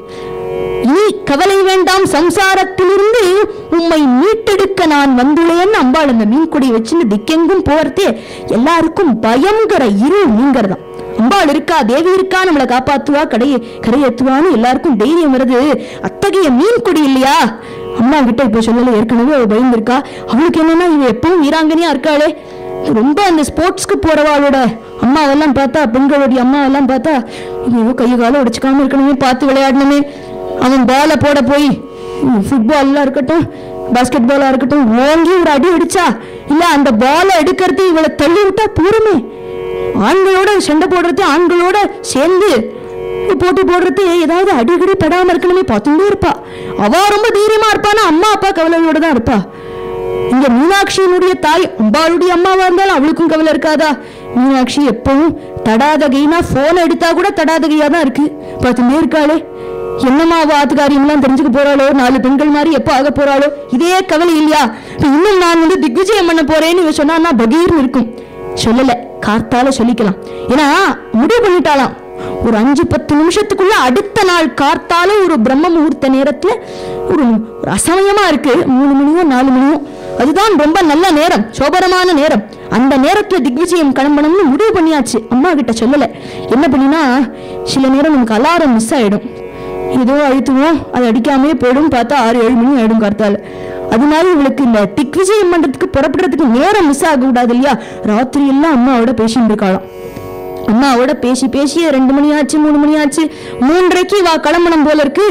Speaker 1: நீ கவலை வேண்டாம், சம்சாரத்திலிருந்து உம்மை மீட்டெடுக்க நான் வந்துள்ளேன்னு அம்பாள் அந்த மீன் கொடியை வச்சுன்னு திக்கெங்கும் போறதே எல்லாருக்கும் பயங்கர இருள் நீங்கிறதான். அம்பாள் இருக்கா, தேவி இருக்கா, நம்மளை காப்பாத்துவா, கரையேத்துவான்னு எல்லாருக்கும் தைரியம் வருது. அத்தகைய மீன் கொடி இல்லையா அம்மா கிட்ட இப்ப சொல்லல, ஏற்கனவே அவ பயந்துருக்கா. அவளுக்கு என்னன்னா, இவ எப்பவும் வீராங்கனியா இருக்காளே, ரொம்ப அந்த ஸ்போர்ட்ஸ்க்கு போறவாளோட அம்மாவெல்லாம் பார்த்தா, பெண்களுடைய அம்மாவெல்லாம் பார்த்தா, ஐயோ கையை காலம் உடைச்சுக்காம இருக்கணுமே, பார்த்து விளையாடணுமே. அவன் பாலை போட போய் ஃபுட்பால்லாம் இருக்கட்டும், பாஸ்கெட் பாலா இருக்கட்டும், ஓங்கி ஒரு அடி அடிச்சா இல்ல அந்த பாலை எடுக்கிறது இவளை தள்ளி விட்டா பூரமே. ஆண்களோட சண்டை போடுறது, ஆண்களோட சேர்ந்து போட்டி போடுறது, ஏதாவது அடிக்கடி படாம இருக்கணுமே பார்த்துட்டே இருப்பா. அவ ரொம்ப தைரியமா இருப்பானா, அம்மா அப்பா கவலையோட தான் இருப்பா. இங்க மீனாட்சியினுடைய தாய் அம்பாளுடைய அம்மாவா இருந்தாலும் அவளுக்கும் கவலை இருக்காதா? மீனாட்சி எப்பவும் தடாதகைனா போன் எடுத்தா கூட தடாதகையா தான் இருக்கு, பார்த்துட்டே இருக்காளே. என்னமா ஆத்துக்காரியம்லாம் தெரிஞ்சுக்க போறாளோ, 4 பெண்கள் மாதிரி எப்ப ஆக போறாளோ, இதே கவலை இல்லையா? இன்னும் நான் திக்விஜயம் பண்ண போறேன்னு சொன்னா பகீர்னு இருக்கும். சொல்லல, கார்த்தால சொல்லிக்கலாம். ஏன்னா முடிவு பண்ணிட்டாலாம். ஒரு 5-10 நிமிஷத்துக்குள்ள அடுத்த நாள் கார்த்தால ஒரு பிரம்ம முகூர்த்த நேரத்துல ஒரு அசமயமா இருக்கு, 3 மணியோ 4 மணியோ, அதுதான் ரொம்ப நல்ல நேரம், சோபரமான நேரம். அந்த நேரத்துல திக்விஜயம் கிளம்பணும்னு முடிவு பண்ணியாச்சு. அம்மா கிட்ட சொல்லல. என்ன பண்ணினா, சில நேரம் நமக்கு அலாரம் மிஸ் ஆயிடும், ஏதோ அழுத்துவோம், அது அடிக்காமே போயிடும், பார்த்தா 6-7 மணி ஆயிடும் கார்த்தால. அதனால இவளுக்கு இந்த திக்விஜயம் பண்றதுக்கு புறப்படுறதுக்கு நேரம் மிஸ் ஆக கூடாது இல்லையா? ராத்திரி எல்லாம் அம்மாவோட பேசிட்டு இருக்காளாம். அம்மாவோட பேசி 2 மணி ஆச்சு, 3 மணி ஆச்சு. 3:30க்கு வா கிளம்பணும் போல இருக்கு.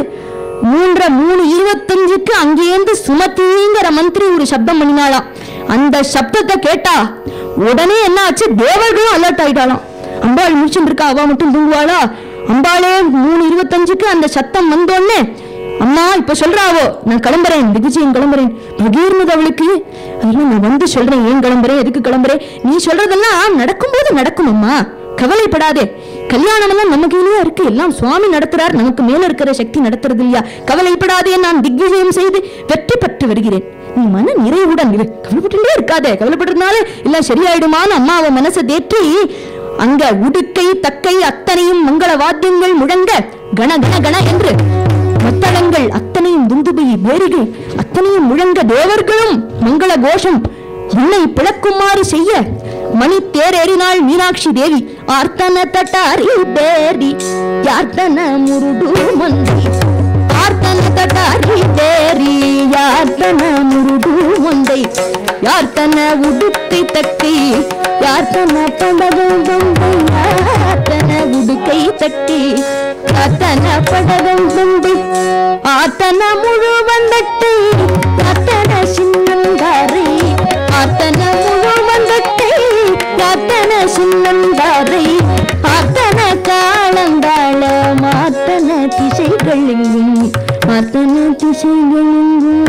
Speaker 1: 3:25க்கு அங்கேருந்து சுமதிங்கிற மந்திரி ஒரு சப்தம் பண்ணினாலாம். அந்த சப்தத்தை கேட்டா உடனே என்ன ஆச்சு, தேவர்களும் அலர்ட் ஆயிட்டாலாம். அம்பாள் முடிச்சுட்டு இருக்கா, அவ மட்டும் தூங்குவாளா? அம்பாளே 3:25க்கு அந்த சத்தம் வந்தோடனே, அம்மா இப்ப சொல்றாவோ நான் கிளம்புறேன், திக்விஜயம் கிளம்புறேன். பகீர்னது அவளுக்கு. அதெல்லாம் நான் வந்து சொல்றேன், ஏன் கிளம்புறேன், எதுக்கு கிளம்புறேன், நீ சொல்றதெல்லாம் நடக்கும்போது நடக்கும் அம்மா, கவலைப்படாதே. கல்யாணம் எல்லாம் நமக்கு இல்லையா இருக்கு, எல்லாம் சுவாமி நடத்துறார், நமக்கு மேல இருக்கிற சக்தி நடத்துறது இல்லையா? கவலைப்படாதே, நான் திக்விஜயம் செய்து வெற்றி பெற்று வருகிறேன், நீ மன நிறைவுடன் இரு, கவலைப்பட்டுட்டே இருக்காதே. கவலைப்படுறதுனால எல்லாம் சரியாயிடுமான்னு அம்மாவை மனசை தேற்றி அங்க உடுக்கை தக்கை அத்தனையும் மங்கள வாத்தியங்கள் முழங்க, கண கண கண என்று மத்தளங்கள் அத்தனையும், துந்துபி வேரிகள் அத்தனையும் முழங்க, தேவர்களும் மங்கள கோஷம் என்னை பிளக்குமாறு செய்ய மணி தேரேறினாள் மீனாட்சி தேவி. ஆர்த்தன தட்டாரி தேரி யார்த்தன முருடு மந்தி, ஆர்த்தன தட்டாரி தேரி யார்த்தன முருடு மந்தை, யார்த்தன உடுக்கை தக்கை யார்த்தன படகம் தந்தை, யார்த்தன உடுக்கை தக்கை யார்த்தன படகம் தந்தை, ஆத்தன முழு வந்தட்டை யார்த்தன சின்னந்தாரை, ஆத்தன முழு வந்தட்டை யார்த்தன சின்னந்தாரை, ஆத்தன காலந்தாள மாத்தன திசைகளெங்கும், மாத்தன திசைகளெங்கும்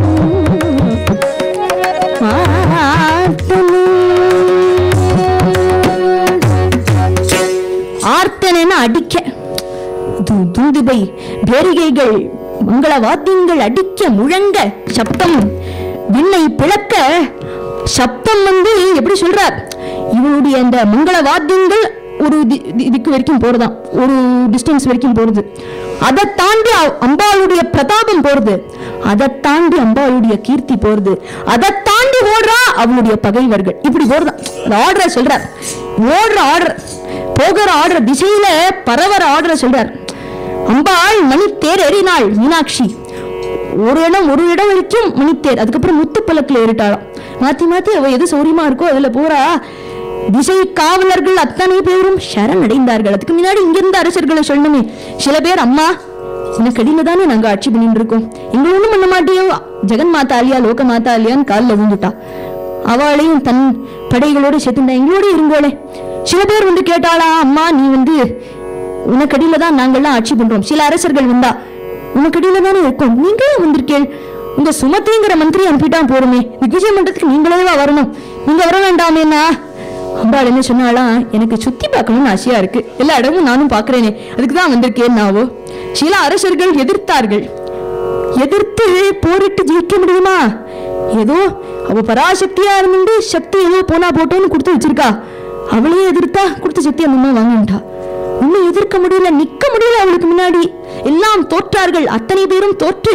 Speaker 1: ஆர்த்தன அடிக்க, தூதுபை பேரிகைகள் மங்கள வாத்தியங்கள் அடிக்க முழங்க, சப்தம் விண்ணை பிளக்க. சப்தம் எப்படி சொல்றார், இவருடைய அந்த மங்கள வாத்தியங்கள் ஒரு திக்கு வரைக்கும் போறதாம், ஒரு டிஸ்டன்ஸ் வரைக்கும் போறது. அதை தாண்டி அம்பாளுடைய பிரதாபம் போறது, அதை தாண்டி அம்பாளுடைய கீர்த்தி போறது, அதை தாண்டி ஓடுறா அவளுடைய பகைவர்கள். இப்படி ஓடுதான் ஆர்டர் சொல்றார். ஓடுற ஆர்டர், போகிற ஆர்டர், திசையில பரவற ஆர்டர் சொல்றார். அம்பாள் மணித்தேர் ஏறினாள் மீனாட்சி. ஒரு இடம் வரைக்கும் மணித்தேர், அதுக்கப்புறம் முத்துப்பல்லக்கில் ஏறிட்டாளாம். மாத்தி மாத்தி அவ எது சௌரியமா இருக்கோ அதுல போறா. திசை காவலர்கள் அத்தனை பேரும் சரண் அடைந்தார்கள். அதுக்கு முன்னாடி இங்கிருந்த அரசர்களை சொல்லணுமே. சில பேர் அம்மா இந்த கடியில தானே நாங்க ஆட்சி பண்ணிட்டு இருக்கோம், எங்களை ஒண்ணும் பண்ண மாட்டியோ, ஜெகன் மாதா இல்லையா லோக மாதா இல்லையான்னு காலில் விழுந்துட்டா. அவளையும் தன் படைகளோடு சேர்த்துட்டா, எங்களோட இருங்கோளே. சில பேர் வந்து கேட்டாளா, அம்மா நீ வந்து உனக்கடியில தான் நாங்கள்லாம் ஆட்சி பண்றோம். சில அரசர்கள் வந்தா உனக்கடியில தானே இருக்கோம், நீங்களே வந்திருக்கேன், உங்க சுமத்திங்கிற மந்திரி அனுப்பிட்டா போருமே, திக்விஜயம் பண்றதுக்கு நீங்களே வரணும், நீங்க வர வேண்டாமேனா. அம்பாள் என்ன சொன்னாலா, எனக்கு சுத்தி பார்க்கணும்னு ஆசையா இருக்கு, எல்லா இடமும் நானும் பாக்குறேனே, அதுக்குதான் வந்திருக்கேன் நாவோ. சில அரசர்கள் எதிர்த்தார்கள். எதிர்த்து போரிட்டு ஜெயிக்க முடியுமா? ஏதோ அவ பராசக்தியா இருந்து சக்தி ஏதோ போனா போட்டோன்னு கொடுத்து வச்சிருக்கா. அவளையே எதிர்த்தா கொடுத்த சக்தி அந்த அம்மா வாங்கிட்டா. இன்னும் எதிர்க்க முடியல, நிக்க முடியல அவளுக்கு முன்னாடி. எல்லாம் தோற்றார்கள், அத்தனை பேரும்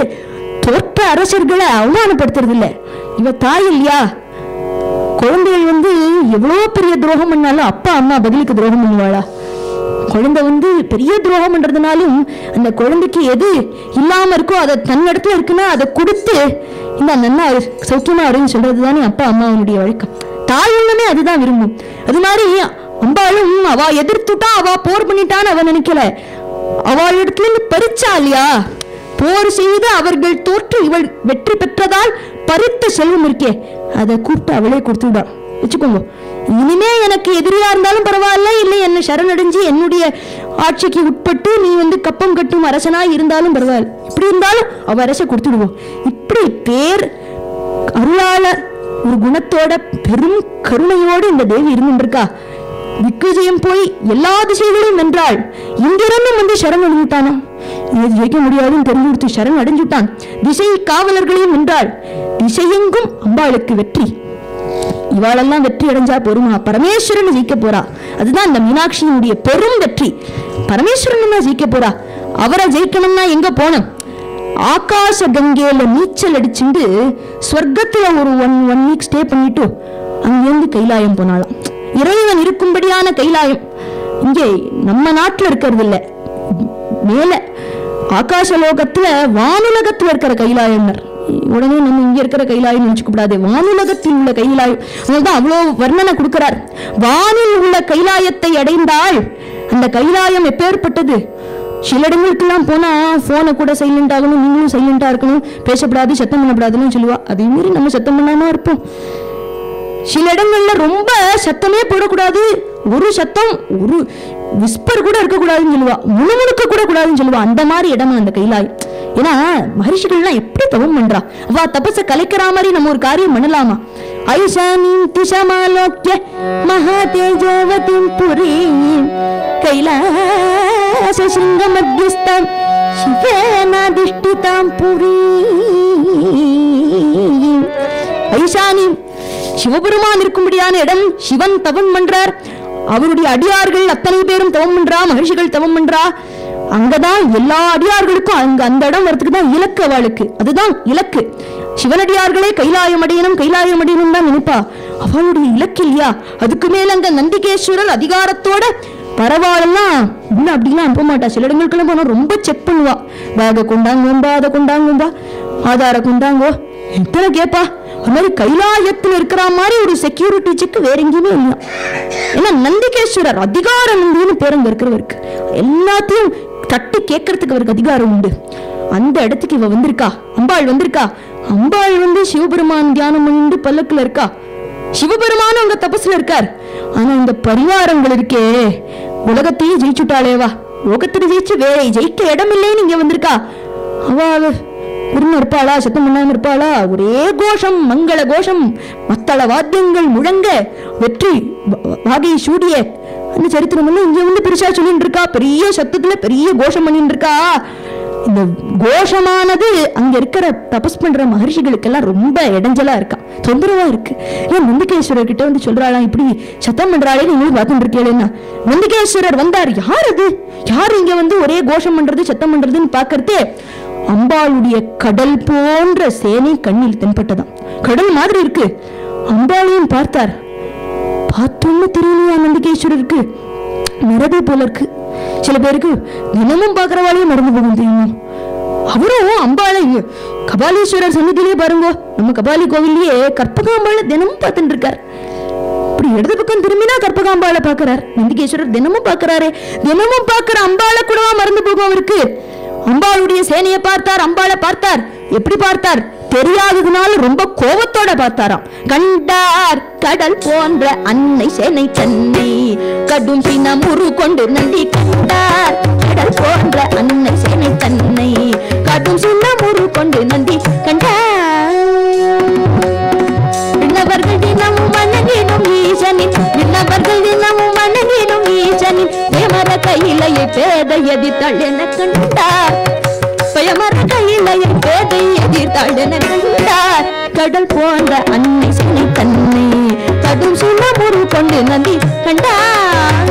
Speaker 1: தோற்ற அரசர்களை அவமானப்படுத்துறது இல்ல. இவ தாய் இல்லையா, குழந்தைகள் வந்து எவ்வளவு பெரிய துரோகம் பண்ணாலும் அப்பா அம்மா பதிலுக்கு துரோகம் பண்ணுவாளா? குழந்தை வந்து பெரிய துரோகம் பண்றதுனாலும் அந்த குழந்தைக்கு எது இல்லாம இருக்கோ அதை தன் இடத்துல இருக்குன்னா அதை கொடுத்து இந்த நன்னா சௌக்கியமா வருன்னு சொல்றதுதானே அப்பா அம்மாவனுடைய வழக்கம். தாய் உள்ளமே அதுதான் விரும்பும். அது மாதிரி அம்பாளும் அவ எதிர்த்துட்டா, அவ போர் பண்ணிட்டான்னு அவ நினைக்கல, அவள் இடத்துல இருந்து பறிச்சா இல்லையா. போர் செய்து அவர்கள் தோற்று இவள் வெற்றி பெற்றதால் பறித்த செல்வம் இருக்கே அதை கூப்பிட்டு அவளே கொடுத்துடா. வச்சுக்கோங்க, இனிமே எனக்கு எதிரியா இருந்தாலும் பரவாயில்ல, இல்லை என்ன சரணடைஞ்சு என்னுடைய ஆட்சிக்கு உட்பட்டு நீ வந்து கப்பம் கட்டும் அரசனா இருந்தாலும் பரவாயில்ல, இப்படி இருந்தாலும் அவ அரசை கொடுத்துடுவோம். இப்படி பேர் அருளாள ஒரு குணத்தோட பெரும் கருணையோடு இந்த தேவி இருந்துருக்கா. திக்விஜயம் போய் எல்லா திசைகளையும் வென்றாள். இங்கிருந்தும் வந்து சரண் அடைஞ்சுட்டானா, இது ஜெயிக்க முடியாதுன்னு தெரிஞ்சு கொடுத்து சரண் அடைஞ்சுட்டான். திசை காவலர்களையும் வென்றாள். திசையெங்கும் அம்பாளுக்கு வெற்றி. இவாளெல்லாம் வெற்றி அடைஞ்சா பொறுமா, பரமேஸ்வரன் ஜெயிக்க போறா. அதுதான் இந்த மீனாட்சியினுடைய பெரும் வெற்றி. பரமேஸ்வரன் தான் ஜெயிக்க போறா. அவரை ஜெயிக்கணும்னா எங்க போனோம்? ஆகாச கங்கையில நீச்சல் அடிச்சுட்டு ஸ்வர்க்கத்துல ஒரு ஒன் வீக் ஸ்டே பண்ணிட்டு அங்கிருந்து கைலாயம் போனாலாம். இறைவன் இருக்கும்படியான கைலாயம் இங்கே நம்ம நாட்டுல இருக்கிறது இல்ல, மேல ஆகாச லோகத்துல வானுலகத்துல இருக்கிற கைலாயம். உடனே நம்ம இங்க இருக்கிற கைலாயம் நினைச்சுக்க கூடாது, வானுலகத்தில் உள்ள கைலாயம். அதனால்தான் அவ்வளவு வர்ணனை கொடுக்கிறார். வானில் உள்ள கைலாயத்தை அடைந்தால் அந்த கைலாயம் எப்பேற்பட்டது. சில இடங்களுக்கெல்லாம் போனா போனை கூட சைலண்ட் ஆகணும், நீங்களும் சைலண்டா இருக்கணும், பேசப்படாது, சத்தம் பண்ணப்படாதுன்னு சொல்லுவா. அதே மாதிரி நம்ம சத்தம் பண்ணாம இருப்போம். சில இடங்கள்ல ரொம்ப சத்தமே போடக்கூடாது, ஒரு சத்தம் ஒரு விஸ்பர் கூட இருக்கக்கூடாதுன்னு சொல்லுவா, முணுமுணுக்க கூட கூடாதுன்னு சொல்லுவா. அந்த மாதிரி இடமா அந்த கைலாயம். ஏன்னா மகரிஷிகள்லாம் எப்படி தவம் பண்றா, அவ தபச கலைக்கிற மாதிரி நம்ம ஒரு காரியம் பண்ணலாமா? ஐஷானிம் திஷமாலோக்ய மகாதேஜவதிம் புரீம் கைலாச சிங்க மத்தியஸ்தாம் சிவேனாதிஷ்டிதாம் புரீம். ஐஷானிம் சிவபெருமான் இருக்கும்படியான இடம். சிவன் தவம் பண்றார், அவருடைய அடியார்கள் அத்தனை பேரும் தவம் பண்றா, மகர்ஷிகள் தவம் பண்றா. அங்கதான் எல்லா அடியார்களுக்கும் அந்த இடம் வரத்துக்கு தான் இலக்கு அவளுக்கு. அதுதான் இலக்கு. சிவனடியார்களே கைலாயம் அடையணும் கைலாயம் அடையணும் தான் நினைப்பா. அவளுடைய இலக்கு இல்லையா? அதுக்கு மேல அங்க நந்திகேஸ்வரர் அதிகாரத்தோட பரவாயில்லாம் இல்ல அப்படிலாம் அனுப்ப மாட்டா. சில இடங்களுக்கெல்லாம் போனா ரொம்ப செக் பண்ணுவா. பேக கொண்டாங்கோம்பா, அதை கொண்டாங்கோம்பா, ஆதார கொண்டாங்கோ, எத்தனை கேப்பா. அது மாதிரி கைலாயத்தில் இருக்கிற மாதிரி ஒரு செக்யூரிட்டி செக் வேற எங்கேயுமே இல்லை. ஏன்னா நந்திகேஸ்வரர் அதிகார நந்தின்னு பேரங்க இருக்கிறவருக்கு எல்லாத்தையும் தட்டி கேட்கறதுக்கு அவருக்கு அதிகாரம் உண்டு. அந்த இடத்துக்கு இவ வந்திருக்கா, அம்பாள் வந்திருக்கா. அம்பாள் வந்து சிவபெருமான் தியானம் பண்ணிட்டு பல்லக்குல இருக்கா. சிவபெருமானும் அங்க தபஸ்ல இருக்கார். ஆனா இந்த பரிவாரங்கள் இருக்கே, உலகத்தையே ஜெயிச்சுட்டாளேவா, லோகத்தில் ஜெயிச்சு வேற ஜெயிக்க இடம் இல்லைன்னு இங்க வந்திருக்கா. அவ இருப்பாளா, சத்தம் பண்ணாம இருப்பாளா? ஒரே கோஷம், மங்கள கோஷம், மத்தள வாத்தியங்கள் முழங்க, வெற்றி வாகை சூடிய அந்த சரித்திரம் இங்க வந்து பெருசா சொல்லிட்டு இருக்கா. பெரிய சத்தத்துல பெரிய கோஷம் பண்ணிட்டு இருக்கா. இந்த கோஷமானது அங்க இருக்கிற தபஸ் பண்ற மகர்ஷிகளுக்கெல்லாம் ரொம்ப இடைஞ்சலா இருக்கா, தொந்தரவா இருக்கு. ஏன் நந்திகேஸ்வரர் கிட்ட வந்து சொல்றாளாம், இப்படி சத்தம் பண்றாளே நீங்களும் பார்த்துட்டு இருக்கேன்னா. நந்திகேஸ்வரர் வந்தார். யார் அது, யாரு இங்க வந்து ஒரே கோஷம் பண்றது சத்தம் பண்றதுன்னு பாக்குறதே அம்பாளுடைய கடல் போன்ற சேனை கண்ணில் தென்பட்டதாம். கடல் மாதிரி இருக்கு. அம்பாளையும் பார்த்தார். பார்த்தோன்னு தெரியலையா நந்திகேஸ்வரருக்கு? மரபு போல இருக்கு. சில பேருக்கு தினமும் பார்க்கிறவாளையும் மறந்து போகும் தெரியுமா? அவரும் அம்பாளை கபாலீஸ்வரர் சன்னதியிலே பாருங்க, நம்ம கபாலி கோவிலேயே கற்பகாம்பாளை தினமும் பார்த்துட்டு இருக்கார். இப்படி இடது பக்கம் திரும்பினா கற்பகாம்பாளை பார்க்கிறார். நந்திகேஸ்வரர் தினமும் பார்க்கிறாரே, தினமும் பார்க்கிற அம்பாளை கூடவா மறந்து போகும் அவருக்கு? அம்பாளுடைய சேனையை பார்த்தார், அம்பாளை பார்த்தார். எப்படி பார்த்தார்? தெரியாததுனால ரொம்ப கோபத்தோட பார்த்தாராம். கண்டார் கடல் போன்ற அன்னை சேனை தன்னை, கடும் சினமுறு கொண்டு நந்தி கண்டார் கடல் போன்ற அன்னை சேனை தன்னை, கடும் சினமுறு கொண்டு நந்தி கண்டார். விண்ணவர்கள் தினமும் வணங்கிடும் ஈசனின், விண்ணவர்கள் தினமும் வணங்கிடும் ஈசனின் தேமர கையிலையை பேதை எதிர்த்தாள் என கண்டார். பயமர கையிலையை பேதை எதிர்த்தாள் என கண்டார். கடல் போன்ற அன்னை சேனை தன்னை, கடும் சினமுறு கொண்டு நந்தி கண்டார்.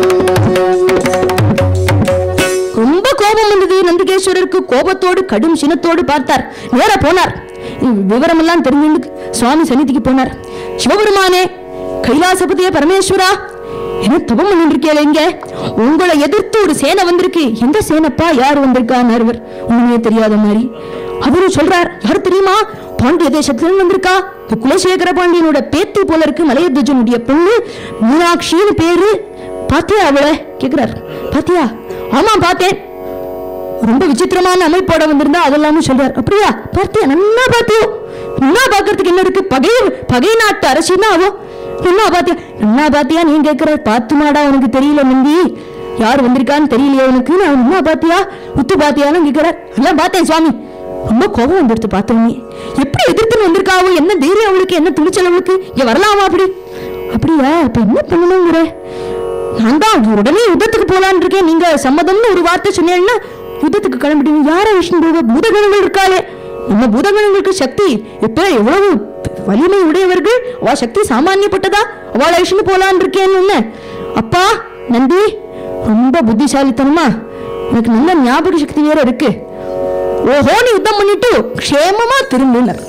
Speaker 1: ரொம்ப கோபம் வந்தது நந்திகேஸ்வரருக்கு. கோபத்தோடு கடும் சினத்தோடு பார்த்தார். நேர போனார். விவரம் எல்லாம் தெரிஞ்சு சுவாமி சன்னிதிக்கு போனார். சிவபெருமானே, கைலாசபதியே பரமேஸ்வரா, என்ன தபம் பண்ணிட்டு இருக்கீங்க? இங்க உங்களை எதிர்த்து ஒரு சேனை வந்திருக்கு. எந்த சேனைப்பா? யார் வந்திருக்கான்னு உண்மையே தெரியாத மாதிரி அவரு சொல்றார். யார் தெரியுமா? பாண்டிய தேசத்துல வந்திருக்கா. குலசேகர பாண்டியனோட பேத்தி போல இருக்கு. மலையத்வஜனுடைய பொண்ணு மீனாட்சின்னு பேரு. பாத்தியா அவளை? கேக்குறார். பாத்தியா? ஆமா பார்த்தேன். ரொம்ப விசித்திரமான அமைப்போட வந்திருந்தா அதெல்லாமும் சொல்றார். அப்படியா? பார்த்தியா? நல்லா பார்த்தியோ? நல்லா பாக்குறதுக்கு என்ன இருக்கு? பகை நாட்டு அரசின்னா அவோ என்ன பாத்தியா? என்ன பாத்தியா நீ கேட்கிற? பாத்துமாடா உனக்கு தெரியல நந்தி, யார் வந்திருக்கான்னு தெரியலையா உனக்கு? நான் என்ன பாத்தியா உத்து பாத்தியான்னு கேட்கிறார். எல்லாம் பார்த்தேன் சுவாமி. ரொம்ப கோபம் வந்துடுத்து பார்த்தோன்னே. எப்படி எதிர்த்துன்னு வந்திருக்காவோ? என்ன தைரியம் அவளுக்கு? என்ன துணிச்சல் அவளுக்கு? இங்க வரலாமா? அப்படியா? அப்ப என்ன பண்ணணுங்கிற? நான் தான் உடனே யுத்தத்துக்கு போலான்னு இருக்கேன். நீங்க சம்மதம்னு ஒரு வார்த்தை சொன்னீங்கன்னா யுத்தத்துக்கு கிளம்பிடுவீங்க. யார விஷ்ணு போக? பூதகணங்கள் இருக்காளே, நம்ம பூதகணங்களுக்கு சக்தி இப்ப எவ்வளவு வலிமை உடையவர்கள். அவ சக்தி சாமானியப்பட்டதா? அவளை விஷ்ணு போலான்னு இருக்கேன்னு. அப்பா நந்தி, ரொம்ப புத்திசாலித்தனமா, எனக்கு நல்ல ஞாபக சக்தி வேற இருக்கு. ஓஹோன்னு யுத்தம் பண்ணிட்டு க்ஷேமமா திரும்பினார்.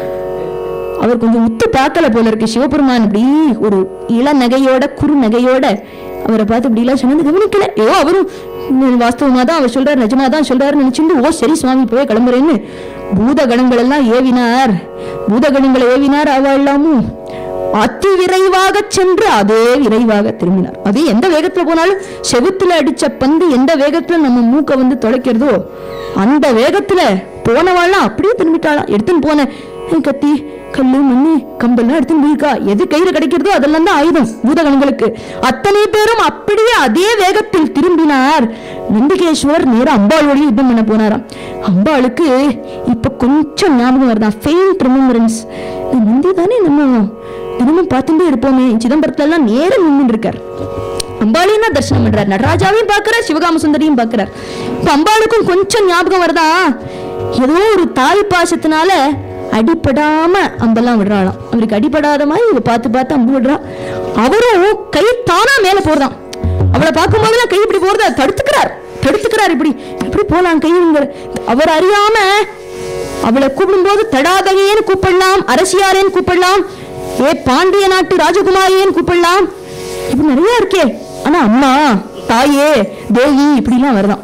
Speaker 1: அவர் கொஞ்சம் உத்து பார்க்கல போல இருக்கு. சிவபெருமான் இப்படி ஒரு இள நகையோட குறு நகையோட அவரை பார்த்து இப்படி எல்லாம் சொன்னது கவனிக்கல. அவரும் வாஸ்தவமா தான் அவர் சொல்றாரு, நிஜமா தான் சொல்றாரு நினைச்சுட்டு, ஓ சரி சுவாமி போய் கிளம்புறேன்னு பூதகணங்கள் எல்லாம் ஏவினார். பூதகணங்களை ஏவினார். அவ எல்லாமும் அதி விரைவாக சென்று அதே விரைவாக திரும்பினார். அது எந்த வேகத்துல போனாலும், செவுத்துல அடிச்ச பந்து எந்த வேகத்துல நம்ம மூக்க வந்து தொலைக்கிறதோ அந்த வேகத்துல போனவாள்லாம் அப்படியே திரும்பிட்டாளாம். எடுத்துன்னு போன கத்தி கல்லு மண்ணு கம்பெல்லாம் எடுத்துன்னு போயிருக்கா. எது கையில கிடைக்கிறதோ அதெல்லாம் தான் ஆயுதம் பூதகணங்களுக்கு. அத்தனை பேரும் அப்படியே அதே வேகத்தில் திரும்பினார். நந்திகேஸ்வரர் நேரம் அம்பாளோடய யுத்தம் பண்ண போனாராம். அம்பாளுக்கு இப்ப கொஞ்சம் ஞாபகம் வருதான், ஃபெயிண்ட் ரிமெம்பரன்ஸ். நந்தி தானே நம்ம தினமும் பார்த்துட்டே இருப்போமே, சிதம்பரத்துல எல்லாம் நேரம் நின்று இருக்கார். அம்பாளையும் தான் தரிசனம் பண்றார். நடராஜாவையும் பாக்குறார், சிவகாம சுந்தரியும் பாக்குறார். இப்ப அம்பாளுக்கும் கொஞ்சம் ஞாபகம் வருதா, ஏதோ ஒரு தாய் பாசத்தினால அடிப்படாம அம்பெல்லாம் விடுறாளாம். அவருக்கு அடிப்படாத மாதிரி இவ பார்த்து பார்த்து அம்பு விடுறா. அவரும் கை தானா மேல போறதான். அவளை பார்க்கும் போதெல்லாம் கை இப்படி போறத தடுத்துக்கிறார். இப்படி எப்படி போலாம் கை? அவர் அறியாம அவளை கூப்பிடும் போது தடாதகையேன்னு கூப்பிடலாம், அரசியாரேன்னு கூப்பிடலாம், ஏ பாண்டிய நாட்டு ராஜகுமாரியேன்னு கூப்பிடலாம். இப்படி நிறைய இருக்கே. ஆனா அம்மா, தாயே, தேவி இப்படிலாம் வருதான்.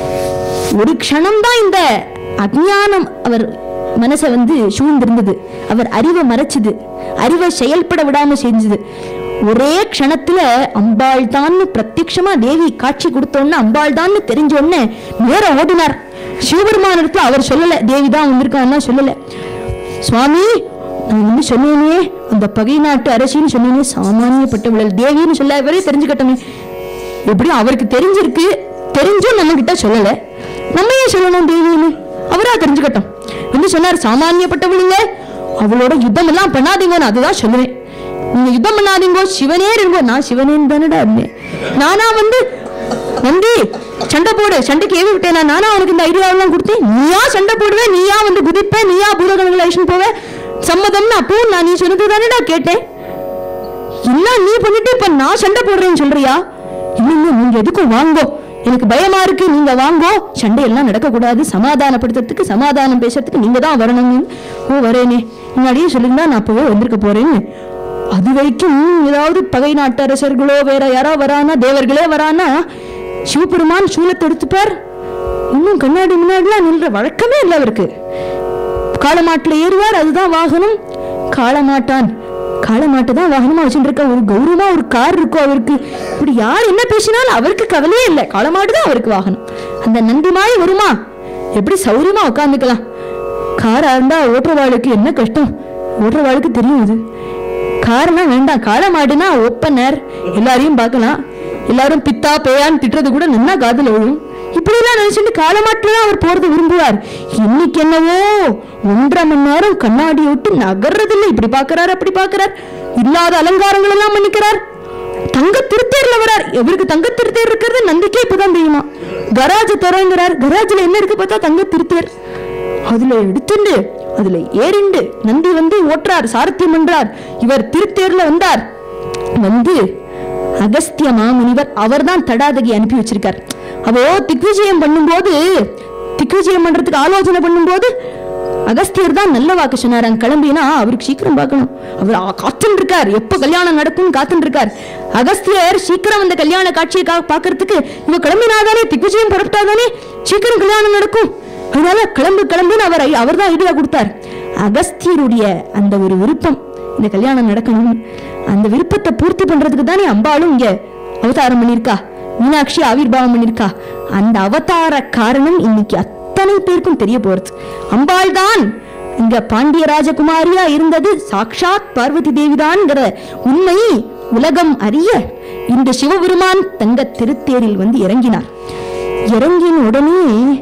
Speaker 1: ஒரு க்ஷணம் தான் இந்த அஜ்ஞானம் அவர் மனசை வந்து சூழ்ந்திருந்தது. அவர் அறிவை மறைச்சது, அறிவை செயல்பட விடாம செஞ்சது. ஒரே க்ஷணத்துல அம்பாள் தான் பிரத்யட்சமா தேவி காட்சி கொடுத்தோன்னு அம்பாள் தான் தெரிஞ்சோன்னு நேர ஓடினார். சிவபெருமான இடத்துல அவர் சொல்லல தேவி தான் வந்திருக்கான்னா சொல்லல. சுவாமி நான் வந்து சொன்னேனே அந்த பகை நாட்டு அரசின்னு சொன்னேனே, சாமானியப்பட்டவள் தேவின்னு சொல்ல அவரே தெரிஞ்சுக்கட்டமே. எப்படியும் அவருக்கு தெரிஞ்சிருக்கு, தெரிஞ்சும் நம்ம கிட்ட சொல்லல, நம்ம ஏன் சொல்லணும் தேவின்னு? அவரா தெரிஞ்சுக்கட்டும் வந்து சொன்னார். சாமானியப்பட்டவளுங்க, அவளோட யுத்தம் எல்லாம் பண்ணாதீங்கன்னு அதுதான் சொல்லுவேன். நீங்க யுத்தம் பண்ணாதீங்கோ, சிவனே இருங்கோ. நான் சிவனேன்னு தானடா இருந்தேன். நானா வந்து நந்தி சண்டை போடு, சண்டைக்கு ஏவி விட்டேன். நானா உனக்கு இந்த ஐடியாவெல்லாம் கொடுத்தேன். நீயா சண்டை போடுவேன், நீயா வந்து குதிப்ப, நீயா பூதகணங்களை அழிச்சுன்னு போவேன். சம்மதம்னு அப்போ நான் நீ சொன்னது தானேடா கேட்டேன். எல்லாம் நீ பண்ணிட்டு இப்ப நான் சண்டை போடுறேன்னு சொல்றியா? இல்லைங்க நீங்க எதுக்கும் வாங்கோ, எனக்கு பயமா இருக்கு, நீங்க வாங்கோ, சண்டையெல்லாம் நடக்கக்கூடாது, சமாதானப்படுத்துறதுக்கு சமாதானம் பேசுறதுக்கு நீங்க தான் வரணும். ஓ வரேனே, முன்னாடியே சொல்லியிருந்தா நான் அப்பவே வந்திருக்க போறேன்னு. அது வரைக்கும் ஏதாவது பகை நாட்டு அரசர்களோ வேற யாரோ வரானா, தேவர்களே வரானா சிவபெருமான் சூலத்தை எடுத்துப்பார். இன்னும் கண்ணாடி முன்னாடிலாம் நின்ற வழக்கமே இல்லை அவருக்கு. காளமாட்டுல ஏறுவார், அதுதான் வாகனம். காளமாட்டு தான் வாகனமா வச்சுட்டு இருக்க. ஒரு கௌரவமா ஒரு கார் இருக்கும் அவருக்கு. இப்படி யார் என்ன பேசினாலும் அவருக்கு கவலையே இல்லை, காளமாட்டு தான் அவருக்கு வாகனம். அந்த நந்தி மாதிரி வருமா, எப்படி சௌரியமா உட்காந்துக்கலாம். காரா இருந்தா ஓட்டுறவாளுக்கு என்ன கஷ்டம், ஓட்டுறவாளுக்கு தெரியும். அது காரெல்லாம் வேண்டாம், காளமாடுனா ஓப்பனர், எல்லாரையும் பார்க்கலாம், எல்லாரும் பித்தா பேயான்னு திட்டுறது கூட நல்லா காதல் விழும். இப்படி எல்லாம் நினைச்சுட்டு காளமாட்டுலதான் அவர் போறது விரும்புவார். இன்னைக்கு என்னவோ 1.5 மணி நேரம் கண்ணாடியை விட்டு நகர்றதில்லை. இப்படி பாக்குறாரு, அப்படி பாக்குறார், இல்லாத அலங்காரங்கள் எல்லாம் பண்ணிக்கிறார். தங்க திருத்தேர்ல வரார். இவருக்கு தங்க திருத்தேர் இருக்கிறது நந்திக்கே இப்பதான் தெரியுமா. கராஜ் திறங்கிறார், கராஜ்ல என்ன இருக்கு பார்த்தா தங்க திருத்தேர். அதுல எடுத்துண்டு அதுல ஏறிண்டு நந்தி வந்து ஓட்டுறார், சாரத்தியம் பண்றார். இவர் திருத்தேர்ல வந்தார். வந்து அகஸ்திய மாமுனிவர் அவர் தான் தடாதகி அனுப்பி வச்சிருக்கார். அவோ திக்விஜயம் பண்ணும்போது, திக்விஜயம் பண்றதுக்கு ஆலோசனை பண்ணும்போது அகஸ்தியர் தான் நல்ல வாக்கு சொன்னார். அங்க கிளம்பினா அவருக்கு சீக்கிரம் பார்க்கணும், அவர் காத்துன்னு இருக்கார், எப்ப கல்யாணம் நடக்கும் காத்துன்னு இருக்கார். அகஸ்தியர் சீக்கிரம் அந்த கல்யாண காட்சியை பாக்குறதுக்கு இவ கிளம்பினாதானே, திக்விஜயம் புறப்பட்டாதானே சீக்கிரம் கல்யாணம் நடக்கும். அதனால கிளம்புன்னு அவர் தான் ஐடியா கொடுத்தார். அகஸ்தியருடைய அந்த ஒரு விருப்பம், இந்த கல்யாணம் நடக்கணும், அந்த விருப்பத்தை பூர்த்தி பண்றதுக்கு தானே அம்பாளும் இங்க அவதாரம் பண்ணிருக்கா, மீனாட்சி ஆவிர்வாவம் பண்ணிருக்கா. அந்த அவதார காரணம் இன்னைக்கு அத்தனை பேருக்கும் தெரிய போறது. அம்பாள் தான் இங்க பாண்டிய ராஜகுமாரியா இருந்தது சாக்ஷாத் பார்வதி தேவிதான்ங்கிற உண்மை உலகம் அறிய இந்த சிவபெருமான் தங்க திருத்தேரில் வந்து இறங்கினார். இறங்கின உடனே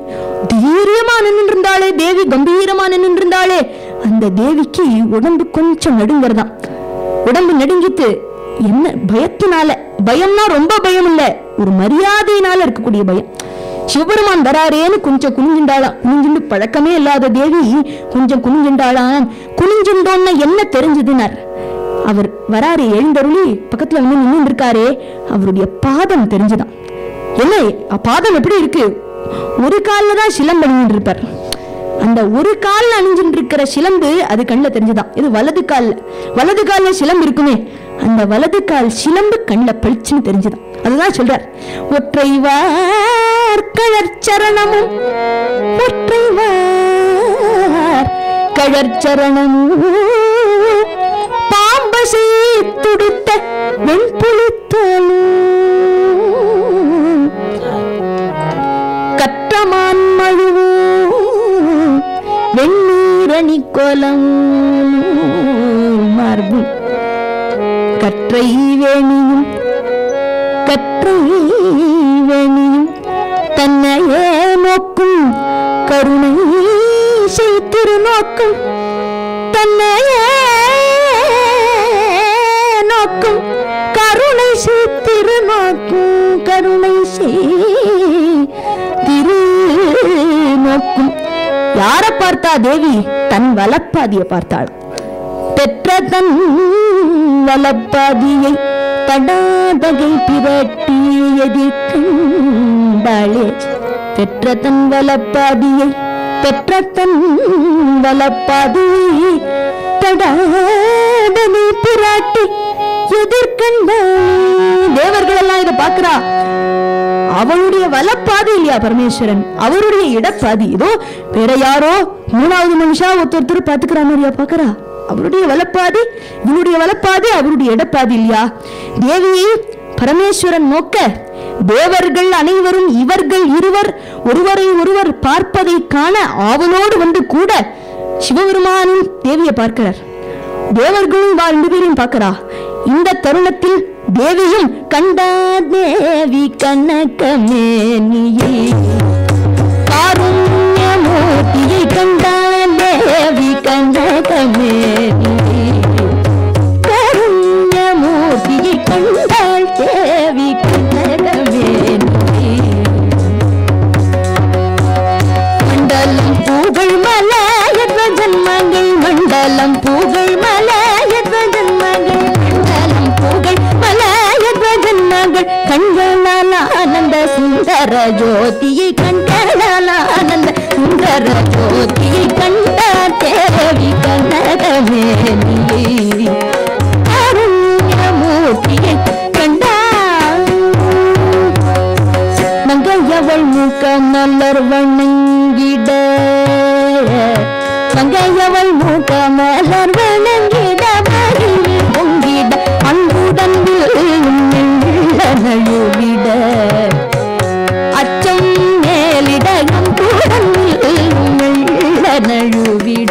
Speaker 1: தைரியமா நின்றுந்தாளே தேவி, கம்பீரமா நின்றுந்தாளே. அந்த தேவிக்கு உடம்பு கொஞ்சம் நடுங்கிறதாம். உடம்பு நடுங்கிட்டு என்ன பயத்தினால, பயம்னா ரொம்ப பயம் இல்ல, ஒரு மரியாதையினால இருக்கக்கூடிய பயம். சிவபெருமான் வராரேன்னு கொஞ்சம் குனிஞ்சின்றாளாம். குனிஞ்சிண்டு பழக்கமே இல்லாத தேவி கொஞ்சம் குனிஞ்சின்றாளாம். குனிஞ்சின்றோன்னு என்ன தெரிஞ்சதுனார், அவர் வராரே எழுந்தருளி பக்கத்துல வந்து நின்று இருக்காரே, அவருடைய பாதம் தெரிஞ்சுதான். என்ன பாதம் எப்படி இருக்கு, ஒரு காலில் தான் சிலம்பு அணிஞ்சிட்டு இருப்பார். அந்த ஒரு காலில் அணிஞ்சிட்டு இருக்கிற சிலம்பு அது கண்ணில் தெரிஞ்சுதான். இது வலது கால்ல சிலம்பு இருக்குமே, அந்த வலது கால் சிலம்பு கண்ணில் பளிச்சுன்னு தெரிஞ்சுதான். அதுதான் சொல்றார், ஒற்றைவார் கழற்சரணமும் ஒற்றைவார் கழற்சரணமும் பாம்பசை துடுத்த வெண்புலித்தலும் கற்றமான் மழுவும் வெண்ணீரணி கோலம் மார்பும் கற்றை வேணியும் தன்னையே நோக்கும் கருணை செய்திரு நோக்கும், தன்னையே நோக்கும் கருணை செய்திரு நோக்கும், கருணை செய்திரு நோக்கும். யார பார்த்தா தேவி? தன் வலப்பாதிய பார்த்தாள். பெற்ற தன் வலப்பாதியை தடாதகை பிரட்டி எதிர்கண்டாளே. பெற்ற தன் வலப்பாதியை தடாதகை பிராட்டி எதிர்கண்டாளே. தேவர்கள் எல்லாம் இதை பாக்குறா. அவளுடைய வலப்பாதி இல்லையா பரமேஸ்வரன், அவருடைய இடப்பாதி. இதோ வேற யாரோ 3வது மனுஷா ஒருத்தர் பாத்துக்கிற மாதிரியா பாக்குறா. அவருடைய வலப்பாதி, இவருடைய வலப்பாதி, அவருடைய இடப்பாதி இல்லையா. தேவியை பரமேஸ்வரன் நோக்க தேவர்கள் அனைவரும் இவர்கள் இருவர் ஒருவரை ஒருவர் பார்ப்பதை காண ஆவலோடு வந்து கூட சிவபெருமானும் தேவியை பார்க்கிறார். தேவர்களும் 2 பேரையும் பார்க்கிறா. இந்த தருணத்தில் தேவியும் கண்டா தேவி கனகமேனியை காருண்யமூர்த்தியை கண்டா தேவி கனகமேனியை காருண்யமூர்த்தியை கண்டாள் தேவி கனகமேனியை. மண்டலம் புகழ் மலையத்வ ஜன்மங்கள், மண்டலம் புகழ் மலையத்வ ஜன்மங்கள், மண்டலம் புகழ் மலையத்வ ஜன்மங்கள், கண்களால் ஆனந்த சுந்தர சுந்தர ஜோதியை கண்டாள் ஆனந்த சுந்தர ஜோதியை கண்டார் தேவி கனகமேனி காருண்யமூர்த்தியை கண்டாள் மங்கையவள் மூக்க மலர் வணங்கிட மங்கையவள் மூக்க மலர் வணங்கிட பொங்கிட அன்புடன் நழுவிட அச்சம் மேலிட அன்புடன் நழுவிட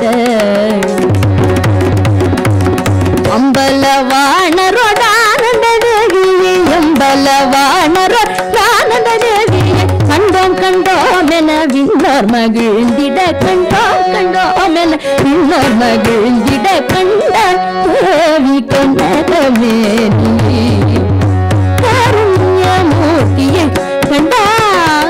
Speaker 1: அம்பலவாணரோடானந்த தேவியை அம்பலவாணரோடானந்த தேவியை கண்டோம் கண்டோம் என விண்ணோர் மகிழ்ந்திட கண்டோம் கண்டோம் என விண்ணோர் மகிழ்ந்திட கண்ட தேவி கனகமேனி காருண்யமூர்த்தியை கண்டாள்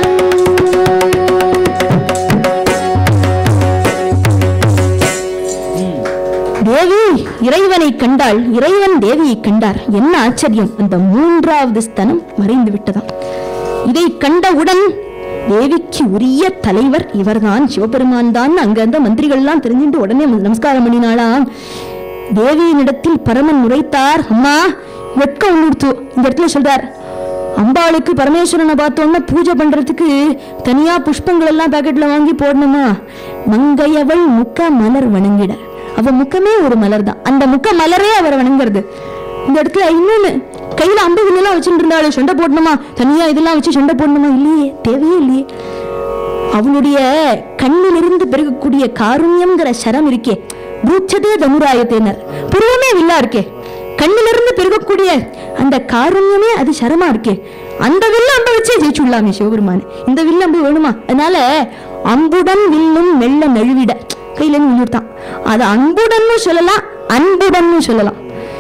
Speaker 1: தேவி இறைவனை கண்டாள் இறைவன் தேவியை கண்டார் என்ன ஆச்சரியம் அந்த மூன்றாவது ஸ்தனம் மறைந்து விட்டதாம் இதை கண்டவுடன் தேவிக்கு உரிய தலைவர் இவர்தான் சிவபெருமான் தான் அங்க அந்த மந்திரிகள் எல்லாம் தெரிஞ்சுட்டு உடனே நமஸ்காரம் பண்ணினாலாம் தேவியினிடத்தில் பரமன் உரைத்தார் அம்மா வெட்கம் உணர்த்து இந்த இடத்துல சொல்றார் அம்பாளுக்கு பரமேஸ்வரனை பார்த்தோம்னா பூஜை பண்றதுக்கு தனியா புஷ்பங்கள் எல்லாம் பாக்கெட்ல வாங்கி போடணுமா மங்கையவள் முக்க மலர் வணங்கிட அவ முக்கமே ஒரு மலர் தான் அந்த முக்க மலரே அவரை வணங்குறது இந்த இடத்துல இன்னொன்னு கையில அம்புகள் எல்லாம் வச்சுட்டு இருந்தாலும் சண்டை போடணுமா தனியா இதெல்லாம் வச்சு சண்டை போடணுமா இல்லையே தேவையே இல்லையே அவளுடைய கண்ணிலிருந்து பெருகக்கூடிய காருண்யம்ங்கிற சரம் இருக்கே பூச்சதே தனுராயத்தேனர் புருவமே வில்லா இருக்கே கண்ணிலிருந்து பெருகக்கூடிய அந்த காருண்யமே அது சரமா இருக்கே அந்த வில்ல அம்ப வச்சே ஜெயிச்சுள்ளாமே சிவபெருமான் இந்த வில்ல அம்பு வேணுமா அதனால அம்புடன் வில்லும் மெல்ல நழுவிட கையில நின்றுட்டான் அது அன்புடன்னு சொல்லலாம் அன்புடன்னு சொல்லலாம்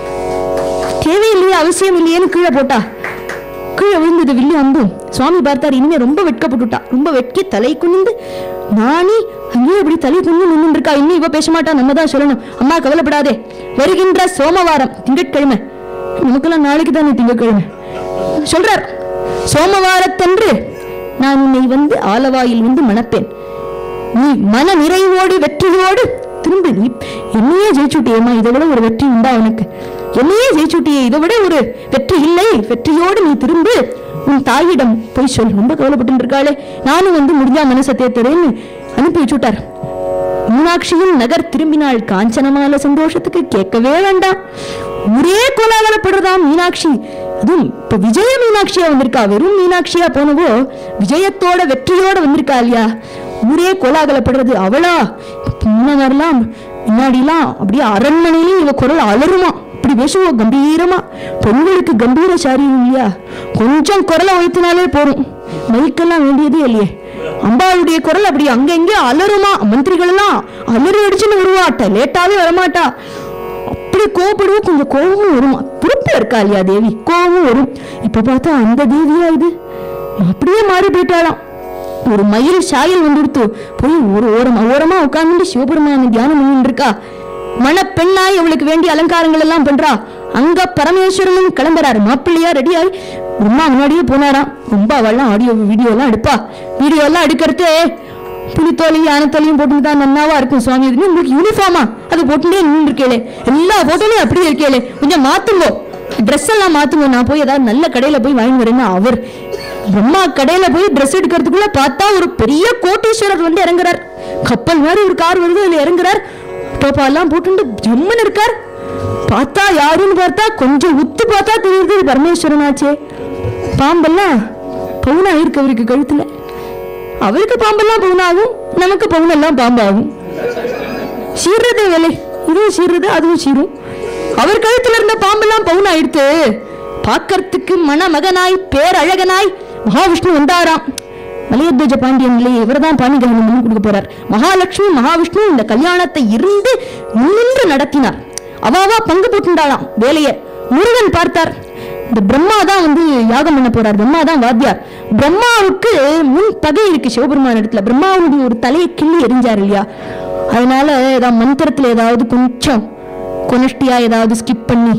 Speaker 1: தேவையில்லையே அவசியம் இல்லையேன்னு கீழே போட்டா கீழே விழுந்தது வில்லு அம்பும் சுவாமி பார்த்தார் இனிமே ரொம்ப வெட்கப்பட்டுட்டா ரொம்ப வெட்கி தலை குனிந்து நானி அங்கேயே இப்படி தலை குனிந்து நின்று இருக்கா இன்னும் இவ பேச மாட்டா நம்ம தான் சொல்லணும் அம்மா கவலைப்படாதே வருகின்ற சோமவாரம் திங்கட்கிழமை நமக்கெல்லாம் நாளைக்கு தானே திங்கட்கிழமை சொல்றார் சோமவாரத்தன்று நான் உன்னை ஆலவாயில் மணப்பேன் நீ மன நிறைவோடு வெற்றியோடு திரும்ப நீ என்னையே ஜெயிச்சுட்டியேம்மா இதை விட ஒரு வெற்றி உண்டா உனக்கு என்னையே ஜெயிச்சுட்டியே இதை விட ஒரு வெற்றி இல்லை வெற்றியோடு நீ திரும்ப உன் தாயிடம் போய் சொல் ரொம்ப கவலைப்பட்டு இருக்காளே நானும் முடிஞ்சா மனசை தேத்துறேன்னு அனுப்பி வச்சுட்டார் மீனாட்சியும் நகர் திரும்பினாள் காஞ்சனமால சந்தோஷத்துக்கு கேட்கவே வேண்டாம் ஒரே கோலாகலப்படுறதாம் மீனாட்சி அதுவும் இப்ப விஜய மீனாட்சியா வந்திருக்கா வெறும் மீனாட்சியா போனவோ விஜயத்தோட வெற்றியோட வந்திருக்கா இல்லையா ஊரே கோலாகலப்படுறது அவளா முன்னவரெல்லாம் முன்னாடிலாம் அப்படியே அரண்மனையிலும் இவ குரல் அலருமா இப்படி பேசுவோம் கம்பீரமா பெண்களுக்கு கம்பீர சாரியம் இல்லையா கொஞ்சம் குரலை வைத்தினாலே போறோம் மைக்கெல்லாம் வேண்டியதே இல்லையே அம்பாளுடைய குரல் அப்படி அங்கெங்கே அலருமா மந்திரிகள் எல்லாம் அலறி அடிச்சுன்னு வருவாட்ட லேட்டாவே வரமாட்டா அப்படி கோபப்படுவோம் கொஞ்சம் கோபமும் வருமா பொறுப்புல இருக்கா இல்லையா தேவி கோபமும் வரும் இப்ப பார்த்தா அந்த தேவியா இது அப்படியே மாறி போயிட்டாளாம் ஒரு மயில் சாயல் வந்துடுத்து போய் ஒரு ஓரமா உட்கார்ந்து சிவபெருமான தியானம் பண்ணிட்டு இருக்கா மணப்பெண்ணாய் அவளுக்கு வேண்டிய அலங்காரங்கள் எல்லாம் பண்றா அங்க பரமேஸ்வரனும் கிளம்புறாரு மாப்பிள்ளையா ரெடியாய் ரொம்ப முன்னாடியே போனாராம் ரொம்ப அவள்லாம் ஆடியோ வீடியோ எல்லாம் எடுப்பா வீடியோ எல்லாம் எடுக்கிறது புலித்தோலையும் யானத்தோலையும் போட்டுதான் நன்னாவா இருக்கும் சுவாமி உங்களுக்கு யூனிஃபார்மா அது போட்டுட்டே நின்று இருக்கேளே எல்லா போட்டோலையும் அப்படியே இருக்கேளே கொஞ்சம் மாத்துங்கோ ட்ரெஸ் எல்லாம் மாத்துங்க நான் போய் ஏதாவது நல்ல கடையில போய் வாங்கி வரேன்னு அவர் பிரம்மா கடையில போய் ட்ரெஸ் எடுக்கிறதுக்குள்ள பார்த்தா ஒரு பெரிய கோட்டீஸ்வரர் இறங்குறார் கப்பல் மாதிரி ஒரு கார் வருது அதுல இறங்குறார் டோப்பா எல்லாம் போட்டு ஜம்மன் இருக்கார் பார்த்தா யாருன்னு பார்த்தா கொஞ்சம் உத்து பார்த்தா தெரியுது பரமேஸ்வரன் ஆச்சே பாம்பெல்லாம் பவுனா இருக்கு அவருக்கு கழுத்துல அவருக்கு பாம்பெல்லாம் பவுனாகும் நமக்கு பவுனெல்லாம் பாம்பாகும் சீர்றதே வேலை இதுவும் சீர்றது அதுவும் சீரும் அவர் கழுத்துல இருந்த பாம்பெல்லாம் பவுன் ஆயிடுத்து பார்க்கறதுக்கு மணமகனாய் பேரழகனாய் மகாவிஷ்ணு வந்தாராம் மலையத்வஜ பாண்டியன் இல்லையே இவர்தான் பாணி கிரகணம் கொடுக்க போறார் மகாலட்சுமி மகாவிஷ்ணு இந்த கல்யாணத்தை இருந்து முன்னின்று நடத்தினார் அவாவா பங்கு போட்டுண்டாளாம் வேலைய முருகன் பார்த்தார் இந்த பிரம்மா தான் யாகம் பண்ண போறார் பிரம்மா தான் வாத்தியார் பிரம்மாவுக்கு முன் பகை இருக்கு சிவபெருமான இடத்துல பிரம்மாவுடைய ஒரு தலையை கிள்ளி எரிஞ்சார் இல்லையா அதனால ஏதாவது மந்திரத்துல ஏதாவது கொஞ்சம் கொனஷ்டியா ஏதாவது ஸ்கிப் பண்ணி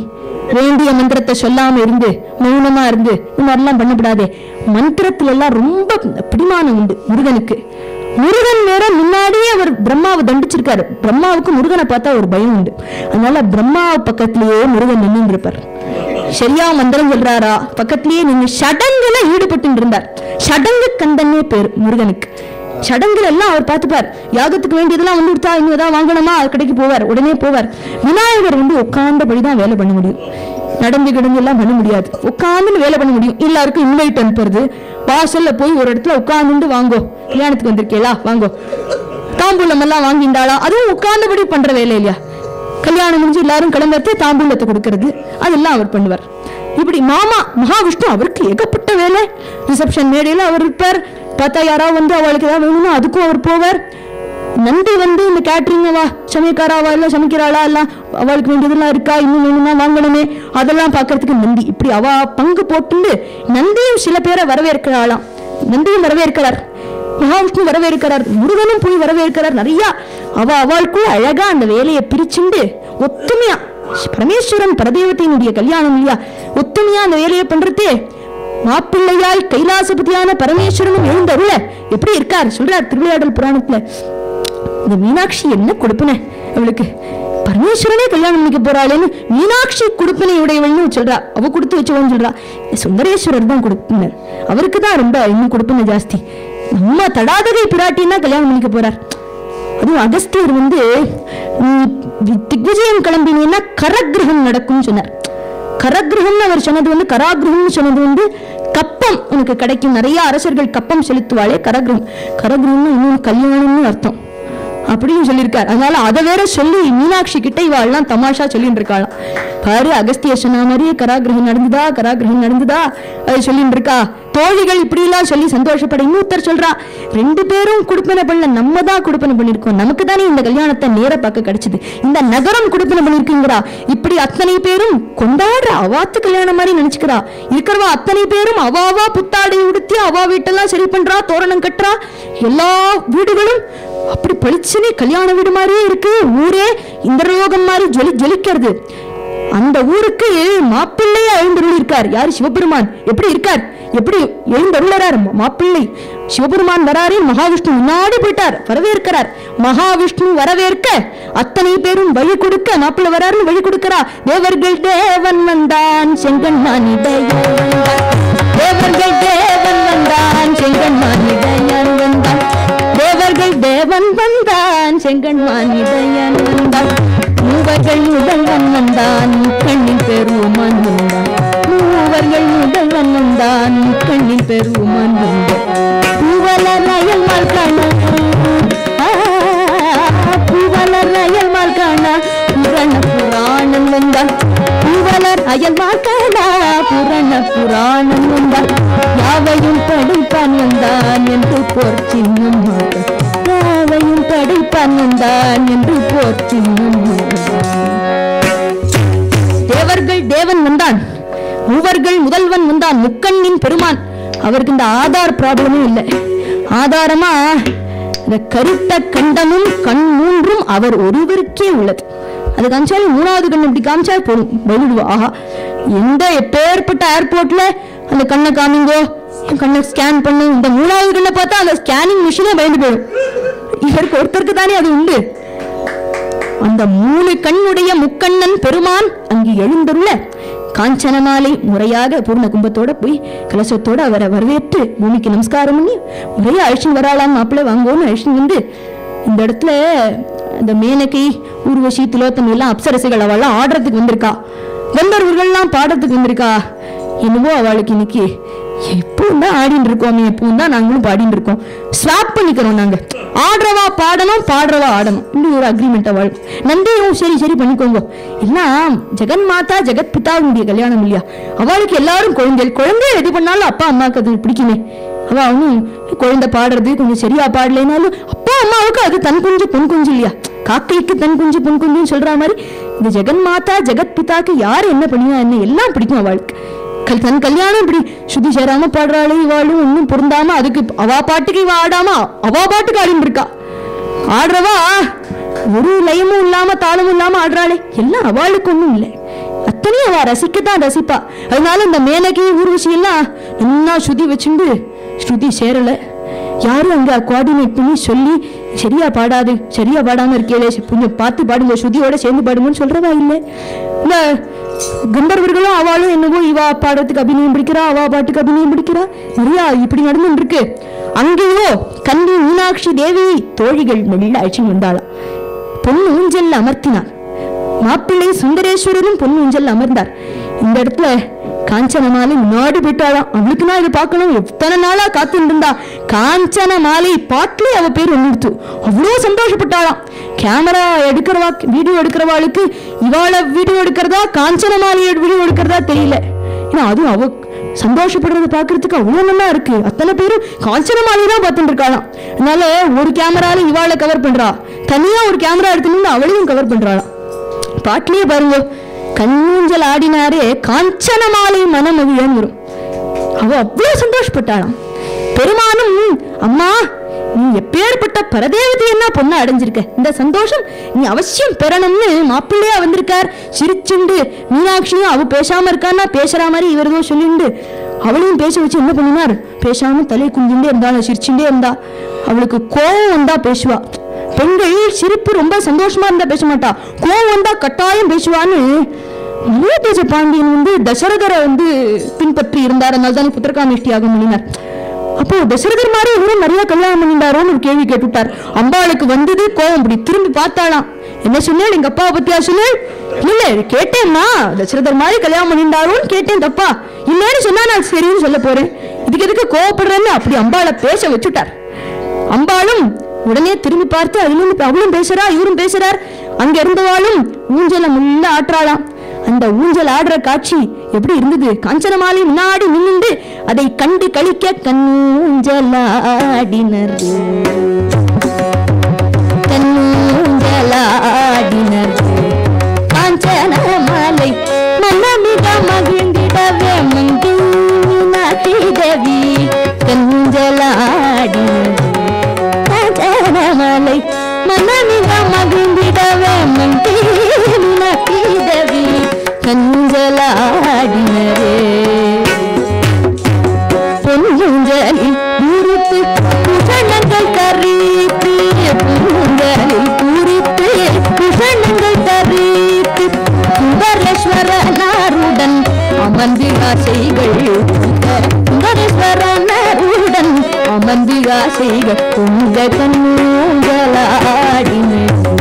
Speaker 1: வேண்டிய மந்திரத்தை சொல்லாம இருந்து மௌனமா இருந்து இந்த மாதிரிலாம் பண்ணக்கூடாதே. மந்திரத்துல எல்லாம் ரொம்ப பிடிமானம் உண்டு முருகனுக்கு. முருகன் வேற முன்னாடியே அவர் பிரம்மாவை தண்டிச்சிருக்காரு. பிரம்மாவுக்கு முருகனை பார்த்தா ஒரு பயம் உண்டு. அதனால பிரம்மா பக்கத்திலேயே முருகன் நின்று இருப்பார். சரியா மந்திரம் சொல்றாரா பக்கத்திலேயே நீங்க சடங்குல ஈடுபட்டு இருந்தார். சடங்கு கந்தன்னே பேர் முருகனுக்கு. சடங்குல எல்லாம் அவர் பார்த்துப்பார். யாகத்துக்கு வேண்டியதெல்லாம் வந்து கொடுத்தா இன்னும் ஏதாவது வாங்கணுமா அது கடைக்கு போவார், உடனே போவார். விநாயகர் வந்து உட்கார்ந்தபடிதான் வேலை பண்ண முடியும். நடந்து கிடந்து எல்லாம் பண்ண முடியாது. உட்கார்ந்து வேலை பண்ண முடியும். எல்லாருக்கும் இன்வைட் அனுப்புறது, வாசல்ல போய் ஒரு இடத்துல உட்கார்ந்து வாங்கோ கல்யாணத்துக்கு வந்திருக்கேளா வாங்கோ, தாம்பூலம் எல்லாம் வாங்கிண்டாளா, அதுவும் உட்கார்ந்தபடி பண்ற வேலை இல்லையா. கல்யாணம் முடிஞ்சு எல்லாரும் கிளம்பத்து தாம்பூலத்தை கொடுக்கறது அதெல்லாம் அவர் பண்ணுவார். இப்படி மாமா மகாவிஷ்ணு அவருக்கு ஏகப்பட்ட வேலை. ரிசப்ஷன் மேடையில அவர் இருப்பார். பார்த்தா யாராவது வந்து அவளுக்கு ஏதாவது வேணும்னா அதுக்கும் அவர் போவார். நந்தி வந்து இந்த கேட்டரிங்கவா சமையக்காராவா இல்ல சமைக்கிறாளா எல்லாம் அவளுக்கு வேண்டியதெல்லாம் இருக்கா, இன்னும் வேணும்னா வாங்கணுமே அதெல்லாம் பாக்குறதுக்கு நந்தி. இப்படி அவ பங்கு போட்டு நந்தியும் சில பேரை வரவேற்கிறாளாம். நந்தியும் வரவேற்கிறார், மகாவிஷ்ணு வரவேற்கிறார், முருகனும் போய் வரவேற்கிறார். நிறைய அவளுக்குள்ள அழகா அந்த வேலையை பிரிச்சுண்டு ஒத்துமையா பரமேஸ்வரன் பரதேவத்தையினுடைய கல்யாணம் இல்லையா, ஒத்துமையா அந்த வேலையை பண்றதே. மாப்பிள்ளையாய் கைலாசபதியான பரமேஸ்வரனும் எழுந்தருள எப்படி இருக்கார் சொல்றார் திருவிளையாடல் புராணத்துல. இந்த மீனாட்சி என்ன கொடுப்பின அவளுக்கு, பரமேஸ்வரனே கல்யாணம் பண்ணிக்க போறாளேன்னு மீனாட்சி கொடுப்பினை உடையவள்னு சொல்றா. அவ கொடுத்து வச்சவன்னு சொல்றா. சுந்தரேஸ்வரர் தான் கொடுப்பினர், அவருக்கு தான் ரொம்ப இன்னும் கொடுப்பின ஜாஸ்தி. நம்ம தடாதகை பிராட்டின்னா கல்யாணம் பண்ணிக்க போறார். அதுவும் அகஸ்தியர் வந்து திக்விஜயம் கிளம்பினீங்கன்னா கரகிரகம் நடக்கும் சொன்னார். கரகிரகம்னு அவர் சொன்னது வந்து கராகிரகம் சொன்னது வந்து கப்பம் உனக்கு கிடைக்கும். நிறைய அரசர்கள் கப்பம் செலுத்துவாளே கரகிரகம். கரகிரகம்னு இன்னொன்று கல்யாணம்னு அர்த்தம் அப்படின்னு சொல்லியிருக்காரு. அதனால அதை வேற சொல்லி மீனாட்சி கிட்ட இவாள்லாம் தமாஷா சொல்லிட்டு இருக்காளாம். பாரு அகஸ்திய சொன்ன மாதிரியே கராகிரகம் நடந்துதா கராகிரகம் நடந்துதா அதை சொல்லிட்டு இருக்கா. தோழிகள் இப்படி எல்லாம் சொல்லி சந்தோஷப்பட இன்னொருத்தர் சொல்றா, 2 பேரும் கொடுப்பனை பண்ணல, நம்ம தான் கொடுப்பனை பண்ணிருக்கோம், நமக்கு தானே இந்த கல்யாணத்தை நேர பார்க்க கிடைச்சது, இந்த நகரம் கொடுப்பனை பண்ணிருக்குங்கிறா. இப்படி அத்தனை பேரும் கொண்டாடுற அவாத்து கல்யாணம் மாதிரி நினைச்சுக்கிறா. இருக்கிறவா அத்தனை பேரும் அவாவா புத்தாடை உடுத்தி அவா வீட்டெல்லாம் சரி பண்றா, தோரணம் கட்டுறா. எல்லா வீடுகளும் அப்படி பளிச்சுன்னு கல்யாண வீடு மாதிரியே இருக்கு. ஊரே இந்திரலோகம் மாதிரி ஜொலிக்கிறது. அந்த ஊருக்கு மாப்பிள்ளையா எழுந்தருள் இருக்கார். யாரு? சிவபெருமான். எப்படி இருக்கார், எப்படி எழுந்தருளார் மாப்பிள்ளை சிவபெருமான் வராரே. மகாவிஷ்ணு முன்னாடி போயிட்டார், வரவேற்கிறார். மகாவிஷ்ணு வரவேற்க அத்தனை பேரும் வழி கொடுக்க மாப்பிள்ளை வராருன்னு வழி கொடுக்கிறா. தேவர்கள் தேவன் வந்தான் செங்கன்மான் இடையான் வந்தான், தேவர்கள் தேவன் வந்தான் செங்கன்மான் இடையான் வந்தான், தேவர்கள் தேவன் வந்தான் செங்கன்மான் இடையான் வந்தான், மூவர்கள் முதல்வன் வந்தான் கண்ணின் பெருமான் வந்தான், மூவர்கள் முதல்வன் வந்தான் கண்ணின் பெருமான் வந்தான், பூவலர் அயல்மால் காண பூவலர் அயல்மால் காண புரண புராணம் வந்தான், பூவலர் அயல்மால் காண புரண புராணம் வந்தான், யாவையும் படைப்பான் வந்தான் என்று போர் சின்னம், யாவையும் படைப்பான் வந்தான் என்று போர் சின்னம். தேவர்கள் தேவன் வந்தான், மூவர்கள் முதல்வன் வந்தான், முக்கண்ணின் பெருமான். அவருக்கு இந்த ஆதார் ப்ராப்ளமே இல்லை. ஆதாரமா இந்த கருத்த கண்டமும் கண் மூன்றும் அவர் ஒருவருக்கே உள்ளது. அது காமிச்சாலும் 3வது கண் இப்படி காமிச்சா போதும் பயிடுவா. ஆஹா, எந்த எப்பேற்பட்ட ஏர்போர்ட்ல அந்த கண்ணை காமிங்கோ, கண்ணை ஸ்கேன் பண்ணு, இந்த 3வது கண்ணை பார்த்தா அந்த ஸ்கேனிங் மிஷினே பயந்து போயிடும். இவருக்கு ஒருத்தருக்கு தானே அது உண்டு. அந்த 3 கண்ணுடைய முக்கண்ணன் பெருமான் அங்கு எழுந்தருள காஞ்சன மாலை முறையாக பூர்ண கும்பத்தோட போய் கலசத்தோட அவரை வரவேற்று பூமிக்கு நமஸ்காரம் பண்ணி முறையா அழிச்சுன்னு வராளாம். மாப்பிள்ளை வாங்கோன்னு அழிச்சுன்னு வந்து இந்த இடத்துல அந்த மேனகை ஊர்வசி திலோத்தமி எல்லாம் அப்சரசைகள் அவள்லாம் ஆடுறதுக்கு வந்திருக்கா, கந்தர்வர்கள்லாம் பாடுறதுக்கு வந்திருக்கா. என்னவோ அவளுக்கு இன்னைக்கு எப்பவும் தான் ஆடின்னு இருக்கோம், எப்பவும் தான் நாங்களும் பாடின்னு இருக்கோம், ஸ்வாப் பண்ணிக்கிறோம், நாங்க ஆடுறவா பாடணும் பாடுறவா ஆடணும், இப்படி ஒரு அக்ரிமெண்ட் அவள். நந்தியும் சரி சரி பண்ணிக்கோங்க. எல்லாம் ஜெகன் மாதா ஜெகத் பிதாவுடைய கல்யாணம் இல்லையா, அவளுக்கு எல்லாரும் குழந்தை எது பண்ணாலும் அப்பா அம்மாவுக்கு அது பிடிக்குமே. அவ அவனும் குழந்தை பாடுறது கொஞ்சம் சரியா பாடலைனாலும் அப்பா அம்மாவுக்கு அது தன் குஞ்சு பொன் குஞ்சு இல்லையா, காக்கைக்கு தன் குஞ்சு பொன் குஞ்சுன்னு சொல்ற மாதிரி இந்த ஜெகன் மாதா ஜெகத் பிதாக்கு யாரு என்ன பண்ணியா என்ன எல்லாம் பிடிக்கும் அவளுக்கு. தன் கல்யாணம் இப்படி சுத்தி சேராம பாடுறாளே, இவாளும் ஒன்னும் பொருந்தாம அதுக்கு அவா பாட்டுக்கு இவ ஆடாம அவா பாட்டுக்கு ஆடின்னு இருக்கா. ஆடுறவா ஒரு லயமும் இல்லாம தாளமும் இல்லாம ஆடுறாளே, எல்லாம் அவளுக்கு ஒண்ணும் இல்லை. அத்தனையும் அவ ரசிக்கத்தான் ரசிப்பா. அதனால இந்த மேனகி ஊர்வசி எல்லாம் நல்லா ஸ்ருதி வச்சுண்டு ஸ்ருதி சேரல. யாரும் அங்க கோஆர்டினேட் பண்ணி சொல்லி சரியா பாடாம இருக்கே, கொஞ்சம் பார்த்து பாடுங்க, ஸ்ருதியோட சேர்ந்து பாடுங்கன்னு சொல்றதா இல்லை. இந்த கந்தர்வர்களும் அவளும் என்னவோ இவா பாடுறதுக்கு அபிநயம் பிடிக்கிறா, அவா பாட்டுக்கு அபிநயம் பிடிக்கிறா, நிறைய இப்படி நடந்து இருக்கு. அங்கேயோ கன்னி மீனாட்சி தேவி தோழிகள் மெல்ல அழைச்சின்னு வந்தாளாம். பொண்ணு ஊஞ்சல் அமர்த்தினார். மாப்பிள்ளை சுந்தரேஸ்வரரும் பொண்ணு ஊஞ்சல் அமர்ந்தார். இந்த இடத்துல காஞ்சன மாலை முன்னாடி போயிட்டாளாம். அவளுக்கு நான் இதை பார்க்கணும், எத்தனை நாளா காத்துட்டு இருந்தா. காஞ்சன மாலை பாட்டிலே அவ பேர் வந்துடுத்து. அவ்வளோ சந்தோஷப்பட்டாளாம். கேமரா எடுக்கிறவா, வீடியோ எடுக்கிறவாளுக்கு இவாளை வீடியோ எடுக்கிறதா காஞ்சன மாலையை வீடியோ எடுக்கிறதா தெரியல. ஏன்னா அதுவும் அவ சந்தோஷப்படுறத பாக்குறதுக்கு அவ்வளவு நல்லா இருக்கு. அத்தனை பேரும் காஞ்சன மாலையை தான் பார்த்துட்டு இருக்காளாம். அதனால ஒரு கேமரால இவாளை கவர் பண்றா, தனியா ஒரு கேமரா எடுத்துன்னு அவளையும் கவர் பண்றாளாம். பாட்டிலேயே பாருங்க, கண்ணூஞ்சல் ஆடினாரே காஞ்சன மாலை மனமகிழன்னு வரும். அவ அவ்வளவு சந்தோஷப்பட்டாளாம். பெருமானும், அம்மா நீ எப்பேற்பட்ட பரதேவதை என்ன பொண்ணை அடைஞ்சிருக்க, இந்த சந்தோஷம் நீ அவசியம் பெறணும்னு மாப்பிள்ளையா வந்திருக்கார். சிரிச்சுண்டு மீனாட்சியும் அவ பேசாம இருக்கான்னா பேசுற மாதிரி இவரதோ சொல்லிண்டு அவளையும் பேச வச்சு என்ன பண்ணினார், பேசாம தலை குஞ்சுட்டே இருந்தாலும் சிரிச்சுட்டே இருந்தா. அவளுக்கு கோவம் வந்தா பேசுவா. பெண்கள் சிரிப்பு ரொம்ப சந்தோஷமா இருந்தா பேச மாட்டா, கோவம் வந்தா கட்டாயம் பேசுவான்னு மலையதேச பாண்டியன் தசரதரை பின்பற்றி இருந்தார். அதனால தான் புத்திரகாமேஷ்டி யாகம் பண்ணினார். அப்போ தசரதர் மாதிரி இவரும் நிறைய கல்யாணம் பண்ணிட்டாரோன்னு ஒரு கேள்வி கேட்டுட்டார். அம்பாளுக்கு வந்தது கோவம். அப்படி திரும்பி பார்த்தாலாம். என்ன சொன்னேன், எங்க அப்பாவை பத்தியா சொன்னேன்? இல்ல கேட்டேன்னா தசரதர் மாதிரி கல்யாணம் பண்ணிட்டாரோன்னு கேட்டேன், தப்பா இல்லன்னு சொன்னா நான் சரின்னு சொல்ல போறேன், இதுக்கு எதுக்கு கோவப்படுறேன்னு அப்படி அம்பாளை பேச வச்சுட்டார். அம்பாளும் உடனே திரும்பி பார்த்து அதுல அவளும் பேசுறா, இவரும் பேசுறார். அங்க இருந்தவாளும் ஊஞ்சல முள்ள ஆற்றாளாம். அந்த ஊஞ்சல் ஆடுற காட்சி எப்படி இருந்தது? காஞ்சன மாலை முன்னாடி நின்று அதை கண்டு கழிக்க கண்ணூஞ்சலாடினர் காஞ்சன மாலை மனமிக மகிழ்ந்திடவே மங்கி தேவி கண்ணூஞ்சலாடினர் காஞ்சன மாலை மனமிக மகிழ்ந்திடவே மங்கி தேவி கஞ்சலாடினரே. பொன்னுஞ்சலில் பூரித்து குஷணங்கள் தரித்து, பொன்னுஞ்சலில் பூரித்து குஷணங்கள் தரித்து சுந்தரேஸ்வரனாருடன் அமர்ந்து ஆசைகள், சுந்தரேஸ்வரனாருடன் அமர்ந்து ஆசைகள் உங்க கண்ணூஞ்சலாடினரே.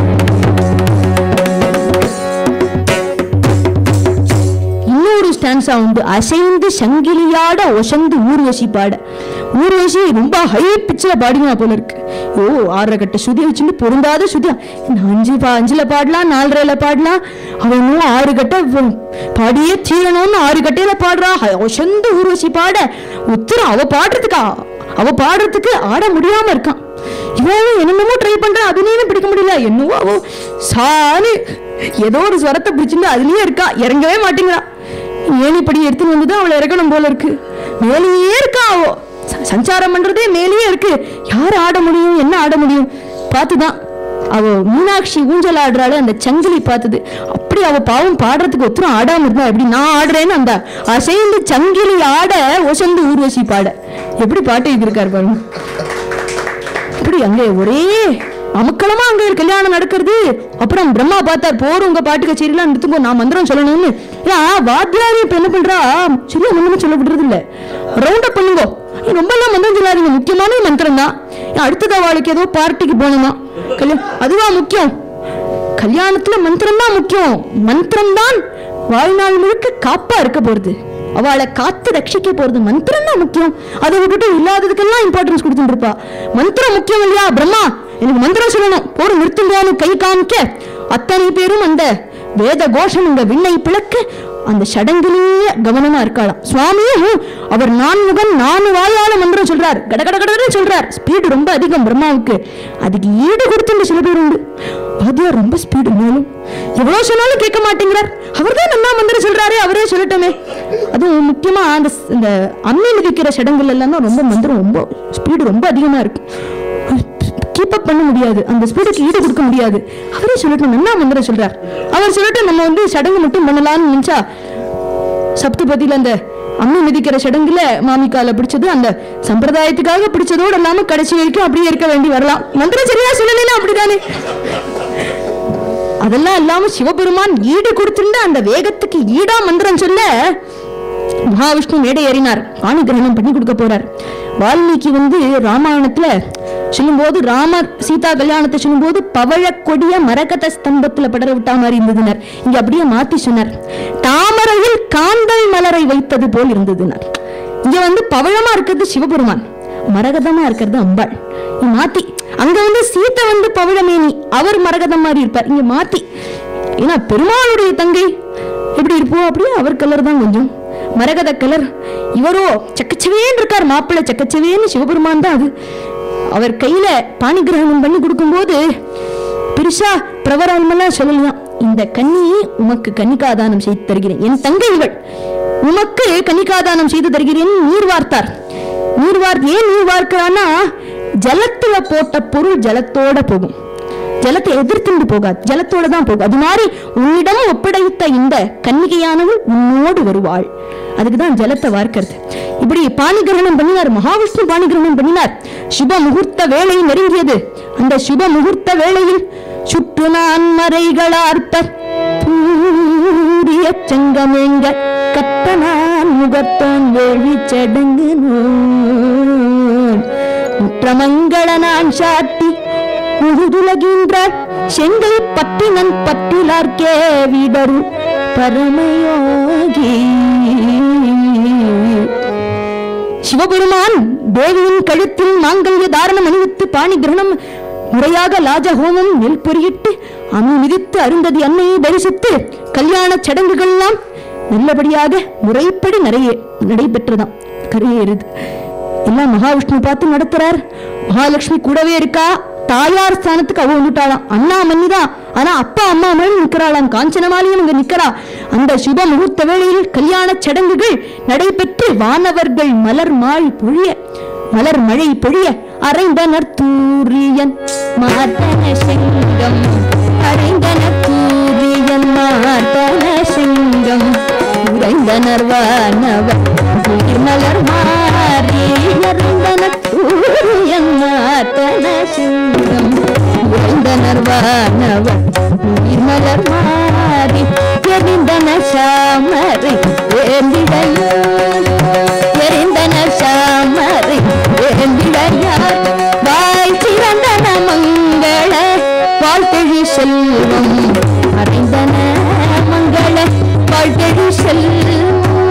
Speaker 1: அசைந்து சங்கிலியாட ஒசந்து ஊர்வசி பாட. ஊர்வசி ரொம்ப ஹை பிச்சில் பாடினா போல இருக்கு. ஓ 6 கட்ட சுதியை வச்சுட்டு பொருந்தாத சுதியா 5ல பாடலாம், 4:30ல பாடலாம். அவன் 6 கட்ட பாடியே தீரணும்னு 6 கட்டையில பாடுறா. ஒசந்து ஊர்வசி பாட உத்தரம் அவ பாடுறதுக்கு ஆட முடியாம இருக்கான். இவன் என்னென்னமோ ட்ரை பண்றான், அபிநயம் பிடிக்க முடியல. என்னவோ அவ சாணி ஏதோ ஒரு ஸ்வரத்தை பிடிச்சிட்டு அதுலயே இருக்கா, இறங்கவே மாட்டேங்கிறா. ஏணிப்படி எடுத்துன்னு வந்துதான் அவளை இறக்கணும் போல இருக்கு. மேலேயே இருக்கா, அவ சஞ்சாரம் பண்றதே மேலேயே இருக்கு. யார் ஆட முடியும், என்ன ஆட முடியும் பார்த்துதான் அவ மீனாட்சி ஊஞ்சல் ஆடுறாள். அந்த சங்கிலி பார்த்தது அப்படி அவ பாவம் பாடுறதுக்கு ஒத்துரும் ஆடாம இருந்தா எப்படி நான் ஆடுறேன்னு அந்த அசைந்து சங்கிலி ஆட ஒசந்து ஊர்வசி பாட எப்படி பாட்டு எழுதியிருக்காரு பாருங்க. அப்படி அங்கே ஒரே அமக்களமா அங்க ஒரு கல்யாணம் நடக்கிறது. அப்புறம் பிரம்மா பார்த்தார், போறோம் உங்க பாட்டு கச்சேரிலாம் நிறுத்துங்கோ, நான் மந்திரம் சொல்லணும்னு. வாத்தியாரி இப்ப என்ன பண்றா, சரியா ஒண்ணுமே சொல்ல விடுறது இல்ல, ரவுண்ட் அப் பண்ணுங்கோ, ரொம்ப எல்லாம் மந்திரம் சொல்லாதீங்க, முக்கியமான மந்திரம் தான். அடுத்தது அவளுக்கு ஏதோ பார்ட்டிக்கு போகணுமா, அதுவா முக்கியம், கல்யாணத்துல மந்திரம் தான் முக்கியம். மந்திரம் தான் வாழ்நாள் முழுக்க காப்பா இருக்க போறது, அவளை காத்து ரட்சிக்க போறது. மந்திரம் தான் முக்கியம். அதை விட்டுட்டு இல்லாததுக்கெல்லாம் இம்பார்ட்டன்ஸ் கொடுத்துட்டு இருப்பா. மந்திரம் முக்கியம் இல்லையா? பிரம்மா எனக்கு மந்திரம் சொல்லணும், போற நிறுத்துங்கன்னு கை காமிக்க அத்தனை பேரும் அந்த வேத கோஷம் இந்த விண்ணை பிளக்க அந்த சடங்கிலேயே கவனமா இருக்காளாம். சுவாமியும் அவர் 4 முகம் 4 வாயால மந்திரம் சொல்றார், கடகடகடன்னு சொல்றார். ஸ்பீடு ரொம்ப அதிகம் பிரம்மாவுக்கு, அதுக்கு ஈடு கொடுத்து சில பேர் உண்டு. வாத்தியார் ரொம்ப ஸ்பீடு, மேலும் எவ்வளவு சொன்னாலும் கேட்க மாட்டேங்கிறார். அவர் தான் நல்லா மந்திரம் சொல்றாரு, அவரே சொல்லட்டோமே. அதுவும் முக்கியமா அந்த அம்மி மிதிக்கிற சடங்குல எல்லாம் ரொம்ப மந்திரம் ரொம்ப ஸ்பீடு ரொம்ப அதிகமா இருக்கு. கீப் அப் பண்ண முடியாது, அந்த ஸ்பீடுக்கு ஈடு கொடுக்க முடியாது. அவரே சொல்லட்டும், நல்லா மந்திரம் சொல்றார். அவர் சொல்லட்டும், நம்ம வந்து சடங்கு மட்டும் பண்ணலாம்னு நினைச்சா சப்தபதியில அந்த அம்மி மிதிக்கிற சடங்குல மாமிக்கால பிடிச்சது அந்த சம்பிரதாயத்துக்காக பிடிச்சதோடு இல்லாம கடைசி வரைக்கும் அப்படியே இருக்க வேண்டி வரலாம். மந்திரம் சரியா சொல்லலைன்னா அப்படிதானே. அதெல்லாம் இல்லாம சிவபெருமான் ஈடு கொடுத்திருந்த அந்த வேகத்துக்கு ஈடா மந்திரம் சொல்ல மகாவிஷ்ணு மேடை ஏறினார். பாணி கிரகணம் பண்ணி கொடுக்க போறார். வால்மீகி வந்து ராமாயணத்துல சொல்லும்போது, ராமர் சீதா கல்யாணத்தை சொல்லும்போது பவழ கொடிய மரகத ஸ்தம்பத்துல படர விட்டா மாதிரி இருந்ததுனர். இங்க அப்படியே மாத்தி சொன்னார், தாமரையில் காந்தல் மலரை வைத்தது போல் இருந்ததுனர். இங்க வந்து பவழமா இருக்கிறது சிவபெருமான், மரகதமா இருக்கிறது அம்பாள். மாத்தி அங்க வந்து சீத்தை வந்து பவழமேனி, அவர் மரகதம் மாதிரி இருப்பார். இங்க மாத்தி, ஏன்னா பெருமாளுடைய தங்கை எப்படி இருப்போம் அப்படியே அவர் கலர் தான் கொஞ்சம் மரகத கலர். இவரோ சக்கச்சவேன்னு இருக்கார், மாப்பிள்ளை சக்கச்சவேன்னு, சிவபெருமான் தான் அது. அவர் கையில பாணி கிரகணம் பண்ணி கொடுக்கும் போது பெருசா பிரவராமெல்லாம் சொல்லலாம். இந்த கன்னியை உமக்கு கன்னிகாதானம் செய்து தருகிறேன், என் தங்கை இவள், உமக்கு கன்னிகாதானம் செய்து தருகிறேன் நீர் வார்த்தார். நீர் ஏன் நீர் வார்க்கிறான்னா, ஜலத்துல போட்ட பொருள் ஜலத்தோட போகும், ஜலத்தை எதிர்த்து போகாது, ஜலத்தோட தான் போகும். அது மாதிரி உன்னிடம் ஒப்படைத்த இந்த கன்னிகையானவள் உன்னோடு வருவாள், அதுக்குதான் ஜலத்தை வார்க்கிறது. இப்படி பாணி கிரகணம் பண்ணினார் மகாவிஷ்ணு. பாணி கிரகணம் பண்ணினார். சுப முகூர்த்த வேலை நெருங்கியது. அந்த சுப முகூர்த்த வேளையில் சுற்று நான் மறைகளார்த்த பூரிய சங்கமேங்க கட்ட நான் முகத்தான் வேள்வி சடங்கு முற்றமங்கள நான் சாட்டி உகுதுலகின்றார் செங்கை பட்டினன் பட்டிலார்க்கே விடரு பரமயோகி. சிவபெருமான் தேவியின் கழுத்தில் மாங்கல்ய தாரணம் அணிவித்து பாணி கிரகணம் முறையாக லாஜ ஹோமம் நெல் பொறியிட்டு அம்மி மிதித்து அருந்ததி அன்னையை தரிசித்து கல்யாண சடங்குகள் எல்லாம் நல்லபடியாக முறைப்படி நடைபெற்றதாம். கரையேறுது எல்லாம் மகாவிஷ்ணு பார்த்து நடத்துறார். மகாலட்சுமி கூடவே இருக்கா. தாயார் ஸ்தானத்துக்கு அவ வந்துட்டாளாம். அண்ணா மன்னி தான், ஆனா அப்பா அம்மா மேலும் நிக்கிறாளாம். காஞ்சனமாலியும் இங்க நிக்கிறா. அந்த சுப முகூர்த்த வேளையில் கல்யாண சடங்குகள் நடைபெற்று வானவர்கள் மலர் மழை பொழிய அரைந்தனர் தூரியன் மார்த்தன சிங்கம், அரைந்தனர் தூரியன் மார்த்தன சிங்கம், உறைந்தனர் வானவர் மலர் மாறி அரைந்தனர் தூரியன் மார்த்தன சிங்கம், உறைந்தனர் வானவர் மலர் மாறி எரிந்தன சாமரை எரிந்தன சாமரை வேண்டிடையார் வாய் சிறந்தன மங்கள வாழ்த்தெழி செல்வம், அறைந்தன மங்கள வாழ்த்தெழி செல்வம்.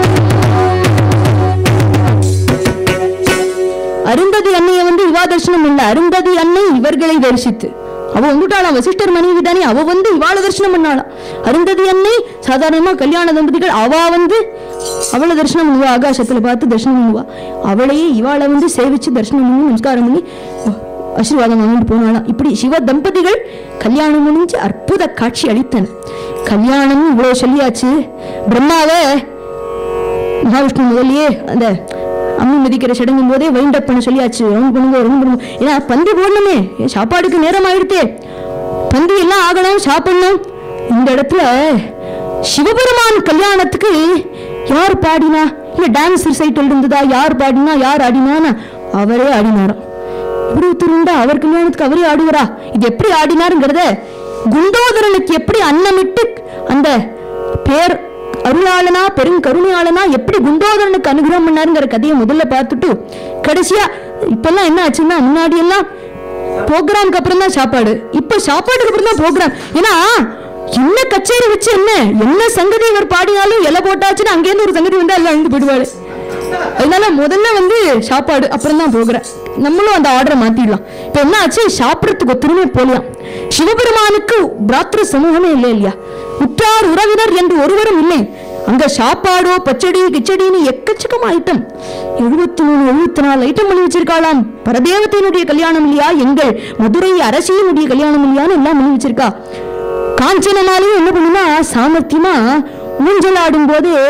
Speaker 1: அருந்ததி அன்னையை வந்து இவா தரிசனம் இல்ல, அருந்ததி அன்னை இவர்களை தரிசித்து அவ வந்துட்டாளாம். வசிஷ்டர் மனைவி தானே, அவ வந்து இவாள தரிசனம் பண்ணாளாம். அருந்ததி அன்னை சாதாரணமா கல்யாண தம்பதிகள், அவ வந்து அவளை தரிசனம் பண்ணுவா, ஆகாசத்துல பார்த்து தரிசனம் பண்ணுவா. அவளையே இவாளை வந்து சேவிச்சு தரிசனம் பண்ணி நமஸ்காரம் பண்ணி ஆசீர்வாதம் வாங்கிட்டு போனாலாம். இப்படி சிவ தம்பதிகள் கல்யாணம் முடிஞ்சு அற்புத காட்சி அளித்தன. கல்யாணம் இவ்வளவு சொல்லியாச்சு. பிரம்மாவை மகாவிஷ்ணு முதலியே அந்த அம்மி மிதிக்கிற சடங்கும் போதே வைண்ட் அப் பண்ண சொல்லியாச்சு. ரவுண்ட் பண்ணுங்க. ஏன்னா பந்தி போடணுமே, சாப்பாடுக்கு நேரம் ஆயிடுத்தே, பந்தி எல்லாம் ஆகணும், சாப்பிடணும். இந்த இடத்துல சிவபெருமான் கல்யாணத்துக்கு யார் பாடினா, இல்ல டான்ஸ் ரிசைட்டல் இருந்ததா, யார் பாடினா யார் ஆடினா, அவரே ஆடினாராம். இப்படி திருண்டா அவர் கல்யாணத்துக்கு அவரே ஆடுவாரா? இது எப்படி ஆடினாருங்கிறத குண்டோதரனுக்கு எப்படி அன்னமிட்டு அந்த பேர் அருளாளனா பெருங்கருணையாளனா எப்படி குண்டோதரனுக்கு அனுகிரகம் பண்ணாருங்கிற கதையை முதல்ல பார்த்துட்டு கடைசியா இப்பெல்லாம் என்ன ஆச்சுன்னா, முன்னாடி எல்லாம் ப்ரோக்ராம்க்கு அப்புறம் தான் சாப்பாடு, இப்ப சாப்பாட்டுக்கு அப்புறம் தான் ப்ரோக்ராம். ஏன்னா என்ன கச்சேரி வச்சு என்ன சங்கதி இவர் பாடினாலும் இலை போட்டாச்சுன்னா அங்கேருந்து ஒரு சங்கதி வந்து எல்லாம் எழுந்து போயிடுவாரு. அதனால முதல்ல வந்து சாப்பாடு, அப்புறம் தான் ப்ரோக்ராம். நம்மளும் அந்த ஆர்டரை மாத்திடலாம். இப்ப என்ன ஆச்சு, சாப்பிடறதுக்கு ஒத்துருமே போலியாம். சிவபெருமானுக்கு பிராத்திர சமூகமே இல்லை இல்லையா, உற்றார் உறவினர் என்று ஒருவரும் இல்லை. அங்க சாப்பாடோ பச்சடி கிச்சடின்னு எக்கச்சக்கமா ஐட்டம், 73-74 ஐட்டம் பண்ணி வச்சிருக்காளாம். பரதேவத்தையினுடைய கல்யாணம் இல்லையா, எங்கள் மதுரை அரசியனுடைய கல்யாணம் இல்லையான்னு எல்லாம் பண்ணி வச்சிருக்கா. காஞ்சனமாலையும் என்ன பண்ணுனா, சாமர்த்தியமா ஊஞ்சல் ஆடும் போதே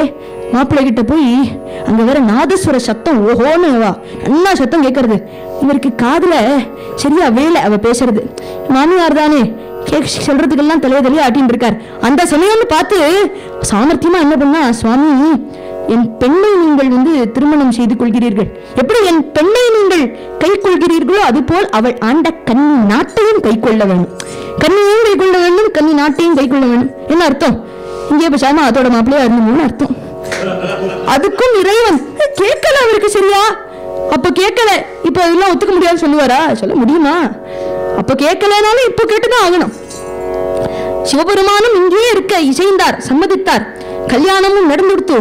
Speaker 1: மாப்பிள்ளை கிட்ட போய் அங்க வேற நாதஸ்வர சத்தம் ஓஹோன்னு நல்லா சத்தம் கேட்கறது. இவருக்கு காதுல சரியா வேலை அவ பேசுறது. மாமியார் தானே சொல்றதுக்கெல்லாம் தலைய ஆட்டின்னு இருக்கார். அந்த சமயம்னு பார்த்து சாமர்த்தியமா என்ன பண்ணா, சுவாமி என் பெண்ணை நீங்கள் திருமணம் செய்து கொள்கிறீர்கள், எப்படி என் பெண்ணை நீங்கள் கை கொள்கிறீர்களோ அதுபோல் அவள் ஆண்ட கன்னி நாட்டையும் கை கொள்ள வேண்டும், கன்னியையும் கை கொள்ள வேண்டும், கன்னி நாட்டையும் கை கொள்ள வேண்டும். என்ன அர்த்தம்? இங்கே பேசாம அதோட மாப்பிள்ளையா இருந்தோம்னு அர்த்தம். அதுக்கும் இறைவன் கேட்கல அவருக்கு சரியா. அப்ப கேட்கல, இப்ப அதெல்லாம் ஒத்துக்க முடியாது சொல்லுவாரா? சொல்ல முடியுமா? அப்ப கேட்கலனாலும் இப்ப கேட்டுதான் ஆகணும். சிவபெருமானும் இங்கேயே இருக்க இசைந்தார், சம்மதித்தார். கல்யாணமும் நடந்துடுத்து.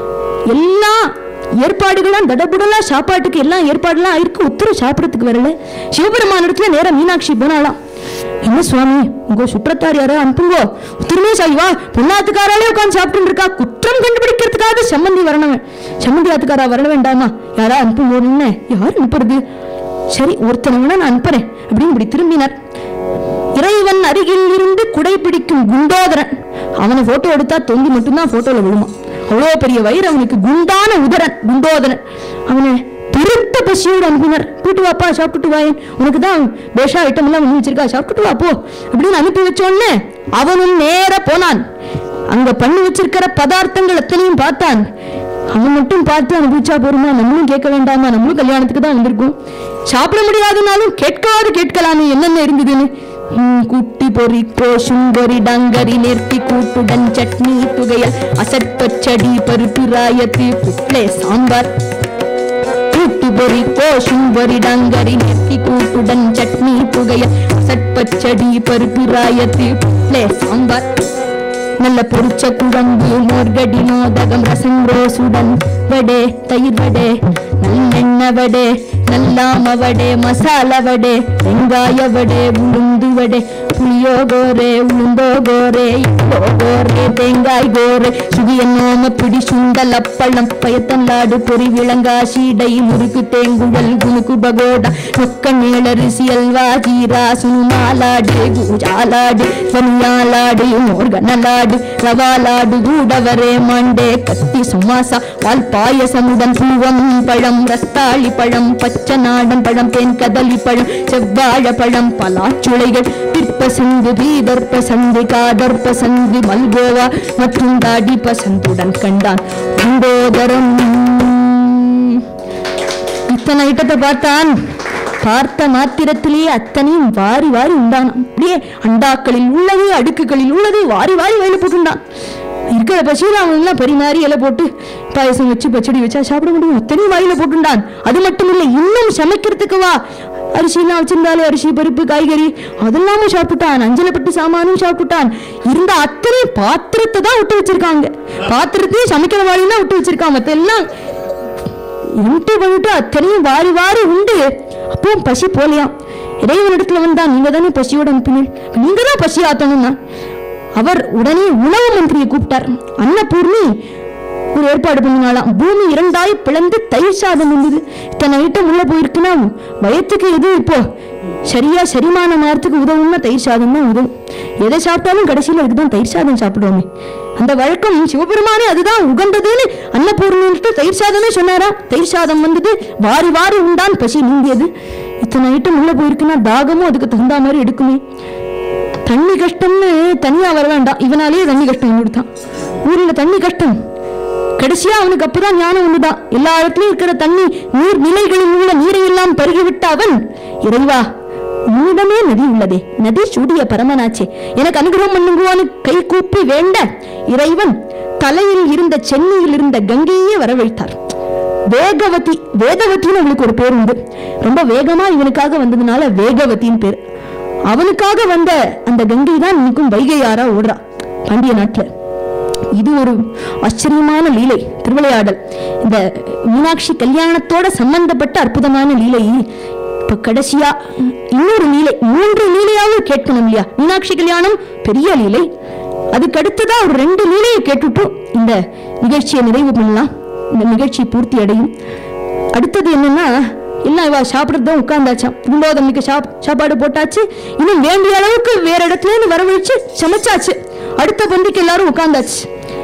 Speaker 1: எல்லா ஏற்பாடுகளும் தடபுடலா, சாப்பாட்டுக்கு எல்லாம் ஏற்பாடுலாம் ஆயிருக்கு. உத்தரவு சாப்பிடறதுக்கு வரல. சிவபெருமான இடத்துல நேரம் மீனாட்சி போனாலாம். என்ன சுவாமி, உங்க சுற்றத்தார் யாரா அனுப்புங்கோ, திருமே சாய்வா பொண்ணாத்துக்காராலே உட்காந்து சாப்பிட்டு இருக்கா, குற்றம் கண்டுபிடிக்கிறதுக்காக சம்மந்தி வரணும், சம்மந்தி ஆத்துக்காரா வர வேண்டாமா, யாரா அனுப்புங்கோன்னு. யார் அனுப்புறது? சரி ஒருத்தனை நான் அனுப்புறேன் அப்படின்னு இப்படி திரும்பினார். இறைவன் அருகில் இருந்து குடை பிடிக்கும் குண்டோதரன். அவனை போட்டோ எடுத்தா தொந்தி மட்டும்தான் போட்டோல விழுமா. அவ்வளோ பெரிய வயிறு அவனுக்கு, குண்டான உதரன் குண்டோதரன். அவனை பெருத்த பசியோடு அனுப்பினார். போட்டு வாப்பா, சாப்பிட்டுட்டு வாயன், உனக்கு தான் பேஷா ஐட்டம் எல்லாம் பண்ணி வச்சிருக்கா, சாப்பிட்டுட்டு வா போ அப்படின்னு அனுப்பி வச்சோன்னு அவனும் நேர போனான். அங்க பண்ணி வச்சிருக்கிற பதார்த்தங்கள் அத்தனையும் பார்த்தான். அவன் மட்டும் பார்த்து அனுப்பிச்சா போருமா? நம்மளும் கேட்க வேண்டாமா? நம்மளும் கல்யாணத்துக்கு தான் வந்திருக்கும். சாப்பிட முடியாதுனாலும் கேட்காது கேட்கலான்னு என்னென்ன இருந்ததுன்னு. குட்டி பொறி கோஷும் பொறி டங்கரி நெர்த்தி கூட்டுடன் சட்னி துகையல் அசற்பச்சடி பருப்பு ராயத்து புட்லே சாம்பார். கூட்டு பொறி கோஷும் பொறி டங்கரி நெர்த்தி கூட்டுடன் சட்னி துகையல் அசற்பச்சடி பருப்பு ராயத்து புட்லே சாம்பார். நல்ல பொரிச்ச குழம்பு, மோர்கடி, மோதகம், ரசம், ரோசுடன் வடே, தயிர் வடே, நல்லெண்ணெய் வடே, நல்லாம வடே, மசாலா வடே, வெங்காய வடே, உளுந்து வடே, புளியோ கோரே, உளுந்தோ கோரே, இப்போ கோரே, தேங்காய் கோரே, சுகியன்னோம பிடி, சுண்டல், அப்பளம், பயத்தல்லாடு, பொறி, விளங்கா, சீடை, முறுக்கு, தேங்குழல், குணுக்கு, பகோடா, நொக்க, மேலரிசி, அல்வா, ஜீரா, சுனுமாலாடு, கூஜாலாடு, வனியாலாடு, மோர்கனலாடு, ரவாலாடு, கூடவரே, மண்டே, கத்தி, சுமாசா, பால் பாயசமுடன் பூவம் பழம், ரஸ்தாளி பழம், பச்சை நாடன் பழம், தேன் கதலி பழம், செவ்வாழ பழம், பலாச்சுளைகள், பிற்பசந்து, பீதற்பசந்து, காதற்பசந்து, மல்கோவா மற்றும் தாடி பசந்துடன் கண்டான் குண்டோதரன். இத்தனை ஐட்டத்தை பார்த்தான். பார்த்த மாத்திரத்திலேயே அத்தனையும் வாரி வாரி உண்டான். அப்படியே அண்டாக்களில் உள்ளது, அடுக்குகளில் உள்ளது, வாரி வாரி வயல போட்டுண்டான். இருக்கிற பசியில் அவங்கெல்லாம் பரிமாறி இலை போட்டு பாயசம் வச்சு பச்சடி வச்சா சாப்பிட முடியும். அத்தனையும் வாயில போட்டுண்டான். அது மட்டும் இல்லை, இன்னும் சமைக்கிறதுக்கு வா அரிசிலாம் வச்சிருந்தாலே அரிசி, பருப்பு, காய்கறி அதெல்லாமும் சாப்பிட்டான். அஞ்சலப்பட்டு சாமானும் சாப்பிட்டான். இருந்த அத்தனை பாத்திரத்தை தான் விட்டு வச்சிருக்காங்க. பாத்திரத்தையும் சமைக்கிற வாழினா விட்டு வச்சிருக்காங்க. மத்த எல்லாம் என்ட்டு பண்ணிட்டு அத்தனையும் வாரி வாரி உண்டு. அப்பவும் பசி போலையாம். இறைவனிடத்துல வந்தா, நீங்க தானே பசியோட அனுப்பினீங்க, நீங்க தான் பசி ஆத்தணும்னா. அவர் உடனே உணவு மந்திரியை கூப்பிட்டார். அன்னபூர்ணி ஒரு ஏற்பாடு பண்ணினாலாம். பூமி இரண்டாய் பிளந்து தயிர் சாதம் இருந்தது. இத்தனை ஐட்டம் உள்ள போயிருக்குன்னா வயத்துக்கு எது இப்போ சரியா செரிமான நேரத்துக்கு உதவும்னா தயிர் சாதம் தான் உதவும். எதை சாப்பிட்டாலும் கடைசியில் அதுக்குதான் தயிர் சாதம் சாப்பிடுவோமே. அந்த வழக்கம் சிவபெருமானே அதுதான் உகந்ததுன்னு அன்னபூர்ணிட்டு தயிர் சாதமே சொன்னாரா. தயிர் சாதம் வந்தது, வாரி வாரி உண்டான், பசி நீங்கியது. இத்தனை ஐட்டம் உள்ள போயிருக்குன்னா தாகமும் அதுக்கு தகுந்த மாதிரி எடுக்குமே. தண்ணி கஷ்டம்னு தனியா வர வேண்டாம், இவனாலேயே தண்ணி கஷ்டம் கொடுத்தான். ஊர்ல தண்ணி கஷ்டம். கடைசியா அவனுக்கு அப்பதான் ஞானம் ஒண்ணுதான். எல்லா இடத்துலயும் இருக்கிற தண்ணி நீர் நிலைகளில் உள்ள நீரை எல்லாம் பருகிவிட்ட அவன், இறைவா உன்னிடமே நதி உள்ளதே, நதி சூடிய பரமனாச்சே, எனக்கு அனுகிரகம் பண்ணுங்குவான்னு கை கூப்பி வேண்ட இறைவன் தலையில் இருந்த சென்னையில் இருந்த கங்கையே வரவழைத்தார். வேகவதி, வேதவத்தின்னு அவளுக்கு ஒரு பேர் உண்டு. ரொம்ப வேகமா இவனுக்காக வந்ததுனால வேகவத்தின் பேர். அவனுக்காக வந்த அந்த கங்கை தான் இன்னைக்கும் வைகை ஆறா ஓடுறா பாண்டிய நாட்டுல. இது ஒரு ஆச்சரியமான லீலை, திருவிளையாடல். இந்த மீனாட்சி கல்யாணத்தோட சம்பந்தப்பட்ட அற்புதமான லீலை. இப்ப கடைசியா இன்னொரு லீலை, 3 லீலையாவது கேட்கணும் இல்லையா? மீனாட்சி கல்யாணம் பெரிய லீலை. அதுக்கு அடுத்ததா ஒரு 2 லீலையை கேட்டுட்டு இந்த நிகழ்ச்சியை நிறைவு பண்ணலாம். இந்த நிகழ்ச்சி பூர்த்தி அடையும். அடுத்தது என்னன்னா, எல்லாம் இவா சாப்பிட்றதுதான் உட்கார்ந்தாச்சான். குண்டோதரனுக்கு சாப்பாடு போட்டாச்சு. இன்னும் வேண்டிய அளவுக்கு வேற இடத்துல இருந்து வரவழைச்சு சமைச்சாச்சு. அடுத்த பந்திக்கு எல்லாரும் உட்கார்ந்தாச்சு.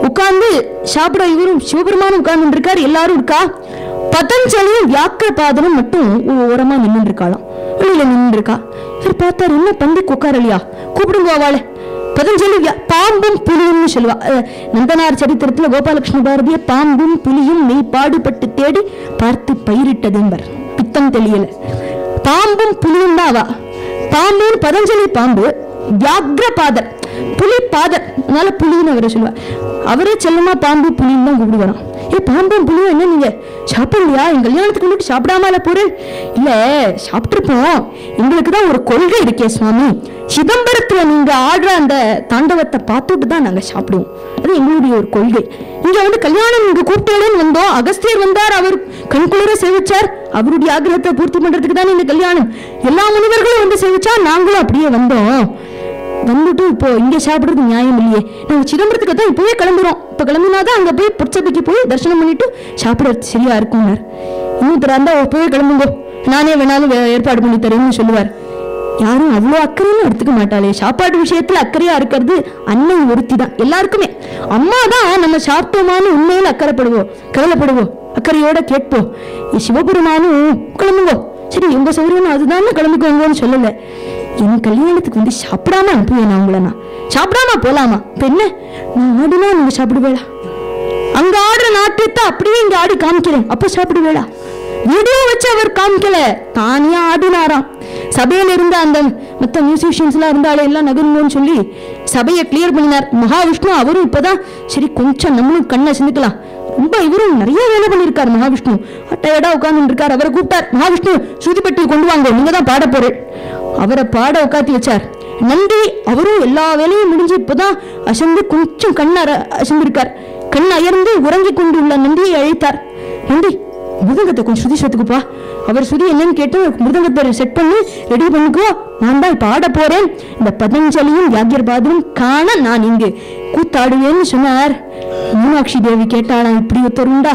Speaker 1: உட்கார்ந்து சாப்பிட இவரும் சிவபெருமானும் உட்கார்ந்து இருக்காரு, எல்லாரும் இருக்கா. பதஞ்சலியும் வியாக்கிரபாதனும் மட்டும் ஓரமா நின்று இருக்காளாம், வெளியில நின்று இருக்கா. இவர் பார்த்தாரு, என்ன பந்திக்கு உட்காரலையா, கூப்பிடுங்க அவளை. பதஞ்சலி பாம்பும் புலியும் சொல்லுவா. நந்தனார் சரித்திரத்துல கோபாலகிருஷ்ண பாரதிய பாம்பும் புலியும் மெய் பாடுபட்டு தேடி பார்த்து பயிரிட்டது என்பர். பித்தம் தெளியல, பாம்பும் புலியும் தான் அவா. பாம்புன்னு பதஞ்சலி பாம்பு, வியாக்கிரபாதர் புலி பாதர், அதனால புலின்னு அவரை சொல்லுவார். அவரே செல்லமா பாம்பு புலின்னு தான் கூப்பிடுவாராம். பாம்பும் புலியும் என்ன நீங்க சாப்பிடலையா, எங்க கல்யாணத்துக்கு வந்துட்டு சாப்பிடாமல போறேன்? இல்ல சாப்பிட்டுருப்போம், எங்களுக்கு தான் ஒரு கொள்கை இருக்கே சுவாமி, சிதம்பரத்துல நீங்க ஆடுற அந்த தாண்டவத்தை பார்த்துட்டு தான் நாங்க சாப்பிடுவோம், அது எங்களுடைய ஒரு கொள்கை. இங்க வந்து கல்யாணம் இங்க கூப்பிட்டேன்னு வந்தோம், அகஸ்தியர் வந்தார், அவர் கண்குளிர சேவிச்சார், அவருடைய ஆகிரகத்தை பூர்த்தி பண்றதுக்கு தானே இந்த கல்யாணம். எல்லா முனிவர்களும் வந்து சேவிச்சா, நாங்களும் அப்படியே வந்தோம், வந்துட்டு இப்போ இங்க சாப்பிடுறது நியாயம் இல்லையே, நாங்க சிதம்பரத்துக்கு தான் இப்பவே கிளம்புறோம், இப்ப கிளம்பினாதான் அங்க போய் பொற்சபைக்கு போய் தரிசனம் பண்ணிட்டு சாப்பிடுறது சரியா இருக்கும்னார். இன்னும் தராந்தா இப்பவே கிளம்புங்கோ, நானே வேணாலும் ஏற்பாடு பண்ணி தரேன்னு சொல்லுவார். யாரும் அவ்வளோ அக்கறையும் எடுத்துக்க மாட்டாளே, சாப்பாடு விஷயத்துல அக்கறையா இருக்கிறது அன்னை ஒருத்தி தான். எல்லாருக்குமே அம்மா தான் நம்ம சாப்பிட்டோமான்னு உண்மையில அக்கறைப்படுவோம், கவலைப்படுவோம், அக்கறையோட கேட்போம். சிவபெருமானும் கிளம்புங்கோ, சரி உங்க சௌரியம் அதுதான் கிளம்பிக்கோங்கன்னு சொல்லல. என் கல்யாணத்துக்கு வந்து சாப்பிடாம அனுப்புவேன் நான் உங்களை, நான் சாப்பிடாம போலாமா? இப்ப என்ன நான் ஆடினா நீங்க சாப்பிடுவேளா? அங்க ஆடுற நாட்டியத்தை அப்படியே இங்க ஆடி காமிக்கிறேன், அப்ப சாப்பிடுவேளா? வீடியோ வச்சு அவர் காமிக்கல, தானியா ஆடினாராம். சபையில இருந்த அந்த மற்ற மியூசிஷியன்ஸ் எல்லாம் இருந்தாலே எல்லாம் நகருங்கன்னு சொல்லி சபையை கிளியர் பண்ணினார். மகாவிஷ்ணு அவரும் இப்பதான் சரி கொஞ்சம் நம்மளும் கண்ணை சிந்துக்கலாம், ரொம்ப இவரும் நிறைய வேலை பண்ணிருக்காரு. மகாவிஷ்ணு டயர்டா உட்கார்ந்து இருக்காரு, அவரை கூப்பிட்டார். மகாவிஷ்ணு ஸ்ருதிப்பட்டி கொண்டு வாங்க, நீங்க தான் பாட போறேன். அவரை பாட உட்காத்தி வச்சார். நந்தி அவரும் எல்லா வேலையும் முடிஞ்சு இப்பதான் அசந்து கொஞ்சம் அசந்திருக்கார். கண் அயர்ந்து உறங்கி கொண்டு உள்ள நந்தியை அழைத்தார். நந்தி மிருதங்கத்தை கொஞ்சம் ஸ்ருதி சேர்த்துக்குப்பா. அவர் ஸ்ருதி என்னன்னு கேட்டு மிருதங்கத்தை செட் பண்ணி ரெடி பண்ணிக்கோ, நான் தான் இப்ப ஆட போறேன், இந்த பதஞ்சலியும் வியாக்கிரபாதரும் காண நான் இங்கு கூத்தாடுவேன்னு சொன்னார். மீனாட்சி தேவி கேட்டாளாம், இப்படி ஒருத்தருண்டா?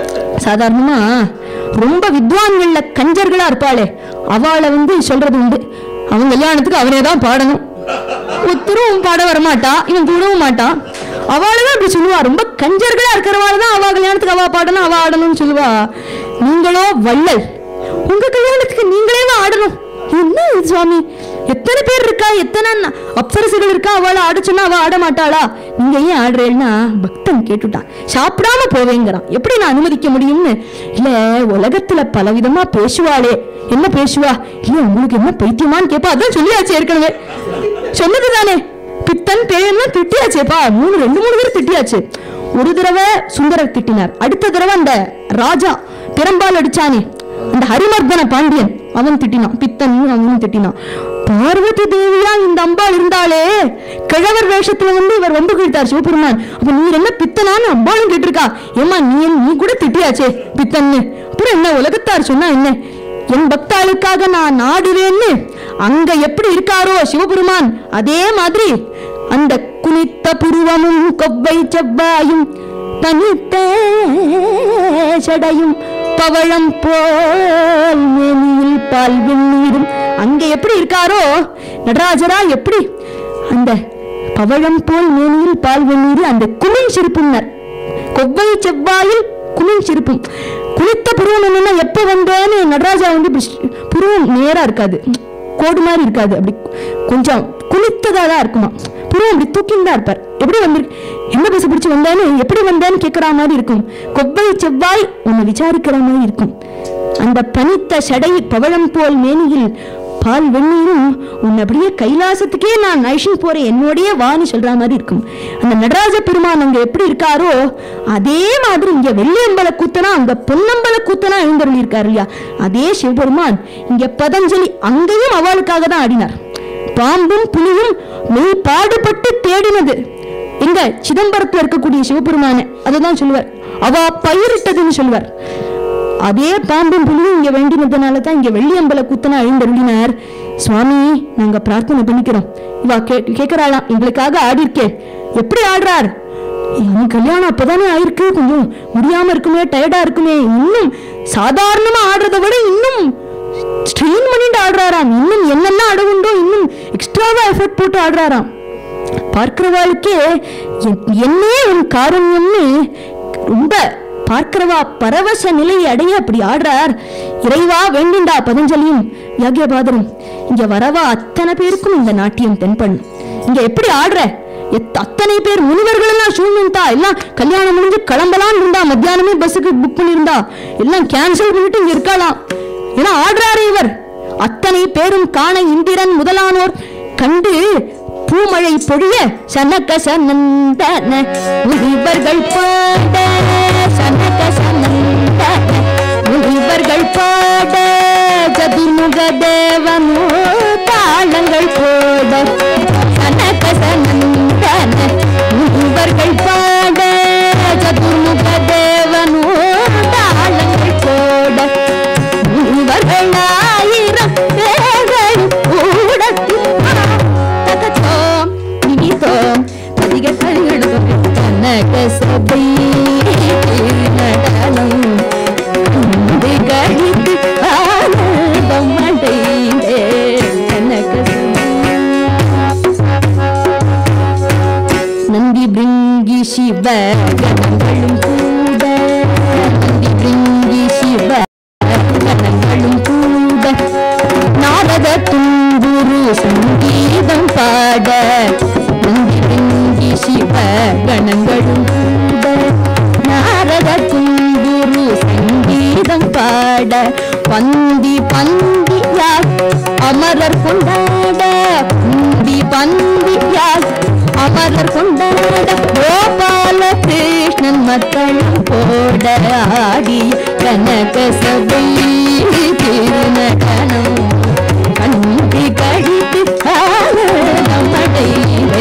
Speaker 1: சாதாரணமா ரொம்ப வித்வான்கள்ல கஞ்சர்களா இருப்பாளே, அவளை வந்து சொல்றது உண்டு, அவங்க கல்யாணத்துக்கு அவரே தான் பாடணும், ஒருத்தரும் பாட வரமாட்டா, இவன் கூடவும் மாட்டான், அவளுதான் அப்படி சொல்லுவா. ரொம்ப கஞ்சர்களா இருக்கிறவாள்தான் அவ கல்யாணத்துக்கு அவ பாடணும், அவ ஆடணும்னு சொல்லுவா. நீங்களோ வள்ளல், உங்க கல்யாணத்துக்கு நீங்களே ஆடணும், என்ன சுவாமி? எத்தனை பேர் இருக்கா, எத்தனை அப்சரசுகள் இருக்கா, அவளை ஆட சொன்னா அவ ஆட மாட்டாளா? நீங்க ஏன் ஆடுறேன்னா பக்தன் கேட்டுட்டான், சாப்பிடாம போவேங்கிறான், எப்படி நான் அனுமதிக்க முடியும்னு. இல்ல உலகத்துல பலவிதமா பேசுவாளே, என்ன பேசுவா? இல்ல உங்களுக்கு என்ன பைத்தியமான்னு கேப்பா, அதான் சொல்லியாச்சு ஏற்கனவே, சொன்னதுதானே. பித்தன் பேயன்னா திட்டியாச்சேப்பா, 2-3 பேர் திட்டியாச்சு. ஒரு தடவை சுந்தரர் திட்டினார், அடுத்த தடவை அந்த ராஜா திறம்பால் அடிச்சானே அந்த ஹரிமர்தன பாண்டியன், அவன் திட்டினான், பித்தன் அவனும் திட்டினான். பார்வதி தேவியா இந்த அம்பாள் இருந்தாலே, கிழவர் வேஷத்துல வந்து இவர் வந்து கேட்டார் சிவபெருமான், அப்ப நீ என்ன பித்தனான்னு அம்பாளும் கேட்டிருக்கா, ஏமா நீ கூட திட்டியாச்சே பித்தன்னு, அப்புறம் என்ன உலகத்தார் சொன்னா என்ன? என் பக்தாளுக்காக நான் நாடுவேன்னு அங்க எப்படி இருக்காரோ சிவபெருமான், அதே மாதிரி அந்த குனித்த புருவமும் கொவ்வை செவ்வாயும் தனித்த சடையும் பவழம் போல் மேனியில் பால் வெந்நீரும் அங்க எப்படி இருக்காரோ நடராஜரா, எப்படி அந்த பவழம் போல் மேனியில் பால் வெந்நீர், அந்த குமிழ் சிரிப்புன்னர், கொவ்வை செவ்வாயில் குமிழ் சிரிப்பும். குளித்த புருவம் என்னன்னா, எப்ப வந்தேன்னு நடராஜா வந்து புருவம் நேரா இருக்காது, கோடு மாதிரி இருக்காது, அப்படி கொஞ்சம் குளித்ததான் இருக்குமா, புருவம் அப்படி தூக்கின்னு தான் இருப்பார். எப்படி வந்திருக்கு, என்ன பச பிடிச்சு வந்தேன்னு, எப்படி வந்தேன்னு கேட்கிற மாதிரி இருக்கும். கொவ்வை செவ்வாய் உன்னை விசாரிக்கிற மாதிரி இருக்கும். அந்த பனித்த சடை பவழம் போல் மேனியில் பால் வெந்நீரும் உன்னை அப்படியே கைலாசத்துக்கே நான் நைஷன் போறேன், என்னோடய வான்னு சொல்ற மாதிரி இருக்கும். அந்த நடராஜ பெருமான் அங்க எப்படி இருக்காரோ அதே மாதிரி இங்க வெள்ளியம்பல கூத்தனா அங்க பொன்னம்பல கூத்தனா எழுந்தருளி இருக்காரு இல்லையா, அதே சிவபெருமான் இங்க பதஞ்சலி அங்கேயும் அவளுக்காக தான் ஆடினார். பாம்பும் புலியும் மெய் பாடுபட்டு தேடினது எங்க சிதம்பரத்துல இருக்கக்கூடிய சிவபெருமான, அதுதான் சொல்லுவார், அவ பயிரிட்டதுன்னு சொல்லுவார். அதே பாம்பும் புலியும் இங்க வேண்டினதுனாலதான் இங்க வெள்ளியம்பல கூத்தனா எழுந்தருளினார். சுவாமி நாங்க பிரார்த்தனை பண்ணிக்கிறோம், இவ கேட்கிறாளாம், எங்களுக்காக ஆடிருக்கே, எப்படி ஆடுறார்? கல்யாணம் அப்பதானே ஆயிருக்கு, கொஞ்சம் முடியாம இருக்குமே, டயர்டா இருக்குமே, இன்னும் சாதாரணமா ஆடுறதை விட இன்னும் ஸ்ட்ரெயின் பண்ணிட்டு ஆடுறாராம், இன்னும் என்னெல்லாம் அடவுண்டோ இன்னும் எக்ஸ்ட்ராவா எஃபர்ட் போட்டு ஆடுறாராம். பார்க்கிறவாளுக்கே என்னே உன் காருண்யம்னு ரொம்ப பார்க்கிறவா பரவச நிலையை அடைய அப்படி ஆடுறார். இறைவா வேண்டிண்டா பதஞ்சலியும் யாக்ஞபாதரும். இங்க வரவா அத்தனை பேருக்கும் இந்த நாட்டியம் தென்படும். இங்க எப்படி ஆடுற, அத்தனை பேர் முனிவர்கள் எல்லாம் சூழ்நிட்டா, எல்லாம் கல்யாணம் முடிஞ்சு கிளம்பலாம் இருந்தா, மத்தியானமே பஸ்ஸுக்கு புக் பண்ணிருந்தா எல்லாம் கேன்சல் பண்ணிட்டு இங்க இருக்கலாம். ஏன்னா ஆடுறாரு இவர். அத்தனை பேரும் காண இந்திரன் முதலானோர் கண்டு பூமழை பொழிய சனக சனந்தன முனிவர்கள் பாட, சனக சனந்தன முனிவர்கள் பாட, சதுர்முக தேவனோ தாளங்கள் போட, சனக சனந்தன முனிவர்கள் பாட, சதுர்முக தேவனோ தாளங்கள் போட, முனிவர்கள் ஆயிரம் பேர்கள் கூடத்தில் கனக சபை நடனம் கழித்து ஆனந்தம் அடைந்தே. கனக நந்தி பிருங்கி சிவ கணங்களும் கூட, நந்தி பிருங்கி சிவ கணங்களும் கூட, நாரத துங்குரு சங்கீதம் பாட, நந்தி பிருங்கி சிவ கணங்களும் கூட, நாரத துங்குரு சங்கீதம் பாட, பந்தி பந்தியால் அமரர் கொண்டாட, பந்தி பந்தியால் அமரர் கொண்டாட, கோபால கிருஷ்ணன் மக்களும் போட ஆடிய கனக சபை திருநடனம் கண்டி கழித்து காலம் அடைந்தே.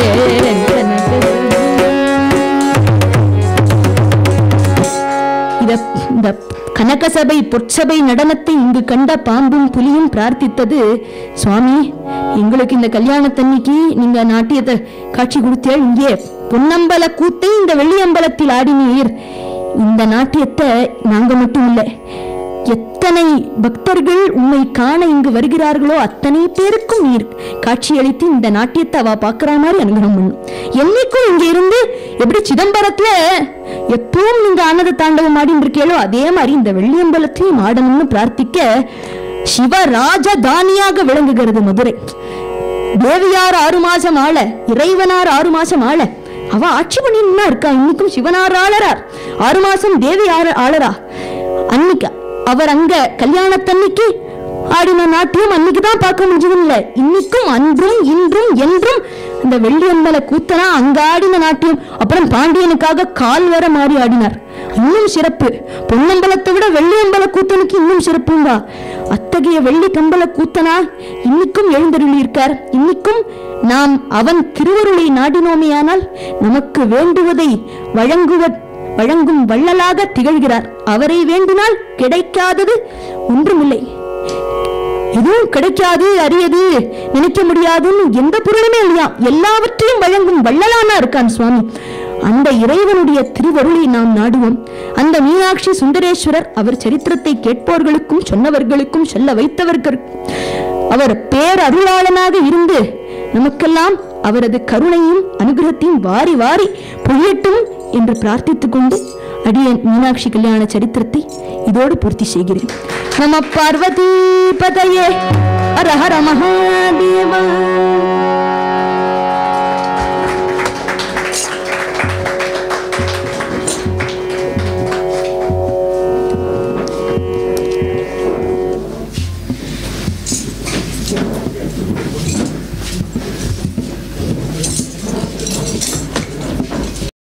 Speaker 1: இந்த கனகசபை பொற்சபை நடனத்தை இங்கு கண்ட பாம்பும் புலியும் பிரார்த்தித்தது, சுவாமி எங்களுக்கு இந்த கல்யாணத்தன்னைக்கு நீங்க நாட்டியத்தை காட்சி கொடுத்தீர்கள், இங்கே பொன்னம்பல கூத்தை இந்த வெள்ளியம்பலத்தில் ஆடினீர். இந்த நாட்டியத்தை நாங்க மட்டும் இல்லை, எத்தனை பக்தர்கள் உண்மை காண இங்கு வருகிறார்களோ அத்தனை பேருக்கும் நீர் காட்சியளித்து இந்த நாட்டியத்தை அவ பாக்குற மாதிரி அனுகிரகம் பண்ணும். என்னைக்கும் இங்க இருந்து எப்படி சிதம்பரத்துல எப்பவும் நீங்க ஆனந்த தாண்டவம் ஆடின்னு இருக்கீங்களோ அதே மாதிரி இந்த வெள்ளியம்பலத்தையும் ஆடணும்னு பிரார்த்திக்க சிவராஜதானியாக விளங்குகிறது மதுரை. தேவியார் 6 மாசம் ஆள, இறைவனார் 6 மாசம் ஆள, அவ ஆட்சி பண்ணினா இருக்கா. இன்னைக்கும் சிவனார் ஆளறார், 6 மாசம் தேவி ஆளரா. அன்னைக்கு அவர் அங்க கல்யாணத்தன்னைக்கு ஆடின நாட்டியம் அன்னைக்குதான் பார்க்க முடிஞ்சது இல்ல, இன்னைக்கும் அன்றும் இன்றும் என்றும் அந்த வெள்ளியம்பல கூத்தனா அங்க ஆடின நாட்டியம். அப்புறம் பாண்டியனுக்காக கால் வர மாறி ஆடினார், இன்னும் சிறப்பு. பொன்னம்பலத்தை விட வெள்ளியம்பல கூத்தனுக்கு இன்னும் சிறப்புங்கா. அத்தகைய வெள்ளி கம்பல கூத்தனா இன்னைக்கும் எழுந்தருளி இருக்கார். இன்னைக்கும் நாம் அவன் திருவருளை நாடினோமையானால் நமக்கு வேண்டுவதை வழங்கும் வள்ளலாக திகழ்கிறார். அவரை வேண்டினால் கிடைக்காதது ஒன்றுமில்லை. எதுவும் கிடைக்காது, அரியது, நினைக்க முடியாதுன்னு எந்த பொருளுமே இல்லையா, எல்லாவற்றையும் வழங்கும் வள்ளலானா இருக்கான் சுவாமி. அந்த இறைவனுடைய திருவருளை நாம் நாடுவோம். அந்த மீனாட்சி சுந்தரேஸ்வரர் அவர் சரித்திரத்தை கேட்பவர்களுக்கும் சொன்னவர்களுக்கும் சொல்ல வைத்தவர்களுக்கும் அவர் பேரருளாளனாக இருந்து நமக்கெல்லாம் அவரது கருணையும் அனுகிரகத்தையும் வாரி வாரி பொழியட்டும் என்று பிரார்த்தித்துக் கொண்டு அடியேன் மீனாட்சி கல்யாண சரித்திரத்தை இதோடு பூர்த்தி செய்கிறேன். நம பார்வதி பதயே ஹர ஹர மகாதேவா.